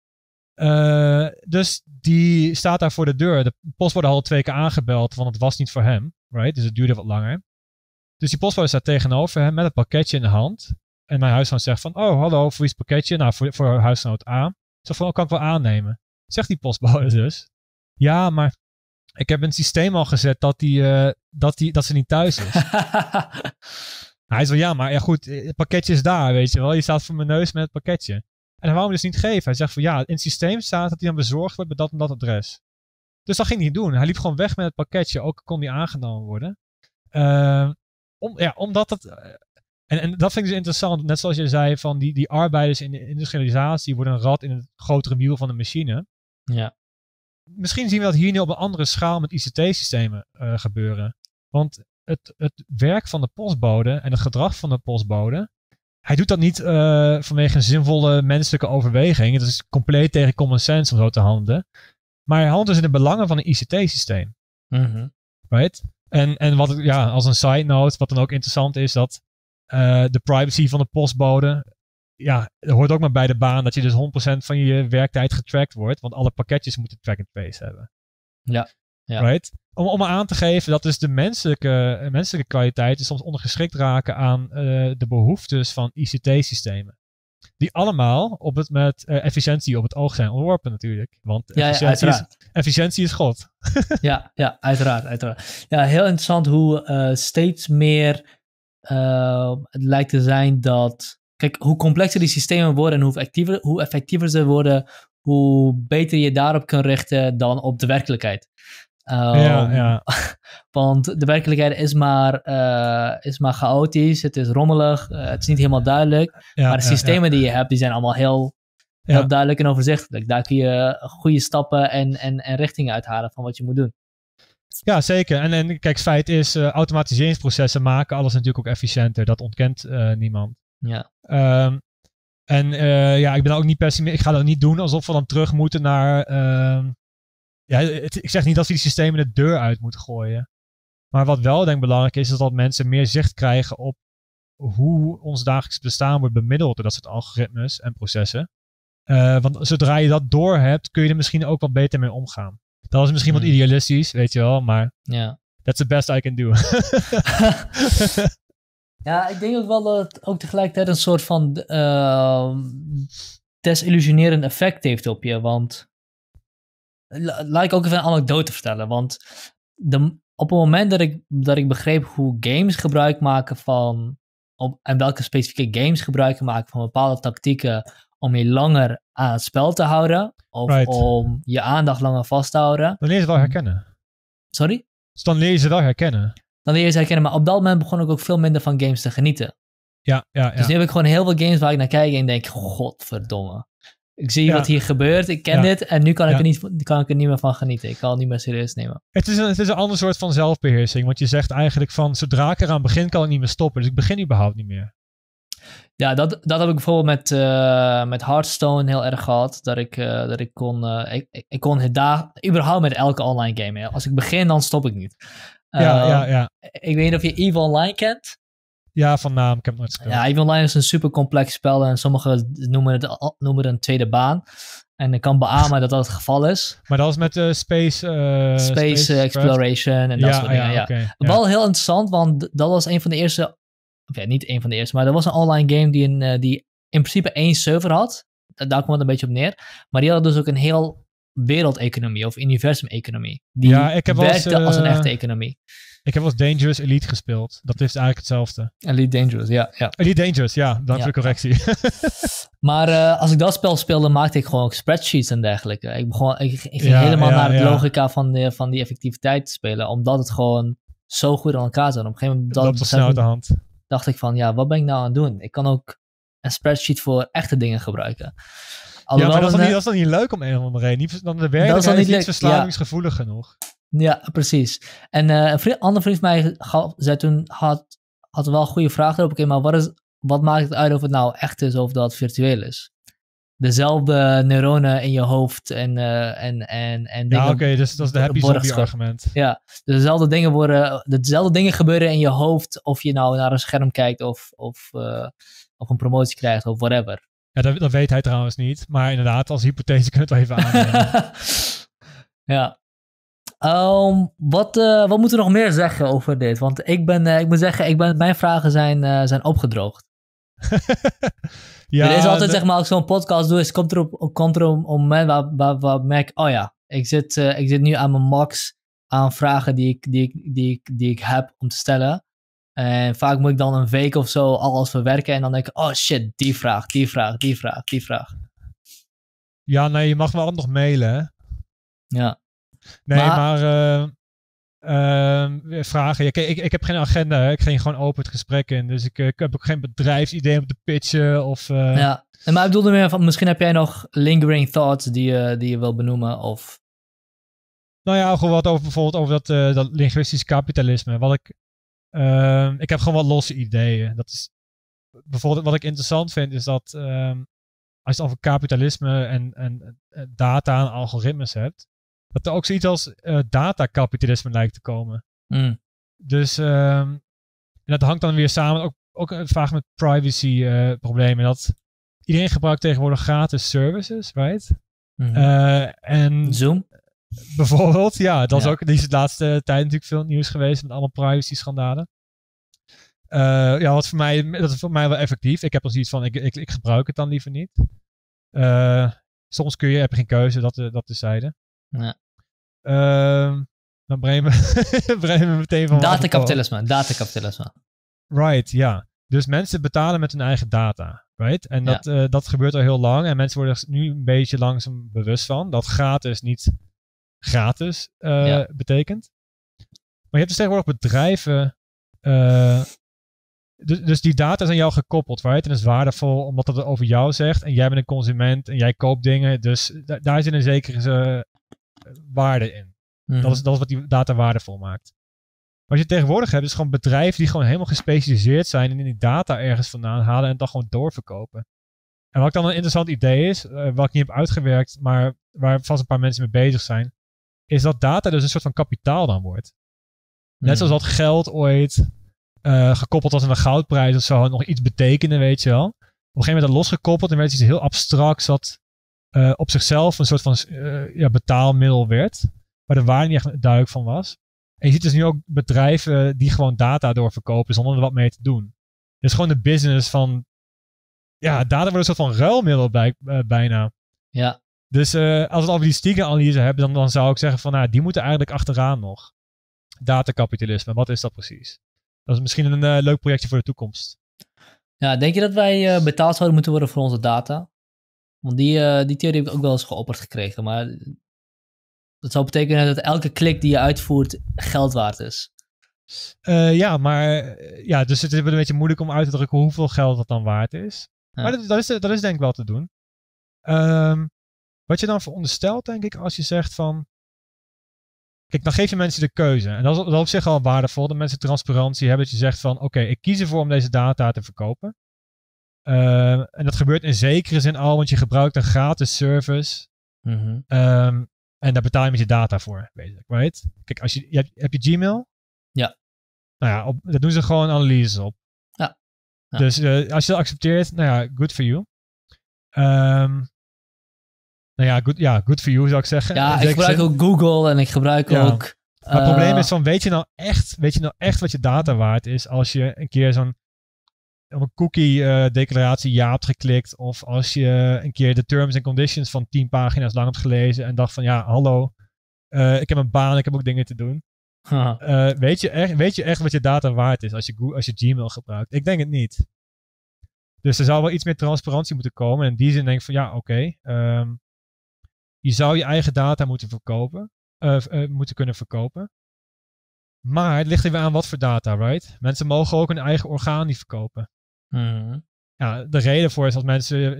Dus die staat daar voor de deur. De postbode had al 2 keer aangebeld, want het was niet voor hem. Right? Dus het duurde wat langer. Dus die postbode staat tegenover hem met het pakketje in de hand. En mijn huisgenoot zegt van, oh hallo, voor wie is het pakketje? Nou, voor huisgenoot A. Ik zeg van, kan ik wel aannemen. Zegt die postbode dus. Ja, maar ik heb in het systeem al gezet dat ze niet thuis is. Hij zei, ja, maar ja goed, het pakketje is daar, weet je wel. Je staat voor mijn neus met het pakketje. En hij wou hem dus niet geven. Hij zegt van, ja, in het systeem staat dat hij dan bezorgd wordt bij dat en dat adres. Dus dat ging hij niet doen. Hij liep gewoon weg met het pakketje, ook kon die aangenomen worden. Omdat het... En dat vind ik dus interessant. Net zoals je zei, van die arbeiders in de industrialisatie worden een rad in het grotere wiel van de machine. Ja. Misschien zien we dat hier nu op een andere schaal met ICT-systemen gebeuren. Want het werk van de postbode en het gedrag van de postbode, hij doet dat niet vanwege een zinvolle menselijke overweging. Het is compleet tegen common sense om zo te handelen. Maar hij handelt dus in de belangen van een ICT-systeem. Right? En wat als een side note, wat dan ook interessant is, dat de privacy van de postbode, het hoort ook maar bij de baan dat je dus 100% van je werktijd getracked wordt, want alle pakketjes moeten track and trace hebben. Ja. Right? Om aan te geven dat dus de menselijke kwaliteiten soms ondergeschikt raken aan de behoeftes van ICT-systemen. Die allemaal met efficiëntie op het oog zijn onderworpen natuurlijk. Want efficiëntie is God. ja, uiteraard. Ja, heel interessant hoe steeds meer het lijkt te zijn dat... Kijk, hoe complexer die systemen worden en hoe effectiever ze worden, hoe beter je daarop kunt richten dan op de werkelijkheid. Want de werkelijkheid is maar chaotisch, het is rommelig, het is niet helemaal duidelijk. Maar de systemen die je hebt, die zijn allemaal heel duidelijk en overzichtelijk. Daar kun je goede stappen en richtingen uithalen van wat je moet doen. Ja, zeker. En kijk, het feit is, automatiseringsprocessen maken alles natuurlijk ook efficiënter. Dat ontkent niemand. Ja. Ik ben ook niet pessimistisch. Ik ga dat niet doen alsof we dan terug moeten naar... ik zeg niet dat we die systemen de deur uit moeten gooien. Maar wat wel denk ik belangrijk is dat mensen meer zicht krijgen op hoe ons dagelijks bestaan wordt bemiddeld door dat soort algoritmes en processen. Want zodra je dat door hebt, kun je er misschien ook wat beter mee omgaan. Dat is misschien wat idealistisch, weet je wel, maar that's the best I can do. Ja, ik denk ook wel dat het ook tegelijkertijd een soort van desillusionerend effect heeft op je, want laat ik ook even een anekdote vertellen. Want op het moment dat ik begreep hoe games gebruik maken en welke specifieke games gebruik maken van bepaalde tactieken om je langer aan het spel te houden, of om je aandacht langer vast te houden. Dan leer je het wel herkennen. Sorry? Dus dan leer je ze wel herkennen. Dan leer je ze herkennen, maar op dat moment begon ik ook veel minder van games te genieten. Ja. Dus nu heb ik gewoon heel veel games waar ik naar kijk en denk, godverdomme. Ik zie wat hier gebeurt, ik ken dit en nu kan ik er niet meer van genieten. Ik kan het niet meer serieus nemen. Het is een ander soort van zelfbeheersing, want je zegt eigenlijk van, zodra ik eraan begin, kan ik niet meer stoppen. Dus ik begin überhaupt niet meer. Ja, dat heb ik bijvoorbeeld met Hearthstone heel erg gehad. Dat ik kon überhaupt met elke online game. Hè. Als ik begin, dan stop ik niet. Ja. Ik weet niet of je EVE Online kent. Ja, van naam. Ik heb het nooit gespeeld. Ja, EVE Online is een super complex spel en sommigen noemen het een tweede baan. En ik kan beamen dat het geval is. Maar dat was met Space Exploration en dat soort dingen. Okay, Wel heel interessant, want dat was een van de eerste... niet een van de eerste, maar er was een online game die in principe 1 server had. Daar kwam het een beetje op neer. Maar die had dus ook een heel wereldeconomie of universum-economie. Die werkte als een echte economie. Ik heb wel eens Dangerous Elite gespeeld. Dat is eigenlijk hetzelfde. Elite Dangerous, ja. Elite Dangerous, ja. Dank voor de correctie. Maar als ik dat spel speelde, maakte ik gewoon ook spreadsheets en dergelijke. Ik ging helemaal naar de logica van die effectiviteit te spelen. Omdat het gewoon zo goed aan elkaar zat. Op een gegeven moment dacht ik van, wat ben ik nou aan het doen? Ik kan ook een spreadsheet voor echte dingen gebruiken. Alhoewel maar dat is dan niet leuk om een of andere reden. Dan de werkelijkheid is niet verslavingsgevoelig genoeg. Ja, precies. En een andere vriend van mij zei toen, had wel een goede vraag erop. Oké, maar wat maakt het uit of het nou echt is of dat het virtueel is? Dezelfde neuronen in je hoofd en dingen. Ja, oké, dus dat is de happy zombie argument. Ja, dus dezelfde dingen gebeuren in je hoofd of je nou naar een scherm kijkt of een promotie krijgt of whatever. Ja, dat weet hij trouwens niet. Maar inderdaad, als hypothese kunnen we het wel even aannemen. Ja. Wat moeten we nog meer zeggen over dit? Want ik moet zeggen, mijn vragen zijn opgedroogd. Er is altijd, zeg maar, als ik zo'n podcast doe, komt er een moment waar ik merk, ik zit nu aan mijn max aan vragen die ik heb om te stellen. En vaak moet ik dan een week of zo alles verwerken en dan denk ik, oh shit, die vraag. Ja, nee, je mag wel nog mailen, hè? Ja. Nee, maar vragen. Ik heb geen agenda, hè? Ik ging gewoon open het gesprek in. Dus ik heb ook geen bedrijfsidee om te pitchen. Ja, maar ik bedoelde meer van, misschien heb jij nog lingering thoughts die je wil benoemen. Of... Nou ja, gewoon wat over bijvoorbeeld over dat linguistisch kapitalisme. Ik heb gewoon wat losse ideeën. Dat is bijvoorbeeld wat ik interessant vind, is dat als je het over kapitalisme en data en algoritmes hebt, dat er ook zoiets als datakapitalisme lijkt te komen. Mm. Dus en dat hangt dan weer samen ook vaak met privacy problemen. Dat iedereen gebruikt tegenwoordig gratis services, right? Mm-hmm. En Zoom? Bijvoorbeeld, ja. Die is de laatste tijd natuurlijk veel nieuws geweest met allemaal privacy schandalen. Dat is voor mij wel effectief. Ik heb al zoiets van, ik gebruik het dan liever niet. Soms heb je geen keuze, dat tezijde. Ja. Dan brengen we meteen van... Datakapitalisme. Right, ja. Dus mensen betalen met hun eigen data. Right? En dat gebeurt al heel lang. En mensen worden er nu een beetje langzaam bewust van. Dat gratis niet gratis betekent. Maar je hebt dus tegenwoordig bedrijven... Dus die data is aan jou gekoppeld, right? En dat is waardevol omdat het over jou zegt. En jij bent een consument en jij koopt dingen. Dus daar zit een zekere waarde in. Mm-hmm. Dat is wat die data waardevol maakt. Wat je tegenwoordig hebt, is gewoon bedrijven die gewoon helemaal gespecialiseerd zijn en in die data ergens vandaan halen en het dan gewoon doorverkopen. En wat dan een interessant idee is, wat ik niet heb uitgewerkt, maar waar vast een paar mensen mee bezig zijn, is dat data dus een soort van kapitaal dan wordt. Net zoals dat geld ooit gekoppeld was aan de goudprijs of zo, nog iets betekende, weet je wel. Op een gegeven moment dat losgekoppeld en werd iets heel abstracts wat op zichzelf een soort van betaalmiddel werd, waar de waarde niet echt duidelijk van was. En je ziet dus nu ook bedrijven die gewoon data doorverkopen zonder er wat mee te doen. Dus gewoon de business van... Ja, data wordt een soort van ruilmiddel bijna. Ja. Dus als we het over die stiekem-analyse hebben, dan zou ik zeggen van, die moeten eigenlijk achteraan nog. Datakapitalisme, wat is dat precies? Dat is misschien een leuk projectje voor de toekomst. Ja, denk je dat wij betaald zouden moeten worden voor onze data? Want die theorie heb ik ook wel eens geopperd gekregen, maar dat zou betekenen dat elke klik die je uitvoert geld waard is. Dus het is een beetje moeilijk om uit te drukken hoeveel geld dat dan waard is. Ja. Maar dat is denk ik wel te doen. Wat je dan veronderstelt, denk ik, als je zegt van... Kijk, dan geef je mensen de keuze. En dat is op zich al waardevol. Dat mensen transparantie hebben. Dat je zegt van, oké, ik kies ervoor om deze data te verkopen. En dat gebeurt in zekere zin al, want je gebruikt een gratis service. Mm-hmm. En daar betaal je met je data voor, basically, right? Kijk, heb je Gmail? Ja. Nou ja, daar doen ze gewoon analyses op. Ja. Dus als je dat accepteert, good for you. Good for you zou ik zeggen. Ja, ik gebruik ook Google en ik gebruik ook... Maar het probleem is van, weet je nou echt wat je data waard is als je een keer op een cookie declaratie ja hebt geklikt, of als je een keer de terms and conditions van 10 pagina's lang hebt gelezen en dacht van, hallo, ik heb een baan, ik heb ook dingen te doen. Weet je echt wat je data waard is als je Gmail gebruikt? Ik denk het niet. Dus er zou wel iets meer transparantie moeten komen. En in die zin denk ik van, je zou je eigen data moeten verkopen. Moeten kunnen verkopen. Maar het ligt er weer aan wat voor data, right? Mensen mogen ook hun eigen orgaan niet verkopen. Mm-hmm. Ja, de reden voor is als mensen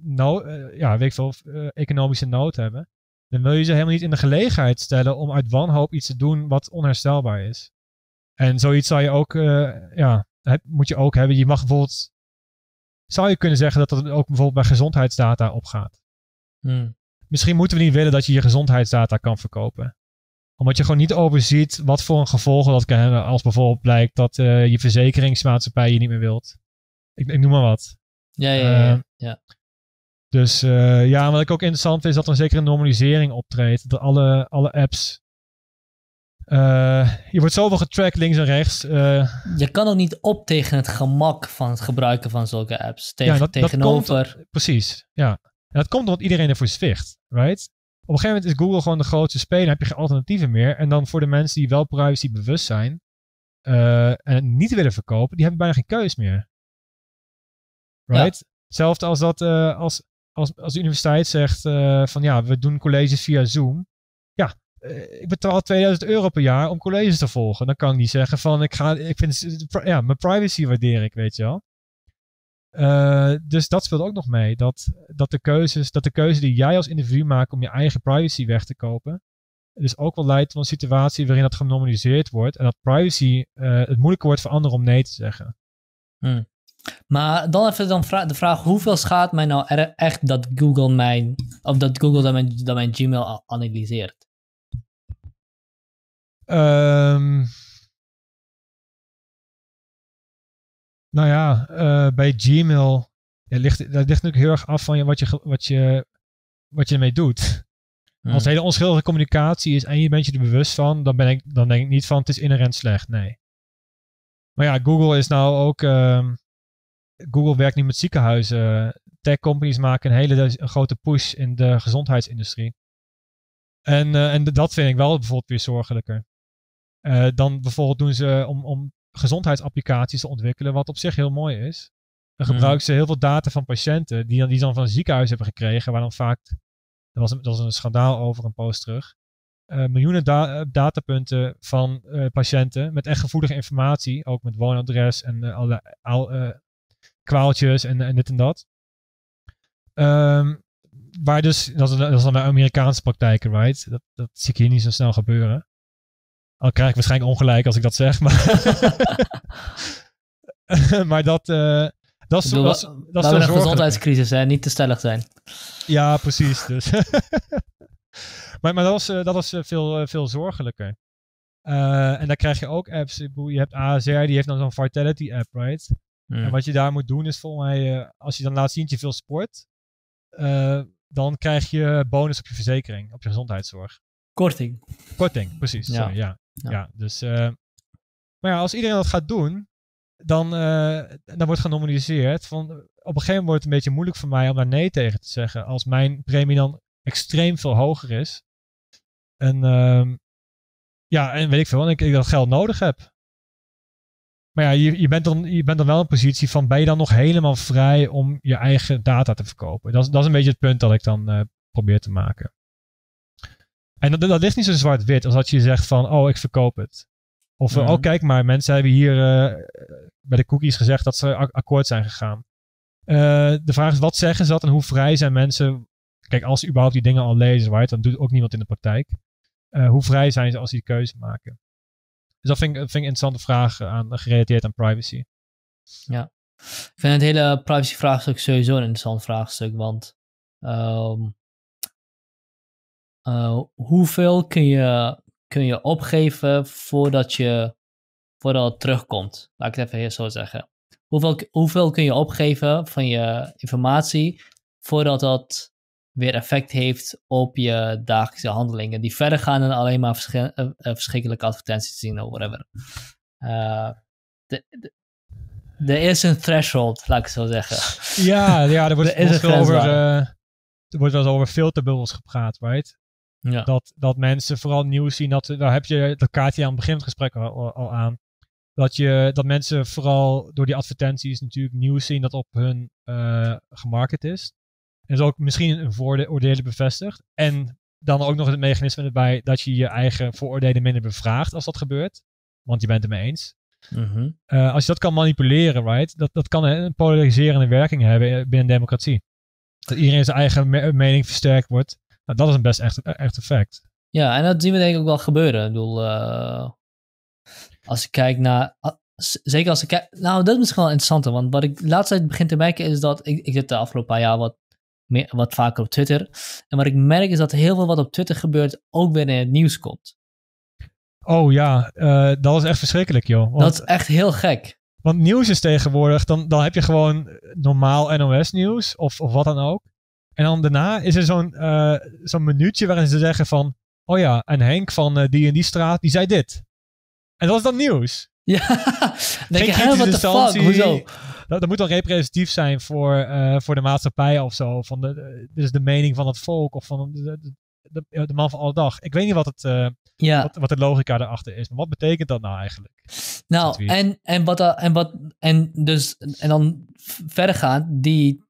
economische nood hebben. Dan wil je ze helemaal niet in de gelegenheid stellen om uit wanhoop iets te doen wat onherstelbaar is. En zoiets zou je ook, moet je ook hebben. Je mag bijvoorbeeld, zou je kunnen zeggen dat dat ook bijvoorbeeld bij gezondheidsdata opgaat. Misschien moeten we niet willen dat je je gezondheidsdata kan verkopen. Omdat je gewoon niet overziet wat voor een gevolgen dat kan hebben. Als bijvoorbeeld blijkt dat je verzekeringsmaatschappij je niet meer wilt. Ik noem maar wat. Ja. Dus wat ik ook interessant vind is dat er zeker een normalisering optreedt. Dat alle apps... je wordt zoveel getrackt links en rechts. Je kan ook niet op tegen het gemak van het gebruiken van zulke apps. Tegenover... Dat komt, precies, ja. En dat komt omdat iedereen ervoor zwicht, right? Op een gegeven moment is Google gewoon de grootste speler. Dan heb je geen alternatieven meer. En dan voor de mensen die wel privacy bewust zijn en het niet willen verkopen, die hebben bijna geen keus meer. Right? Ja. Hetzelfde als dat als de universiteit zegt we doen colleges via Zoom. Ja, ik betaal €2000 per jaar om colleges te volgen. Dan kan ik niet zeggen van mijn privacy waardeer ik, weet je wel. Dus dat speelt ook nog mee. Dat de keuze die jij als individu maakt om je eigen privacy weg te kopen, dus ook wel leidt tot een situatie waarin dat genormaliseerd wordt en dat privacy het moeilijker wordt voor anderen om nee te zeggen. Maar dan even de vraag, hoeveel schaadt mij nou echt dat Google dat mijn Gmail analyseert? Bij Gmail dat ligt natuurlijk heel erg af van wat je ermee doet. Als het hele onschuldige communicatie is en je bent je er bewust van, dan denk ik niet van het is inherent slecht, nee. Maar ja, Google is nou ook... Google werkt nu met ziekenhuizen. Tech companies maken een hele grote push in de gezondheidsindustrie. En dat vind ik wel bijvoorbeeld weer zorgelijker. Dan bijvoorbeeld doen ze om gezondheidsapplicaties te ontwikkelen, wat op zich heel mooi is. Dan gebruiken ze heel veel data van patiënten die dan van een ziekenhuis hebben gekregen, waar dan vaak, er was een schandaal over een post terug, miljoenen datapunten van patiënten met echt gevoelige informatie, ook met woonadres en alle kwaaltjes en dit en dat. Waar dus, dat is dan de Amerikaanse praktijken, right? Dat zie ik hier niet zo snel gebeuren. Al krijg ik waarschijnlijk ongelijk als ik dat zeg, maar dat is een gezondheidscrisis, hè? Niet te stellig zijn. Ja, precies. Dus. maar dat was veel zorgelijker. En daar krijg je ook apps. Je hebt ASR, die heeft dan zo'n Vitality app, right? En wat je daar moet doen is volgens mij, als je dan laat zien dat je veel sport, dan krijg je bonus op je verzekering, op je gezondheidszorg. Korting, precies. Ja. Sorry, ja. Dus, maar ja, als iedereen dat gaat doen, dan wordt genormaliseerd. Op een gegeven moment wordt het een beetje moeilijk voor mij om daar nee tegen te zeggen. Als mijn premie dan extreem veel hoger is. En en weet ik veel, ik dat geld nodig heb. Maar ja, je bent dan wel in een positie van, ben je dan nog helemaal vrij om je eigen data te verkopen? Dat is een beetje het punt dat ik dan probeer te maken. En dat is niet zo zwart-wit als dat je zegt van, ik verkoop het. Of, kijk maar, mensen hebben hier bij de cookies gezegd dat ze akkoord zijn gegaan. De vraag is, wat zeggen ze dat en hoe vrij zijn mensen? Kijk, als ze überhaupt die dingen al lezen, right, dan doet ook niemand in de praktijk. Hoe vrij zijn ze als ze die keuze maken? Dus dat vind ik een interessante vraag gerelateerd aan privacy. Ja, ik vind het hele privacy-vraagstuk sowieso een interessant vraagstuk, want hoeveel kun je opgeven voordat het terugkomt? Laat ik het even zo zeggen. Hoeveel kun je opgeven van je informatie voordat dat weer effect heeft op je dagelijkse handelingen, die verder gaan dan alleen maar verschrikkelijke advertenties zien of whatever. Er is een threshold, laat ik het zo zeggen. Ja, er wordt wel eens over filterbubbels gepraat, right? Ja. Dat mensen vooral nieuws zien, daar heb je dat kaartje aan het begin van het gesprek al aan. Dat mensen vooral door die advertenties natuurlijk nieuws zien dat op hun gemarket is. En dus ook misschien een vooroordelen bevestigt. En dan ook nog het mechanisme erbij dat je je eigen vooroordelen minder bevraagt als dat gebeurt. Want je bent het mee eens. Mm-hmm. Als je dat kan manipuleren, right, dat kan een polariserende werking hebben binnen democratie. Dat iedereen zijn eigen mening versterkt wordt. Nou, dat is een best echt effect. Ja, en dat zien we denk ik ook wel gebeuren. Ik bedoel, als ik kijk naar... Zeker als ik kijk... Nou, dat is misschien wel interessanter. Want wat ik de laatste tijd begin te merken is dat... Ik zit de afgelopen paar jaar wat vaker op Twitter. En wat ik merk is dat heel veel wat op Twitter gebeurt ook weer in het nieuws komt. Oh ja, dat is echt verschrikkelijk, joh. Want, dat is echt heel gek. Want nieuws is tegenwoordig, dan heb je gewoon normaal NOS-nieuws of wat dan ook. En dan daarna is er zo'n minuutje waarin ze zeggen van... Oh ja, en Henk van die en die straat, die zei dit. En dat is dan nieuws. Ja, denk je, what the fuck, hoezo? Dat moet dan representatief zijn voor de maatschappij of zo. Dus de mening van het volk of van de man van alle dag. Ik weet niet wat de logica daarachter is. Maar wat betekent dat nou eigenlijk? Nou, en dan verder gaan, die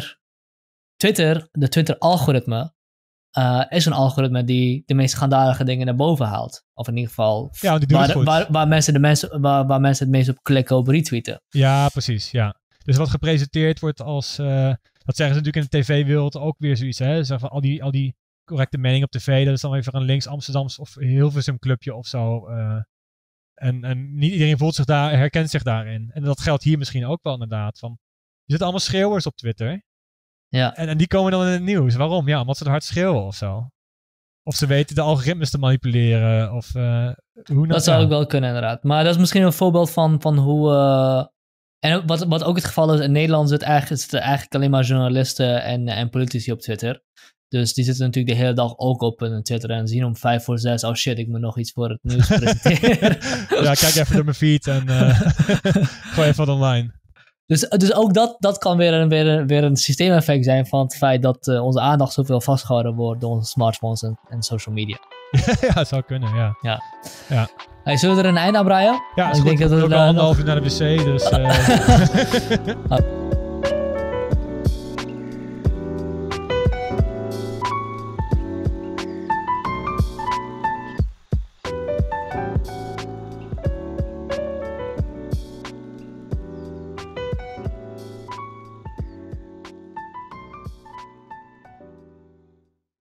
de Twitter-algoritme is een algoritme die de meest schandalige dingen naar boven haalt. Of in ieder geval ja, die doet het goed. Waar mensen het meest op klikken, op retweeten. Ja, precies. Ja. Dus wat gepresenteerd wordt als... dat zeggen ze natuurlijk in de tv-wereld ook weer zoiets. Hè? Zeg van al die correcte mening op tv, dat is dan even een links Amsterdams of Hilversum clubje of zo. En niet iedereen herkent zich daarin. En dat geldt hier misschien ook wel inderdaad. Je zit allemaal schreeuwers op Twitter. Ja. En die komen dan in het nieuws. Waarom? Ja, omdat ze het hard schreeuwen of zo. Of ze weten de algoritmes te manipuleren. Of hoe dat zou ook wel kunnen inderdaad. Maar dat is misschien een voorbeeld van hoe... en wat ook het geval is, in Nederland zitten eigenlijk alleen maar journalisten en politici op Twitter. Dus die zitten natuurlijk de hele dag ook op hun Twitter en zien om 5:45... oh shit, ik moet nog iets voor het nieuws presenteren. Ja, kijk even door mijn feed en gooi even wat online. Dus ook dat kan weer een systeemeffect zijn van het feit dat onze aandacht zoveel vastgehouden wordt door onze smartphones en social media. Ja, het zou kunnen, ja. Hey, zullen we er een einde aan breien? Ja, ik denk dat we ook al 1,5 uur naar de wc, dus...